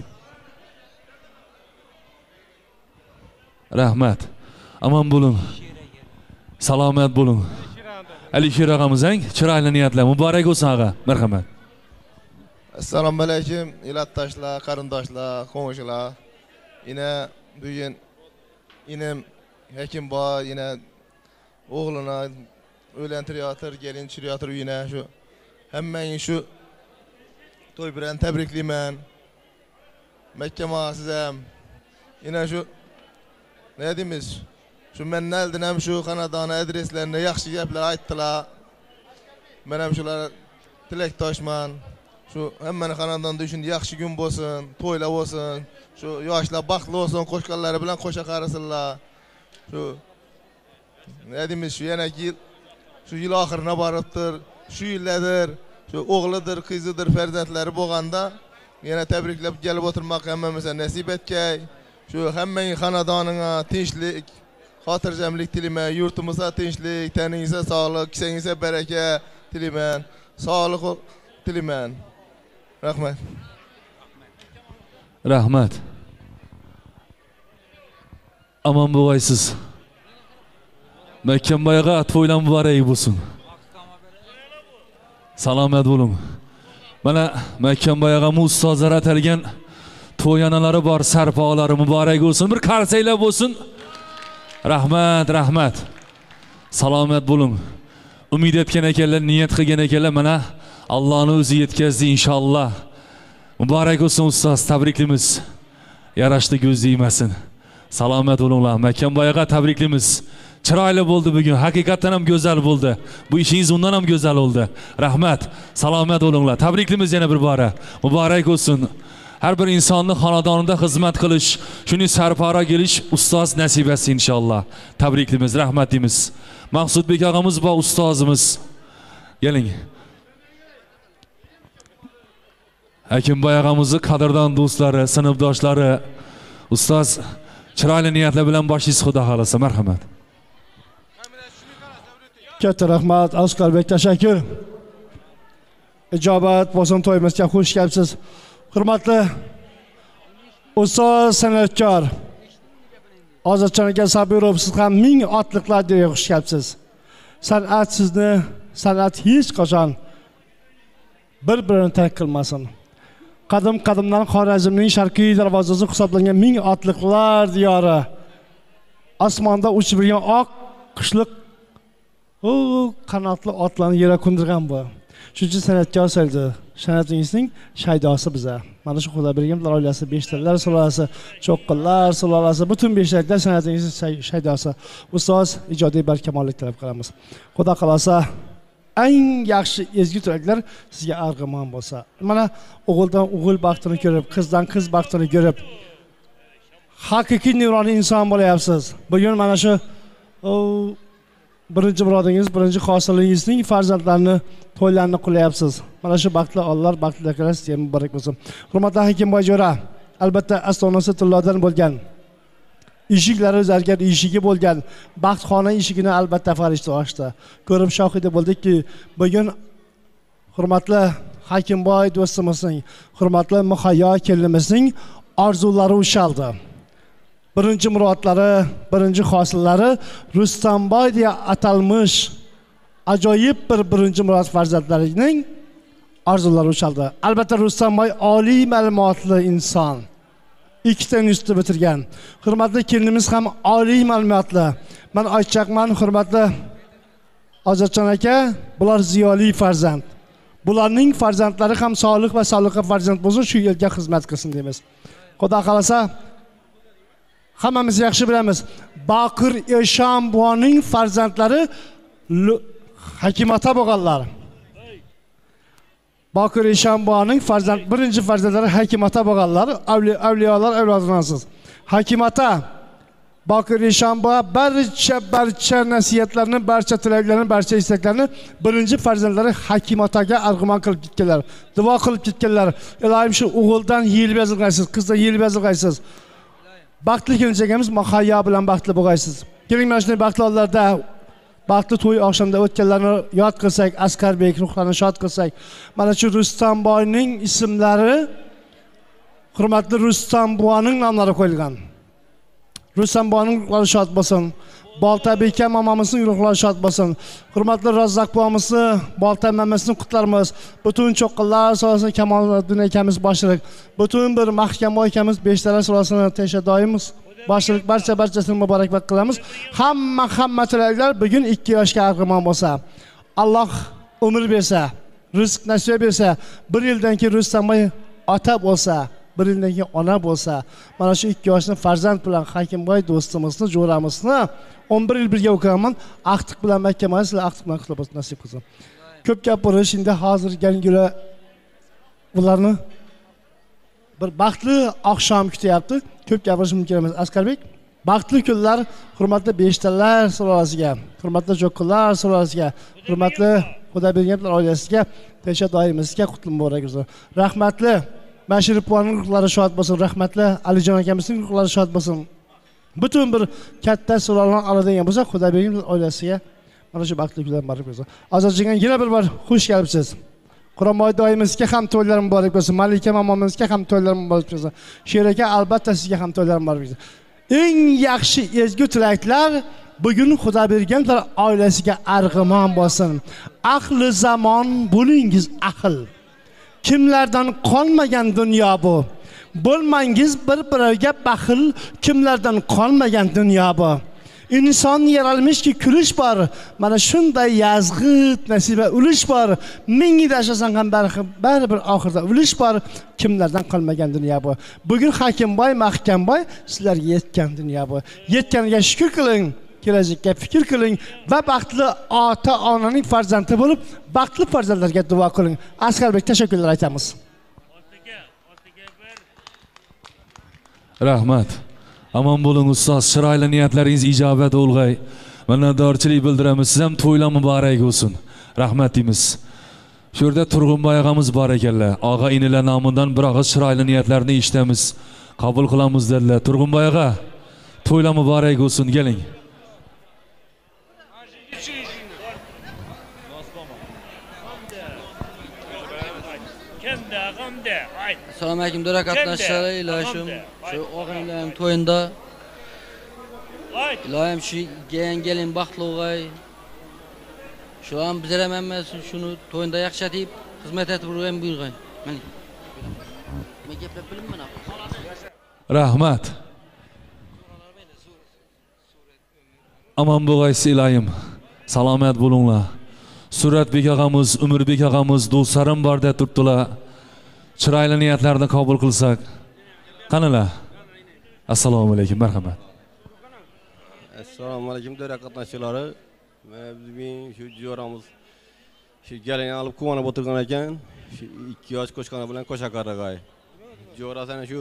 Rahmat. Aman bo'lin. Salomat bo'lin. Alisher og'amizning chiroyli niyatlar muborak bo'lsin og'a. Marhamat. Assalomu alaykum, elatdoshlar, qarindoshlar, qo'shnilar. Yine bugun inim Hekimboy yine o'g'lini o'ylantiryapti, gelinchirayapti uyine şu. Hemen şu to'y bilan tabriklayman. Mekkama sizam. Yine şu ne deymiz? Şu mennelden hem şu xonadona adreslerini yaxshi gaplar aytdilar. Men ham shular tilakdoshman. Şu hemen xonadonda uchun yaxshi kun bo'lsin, to'ylar bo'lsin. Şu yoshlar baxtli bo'lsin, qo'shqanlari bilan qo'sha qarasinlar. Şu ne deymiz? Şu yana yil şu yil oxirina boribdir. Şu yillardir, şu o'g'lidir, qizidir, farzandlari bo'lganda yana tabriklab kelib o'tirmoq hammamizga nasib etgay. Şu hammaning xonadoniga tinchlik, xotirjamlik tilayman, yurtimizga tinchlik, taningizga sog'lik, kisangizga baraka tilayman, sog'lik tilayman. Rahmat. Rahmat. Aman bo'lg'aysiz. Mekkamboyga to'ylar muborak bo'lsin. Salomat bo'ling. Mana Mekkamboy og'am ustozlar atalgan to'yanalari bor, sarpolari muborak bo'lsin. Bir qarsanglar bo'lsin. Rahmat, rahmat. Salomat bo'ling. Umid etgan ekanlar, niyat qilgan ekanlar, mana Allohning o'zi yetkazdi inshaalloh. Muborak bo'lsin ustoz, tabriklaymiz. Yarashdi ko'z deymasin. Salomat bo'linglar. Mekkamboy og'a tabriklaymiz. Chiroyli bo'ldi bugun. Haqiqatan ham go'zal bo'ldi. Bu ishingiz undan ham go'zal oldu. Rahmat. Salomat bo'linglar. Tabriklaymiz yana bir bora. Muborak bo'lsin. Har bir insonni xonadonida xizmat qilish, shuni sarpora kelish ustoz nasib etsin inshaalloh. Tabriklaymiz, rahmat deymiz. Maqsudbek og'amiz va ustozimiz. Keling. Hekimboy og'amizning qadrdon do'stlari, sinfdoshlari, ustoz chiroyli niyatlar bilan boshlaysiz, Xudo xolasa. Marhamat. Katta rahmat, Asqarbek tashakkur. Ijobat bo'lsin, to'yimizga xush kelibsiz. Hurmatli ustoz san'atkor Ozodjon aka Sabirov, siz ham ming otliqlarga xush kelibsiz. San'at sizni, san'at hech qachon bir-birini tark qilmasin. Qadimdan Xorazmning sharqiy darvozasi hisoblangan ming otliqlar diyori. Osmonda uchib yurgan oq qishliq qanotli otlarni yere ko'ndirgan bu. Shuncha san'atga osildi. San'atingizning shaydosi biza. Mana shu Xudo bergan oilasi, beshtalar sulolasi, cho'qqillar sulolasi, butun beshtaliklar san'atingizning shaydosi. Ustoz ijodiy barkamollik tilab qilamiz. Xudo xolasa eng yaxshi ezgu tilaklar sizga arg'amon bo'lsa. Mana o'g'ildan o'g'il baxtini ko'rib, qizdan qiz baxtini ko'rib, haqiqiy nuroniy inson bo'layapsiz. Bugun mana shu birinchi murodingiz, birinchi hosilingizning farzandlarini to'ylarini qilyapsiz. Mana shu baxtli onlar, baxtli akalar sizga muborak bo'lsin. Hurmatli Hakimboy Jo'ra, albatta astonasi tillodan bo'lgan, eshiklari zargar eshigi bo'lgan baxtxona eshigini albatta farishta ochdi. Ko'rib shohida bo'ldikki, bugun hurmatli Hakimboy do'stimizning, hurmatli Muhayyo kelinimizning orzulari ushaldi. Birinchi murodlari, birinchi hosillari Rustamboy deya atalmish ajoyib birinchi murod farzandlarining orzulari ushaldi. Albatta Rustamboy oliy ma'lumotli inson. Ikkita institut bitirgan. Hurmatli kelinimiz ham oliy ma'lumotli. Men aytmoqman, hurmatli Ozodjon aka, bular ziyoli farzand. Bularning farzandlari ham solih va soliha farzand bo'lsa, shu yerga xizmat qilsin deymiz. Xudo xolasa hammamiz yaxshi bilamiz. Baqir Eshonboning farzandlari Hakimota bo'lganlar. Baqir Eshonboning birinchi farzandlari Hakimota bo'lganlar, avliyolar avlodinasiz. Hakimota Baqir Eshonbo barcha nasihatlarni, barcha tilaklarni, barcha istaklarini birinchi farzandlari Hakimotaga arg'umon qilib ketganlar. Duo qilib ketganlar. Ilohim shu o'g'ildan yil bezilg'aysiz, qizdan yil bezilg'aysiz. Baxtli kelinchagimiz Muhayyo bilan baxtli bo'lg'aysiz. Keling, mana shunday baxtli onlarda baxtli to'y oqshomida o'tganlarni yod qilsak, Askarbek ruhlarini shod qilsak, mana shu Rustamboyning ismlari hurmatli Rustamboyning nomlari qo'yilgan. Rustamboyning ruhlari shod bo'lsin. Boltabeka mamamizning ruhlari shod bo'lsin. Hurmatli Razzaq bobomizni, Bolta mamasini qutlarmiz. Butun cho'qqillar so'rasini Kamoliddin akamiz boshliq, butun bir Mahkamboy akamiz beshtalar so'rasini tesha doimiz boshliq barchasini muborakbod qilamiz. Hamma tilaklar bugun 2 yoshga arg'amon bo'lsa, Alloh umr bersa, rizq nasib bersa, 1 yildan keyin Rustamboy ota bo'lsa, 1 yildan keyin ona bo'lsa, mana shu 2 yoshli farzand bilan Hakimboy do'stimizni, jo'ramizni 11 yil birga o'qiraman. Aqtiq bilan Makkaman, sizlar aqtiq bilan qilib nasib qilsin. Ko'p gapirish endi hozir gangula ularni bir baxtli oqshom kutyapti. Ko'p gapirish mumkin emas. Askarbek, baxtli kunlar hurmatli beshtalar sulolasiga, hurmatli jo'qqillar sulolasiga, hurmatli Xudoberganlar oilasiga, tesha doimimizga qutlug' muborak bo'lsin. Rahmatli Mashiribovaning ruhlari shod bo'lsin. Rahmatli Alijon akamizning ruhlari shod bo'lsin. Butun bir katta sulolani oladigan bo'lsa, Xudoberganlar oilasiga mana shu baxtli kunlar muborak bo'lsin. Ozodjon yana bir bor xush kelibsiz. Quronboy doimimizga ham to'ylar muborak bo'lsin. Malika mamamizga ham to'ylar muborak bo'lsin. Sher aka albatta sizga ham to'ylar muborak bo'lsin. Eng yaxshi ezgu tilaklar bugun Xudoberganlar oilasiga arg'amon bo'lsin. Ahli zamon bo'lingiz ahil. Kimlardan qolmagan dunyo bu. Bo'lmangiz bir-biriga baxil, kimlardan qolmagan dunyo bu. İnson yaralmışki kulish bor. Mana shunday yazg'it nasiba ulush bor. Ming yil yashasan ham baribir oxirida ulush bor. Kimlardan qolmagan dunyo bu. Bugun Hakimboy, Mahkamboy sizlarga yetgan dunyo bu. Yetganiga shukr qiling. Kelajakka fikr qiling va baxtli ota-onaning farzandi bo'lib, baxtli farzandlarga duo qiling. Askarbek, tashakkurlar aytamiz. Rahmat. Aman bo'ling ustoz, chiroyli niyatlaringiz ijobat bo'lg'ay. Minnatdorchilik bildiramiz. Siz ham to'ylar muborak bo'lsin. Rahmat deymiz. Shu yerda Turg'unboy og'amiz bor ekanlar. Og'a inilar nomidan bir og'iz chiroyli niyatlarni eshitamiz. Qabul qilamiz dedilar. Turg'unboy og'a, to'ylar muborak bo'lsin, keling. Assalomu alaykum do'ra qatnashchilar, ilohim shu o'g'illarning to'yinda ilohim shu gelin baxtli o'g'ay shu ham bizlar ham shuni to'yinda yaxshi etib xizmat etib yurgan buyurgan. Men geplep bilinmen abi. Rahmat. Aman bo'g'aysiz iloyim. Salomat bo'linglar. Suratbek og'amiz, Umrbek og'amiz do'stlarim bor deb turibdilar. Chiroyli niyatlarni qabul qilsak. Qanilar? Assalomu alaykum, marhamat. Assalomu alaykum davlat qatnashchilari. Mana bizning shu jiyoramiz shu gelin olib quvonib o'tirgan ekan. Shu 2 yosh qo'shqani bilan qo'shaqarag'ay. Jiyora sana shu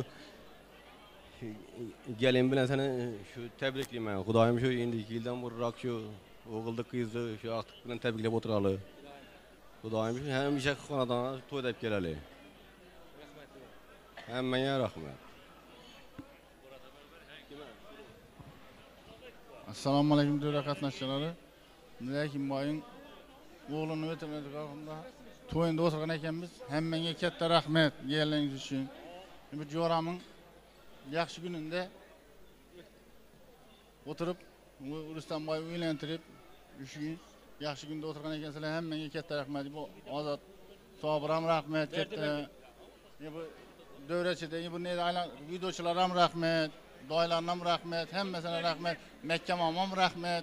gelin bilan seni shu tabriklayman. Xudoyim shu endi 2 yildan burunroq shu o'g'ilni qizni shu aqtiq bilan tabriklab o'tirali. Xudoyim shu hamisha xonadon to'ydab kelali. Hammaga rahmat. Assalomu alaykum davlat qatnashchilari. Lekin boying o'g'lini o'tirganida to'yinda o'tirgan ekanmiz. Hammaga katta rahmat geliniz uchun. Bu jo'ramning yaxshi kunida o'tirib, Rustam boy uylantirib, shu yaxshi kunda o'tirgan ekansizlar. Hammaga katta rahmat. Bu Ozod Sobir ham rahmat katta. Bu davratchidagi bu videochilar ham rahmat. Doylarına rahmet, hemmesine rahmet, Mekke mamam rahmet.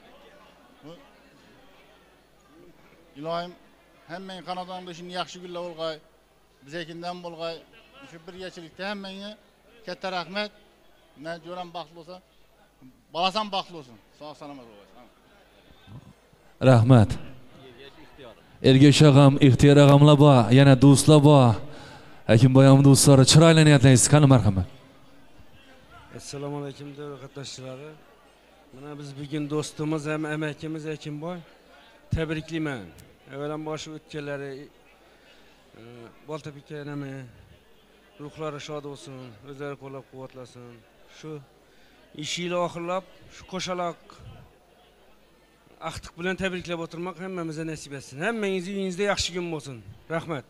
İlahim, hemmeyin Kanada'nın dışında yaxşı gülle olgay, bizekinden bolgay, şu bir geçilikte hemmeyine katta rahmet. Ne diyorum baxtlı olsa, balasan baxtlı olsun. Sağ salamat olgay. Rahmat. Ergesh og'am, Ixtiyor og'amlar bor, yana do'stlar bor. Hakimboy ham do'stlari chiroyli niyatlaysiz, qani marhamat. Assalomu alaykum davlat qatnashchilari. Mana biz bugun do'stimiz ham amakimiz Akimboy tabriklayman. Avvalambor shu o'tganlari Boltabek akamni ruhlari shod bo'lsin, o'zlari qo'llab-quvvatlasin. Shu ish yili oxirlab shu qo'shaloq aqtiq bilan tabriklab o'tirmoq hammamizga nasib etsin. Hammangiz uyingizda yaxshi kun bo'lsin. Rahmat.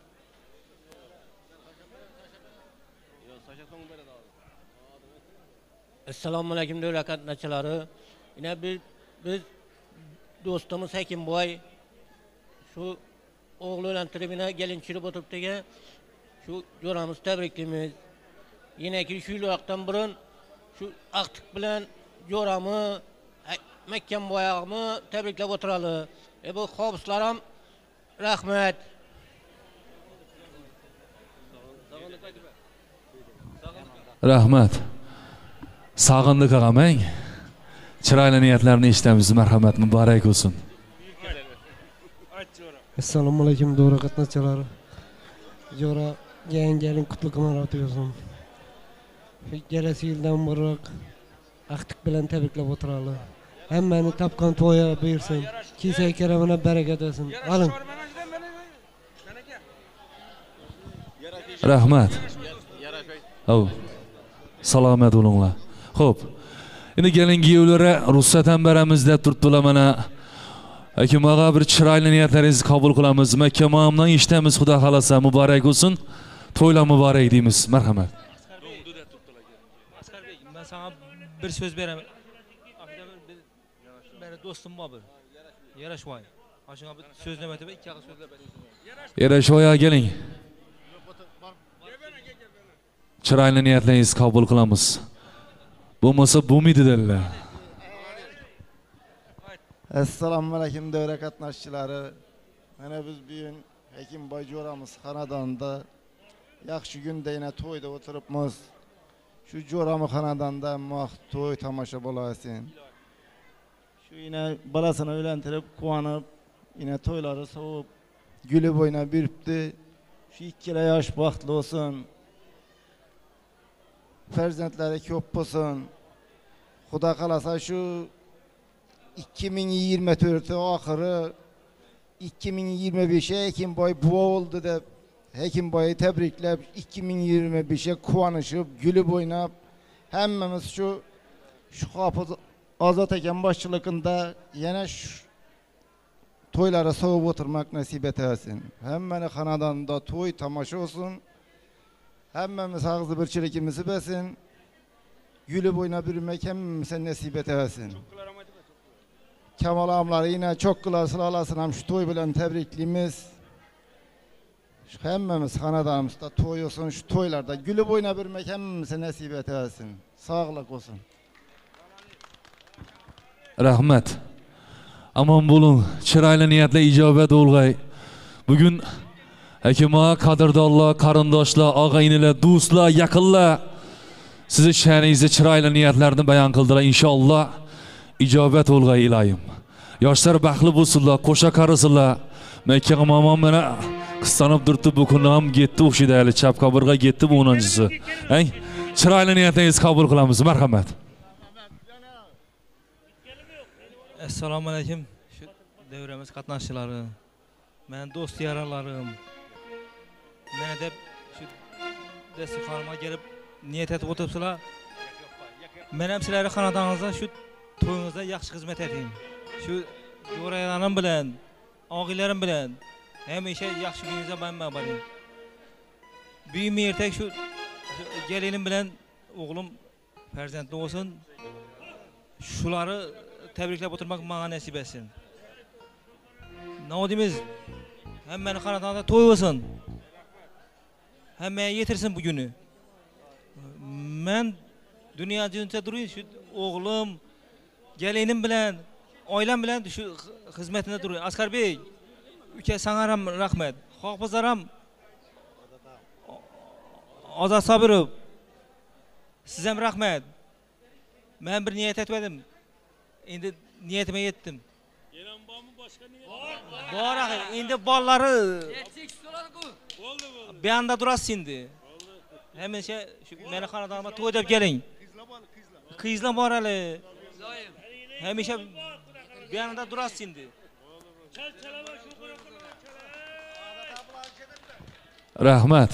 Assalomu alaykum davlat qatnashchilari. Yine biz do'stimiz Hakimboy shu o'g'li bilan tribuna gelinchirib o'tiribdiga shu jo'ramiz tabriklaymiz. Yine ki shu vaqtdan burun shu aqtiq bilan jo'rami Makkamboyog'ni tabriklab o'tirali. Bu hobislar ham rahmat. Rahmat. Sağındık ağameng. Chiroyli niyatlarni eshitamiz. Marhamat muborak bo'lsin. Assalomu alaykum davlat qatnashchilari. Jo'ra yangilik qutlug' maroti bo'lsin. Kelasi yildan burunroq aqtiq bilan tabriklab o'tirali. Hammani topgan to'ya buyursin. Kesak karamına barakat olsun. Alın. Rahmat. Oh. Salomat bo'linglar. Xo'p. Endi kelin kuyovlari ruxsat ham beramiz deb turibdilar mana. Akamaga bir chiroyli niyatlaringizni qabul qilamiz. Makka mamamdan eshitamiz, Xudo xolasa muborak bo'lsin. To'ylar muborak deymiz. Marhamat. Ben sana bir söz beraman. Benim dostum var bir. Yarashvoy. Aşağı bir sözlemedi ve iki ağız sözle beraman. Yarashvoy keling. Chiroyli niyatlaringizni qabul qilamiz. Bo'lmasa bo'lmaydi dedilar. Assalomu alaykum davlat qatnashchilari. Mana biz bugun Hakimboy jo'ramiz xonadonida yaxshi kunda yana to'yda o'tiribmiz. Shu jo'rami xonadonda to'y tomosha bo'lasin. Shu yana bolasini uylantirib, quvonib, yana to'ylari sovib, gulib o'ynab yuribdi. Shu ikkala yosh baxtli bo'lsin. Farzandlari ko'p bo'lsin. Xudo xolasa shu 2024 oxiri 2025'e Hakimboy buva oldu deb Hakimboy'u tebriklab 2025'e quvonishib, gülüb oynab hammamiz şu Hafız Ozod aka boshchiligida yana shu to'ylara sovib o'tirmak nasib etsin. Hammani xonadonida to'y tomosha olsun. Hammamiz ağzı bir çilikimizi besin. Gülüb oynab yürümek hammamize nasip etsin. Kemal ağamları yine çok kılar sıralasın hem şu toy bilen tebriklimiz. Şu hemmemiz hanadanımızda toy olsun, şu toylarda gülüp oynayabilmek hemmemize nasip etsin. Sağlık olsun. Rahmet. Aman bulun, çıraylı niyetle icabet olgay. Bugün Hekima, qadrdonlar, qarindoshlar, og'aynilar, do'stlar, yaqinlar sizni sha'ningizda chiroyli niyatlarni bayon qildilar. Inshaalloh ijobat olg'ay iloyim. Yoshlar baxtli bo'lsinlar, qo'sha qarisinlar. Makka momom mana qistanib turibdi, bu kun ham ketdi o'xshaydi, hali chap qabirga ketdi bu 10-chisi. Chiroyli niyatingizni qabul qilamiz. Marhamat. Assalomu alaykum. Shu davramiz qatnashchilari, men do'st yaralarim. Mene deb shu dasturxonga kelib niyat etib o'tiribsizlar. Men ham sizlarga xonadoningizda shu to'yingizda yaxshi xizmat eting. Shu jo'raylarim bilan, og'iylarim bilan hamisha yaxshi kuningizda manman bo'ling. Buyim ertak shu gelinim bilan o'g'lim farzandli bo'lsin. Shularni tabriklab o'tirmak menga nasib etsin. Nodimiz hammani xonadonida to'y bo'lsin. Hammaga yetirsin bugünü. Men dünya cüzünde durayım, şu oğlum, gelinim bilen, oilam bilen şu hizmetinde durayım. Askar Bey, ülke sana rahmet. Hafızaram, Azat Sabirov, size rahmet. Ben bir niyet etmedim. Şimdi niyetime yettim. Var ahir, şimdi balları bir anda durasın şimdi. Hemen şey, meni xonadonimga to'y deb keling. Qizlar bor hali. Hamisha bir anda durasın şimdi. Rahmat.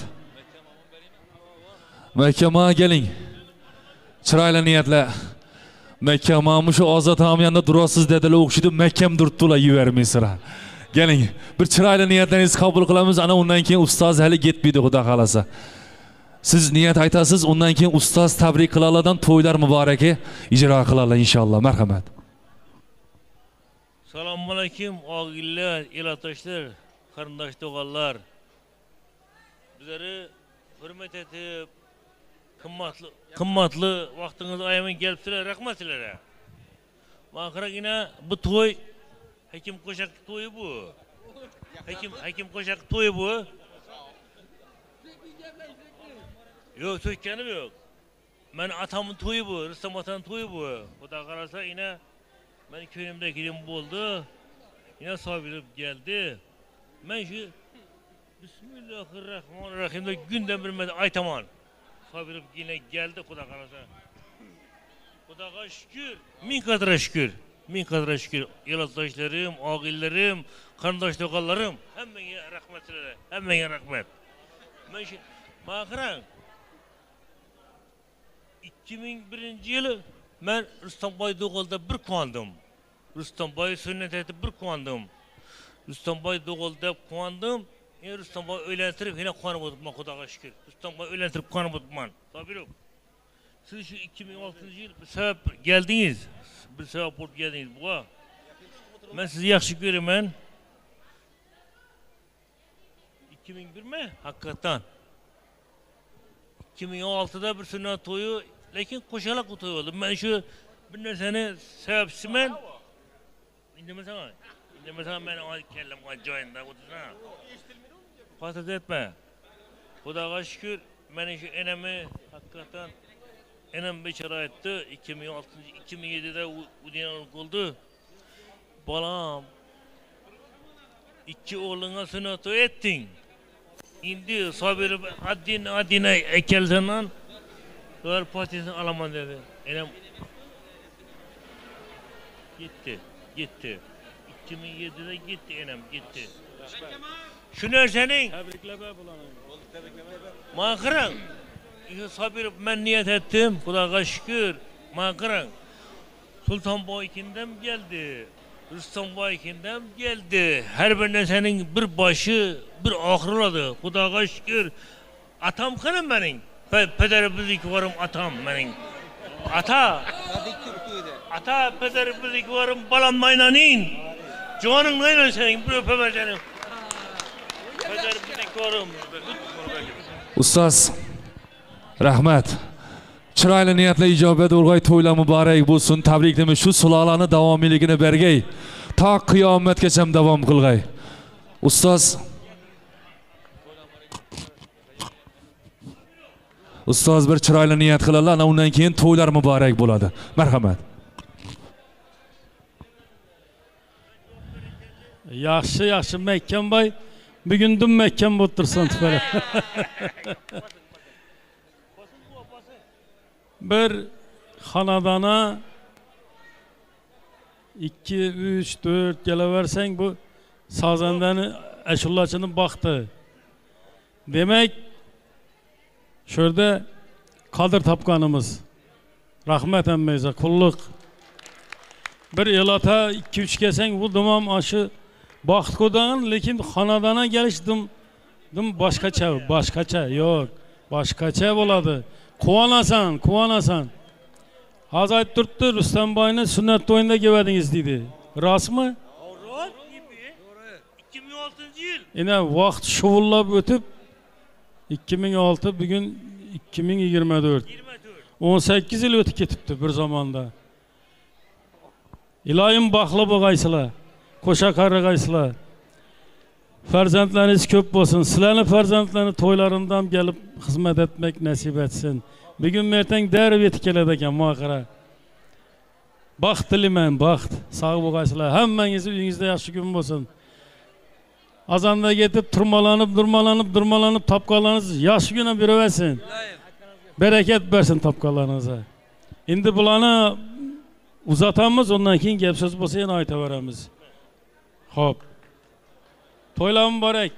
Makka keling. Chiroyli niyatlar. Makka mana shu Ozod ham yanında durasiz dedilar, o'xshidi, Makkam turibdilar, yuvermaysizlar. Keling, bir chiroyli niyatlaringizni qabul qilamiz. Ana undan keyin ustoz hali ketmaydi, xudo xolasa. Siz niyat aytasiz, undan keyin ustoz tabrik qilalardan to'ylar muboraki ijro qilalar inshaalloh. Marhamat. Assalomu alaykum, og'illar, elatdoshlar, qarindosh tog'allar. Bizleri hurmat etib, qimmatli vaqtingizni ayamay kelibsizlar, rahmat sizlarga. Maqragina bu to'y Hakim Qo'shaq to'yi bu. Hakim Qo'shaq to'yi bu. Yok, sökkenim yok. Ben atamın toyu bu, Rüstem atanın toyu bu. O da kararsa yine ben köyümde gidim oldu. Yine sabirip geldi. Ben şu Bismillahirrahmanirrahim de günden bir aytaman. Sabirip yine geldi kuda kararsa. Kudağa şükür, min kadar şükür. Min kadar şükür. Yoldaşlarım, ağillerim, kardeş tokallarım. Hemen rahmet sizlere. Hemen rahmet. Ben şu Mağaran 2001 yılı ben Rüstem Bay Doğul'da bir kuandım. Rüstem Bay sünnet etip bir kuandım. Rüstem Bay Doğul'da kuandım. Rüstem Bay öğlentirip yine kuanım oturtman Kudağa şükür. Rüstem Bay öğlentirip kuanım oturtman. Tabi yok. Siz şu 2006 yıl bir sebep geldiniz. Bir sebep olup geldiniz buğa. Ben sizi yaxşı görüyorum ben. 2001 mi? Hakikaten. 2016'da bir sünnet toyu, lakin koşarak o toy oldu. Ben şu bir nesene sebepsimen, indemesene ben kellem acayında otursana. Patates etme. Kudağa şükür, benim şu enemi hakikaten enem beçara etti. 2007'de o dinalık oldu. Balam, 2 oğluna sünnet toy ettin. İndi sabir adine ekelsenan doğru patatesini alamam dedi. Enem gitti. 2007'de gitti enem gitti. Şu nersenin? Tebrikleme bulanı. Mağıran. Sabir ben niyet ettim. Kudağa şükür. Mağıran. Sultan Boykin'den geldi. Rüstem Baykin'den geldi. Her birinden senin bir başı, bir ahırladı. Kudağa şükür. Atam kanım benim. Pederimizlik varım atam benim. Ata pederimizlik varım balam maynanin. Canın neyden senin bir öpeme senin. Pederimizlik Ustoz, rahmat. Chiroyli niyatli ijobat o'rg'ay to'ylar muborak bo'lsin. Tabriklaymiz. Shu sulolani davomiyligini bergay. Ta qiyomatgacha davom qilg'ay. Ustoz bir chiroyli niyat qiladilar, ana undan keyin to'ylar muborak bo'ladi. Marhamat. Yaxshi Mekkamboy. Bugun dum Mekkam bo'lib tursin tufayli. Bir xonadona 2, 3, 4 kelaversang bu sazandani ashulachini baxti. Demak, şurada qadr topganimiz. Rahmat hammayga, qulluq. Bir elata 2-3 kelsang bu domam aşı baxt ko'rgan, lekin xonadona kelishdim. Boshqacha, yo'q. Boshqacha bo'ladi. Quvanasan. Hozir aytib turibdi, Rustamboyni sunnat to'yinda keldingiz dedi. Rostmi? Rost. 2006-yil. Ina vaqt shovullab o'tib 2006 bugün 2024. 18 yıl o'tib ketibdi bir zamonda. İlohim baxtli bo'lgaysizlar. Qo'sha qarg'aysizlar. Farzandlaringiz ko'p bo'lsin. Sizlarning farzandlarning to'ylarindan kelib xizmat etmek nasib etsin. Bugun mertang darib yetib keladi ekan muaqara. Baxt tilayman, baxt. Sog' bo'lgaysizlar. Hammangiz uyingizda yaxshi kun bo'lsin. Azanda yetib durmalanıp tapkalarınız yaxshi güne beraversin. Bereket versin tapkalarınıza. Endi bularni uzatamiz, ondan keyin gap so'z bo'lsa yana aytaveramiz. Xo'p. To'ylar muborak.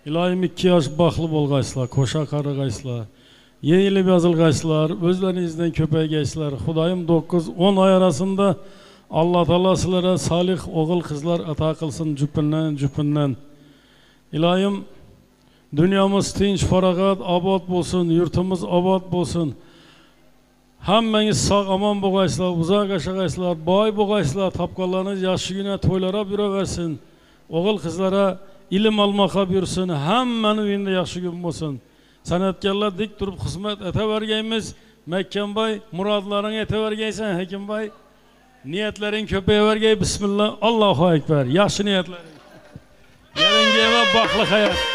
İlayim 2 yaş baxlı bolğayslar, koşa qarıqayslar. Yeyilib yazılğayslar, özlerinizden köpəygayslar. Xudayım 9-10 ay arasında Allah Taala sizlərə salih oğul qızlar ata qılsın cüpündən. İlayim dünyamız tinç, farağat, abad bolsun, yurtumuz abad bolsun. Həmmeniz sağ aman boğayslar, uzaq yaşağayslar, bay boğayslar, tapqalarınız yaşı günə toylara bürə versin. Oğul qızlara ilim almağa buyursun, həmmənin evində yaxşı gün olsun. Sənətkarlar dik durub xizmət etə vergəyimiz, Məkkenbay muradlarını etə vergəysən, Həkimbay niyetlerin köpeğe vergəy, Bismillah, Allahu Ekber, yaxşı niyetlerin. Gelin geyme baklı hayat.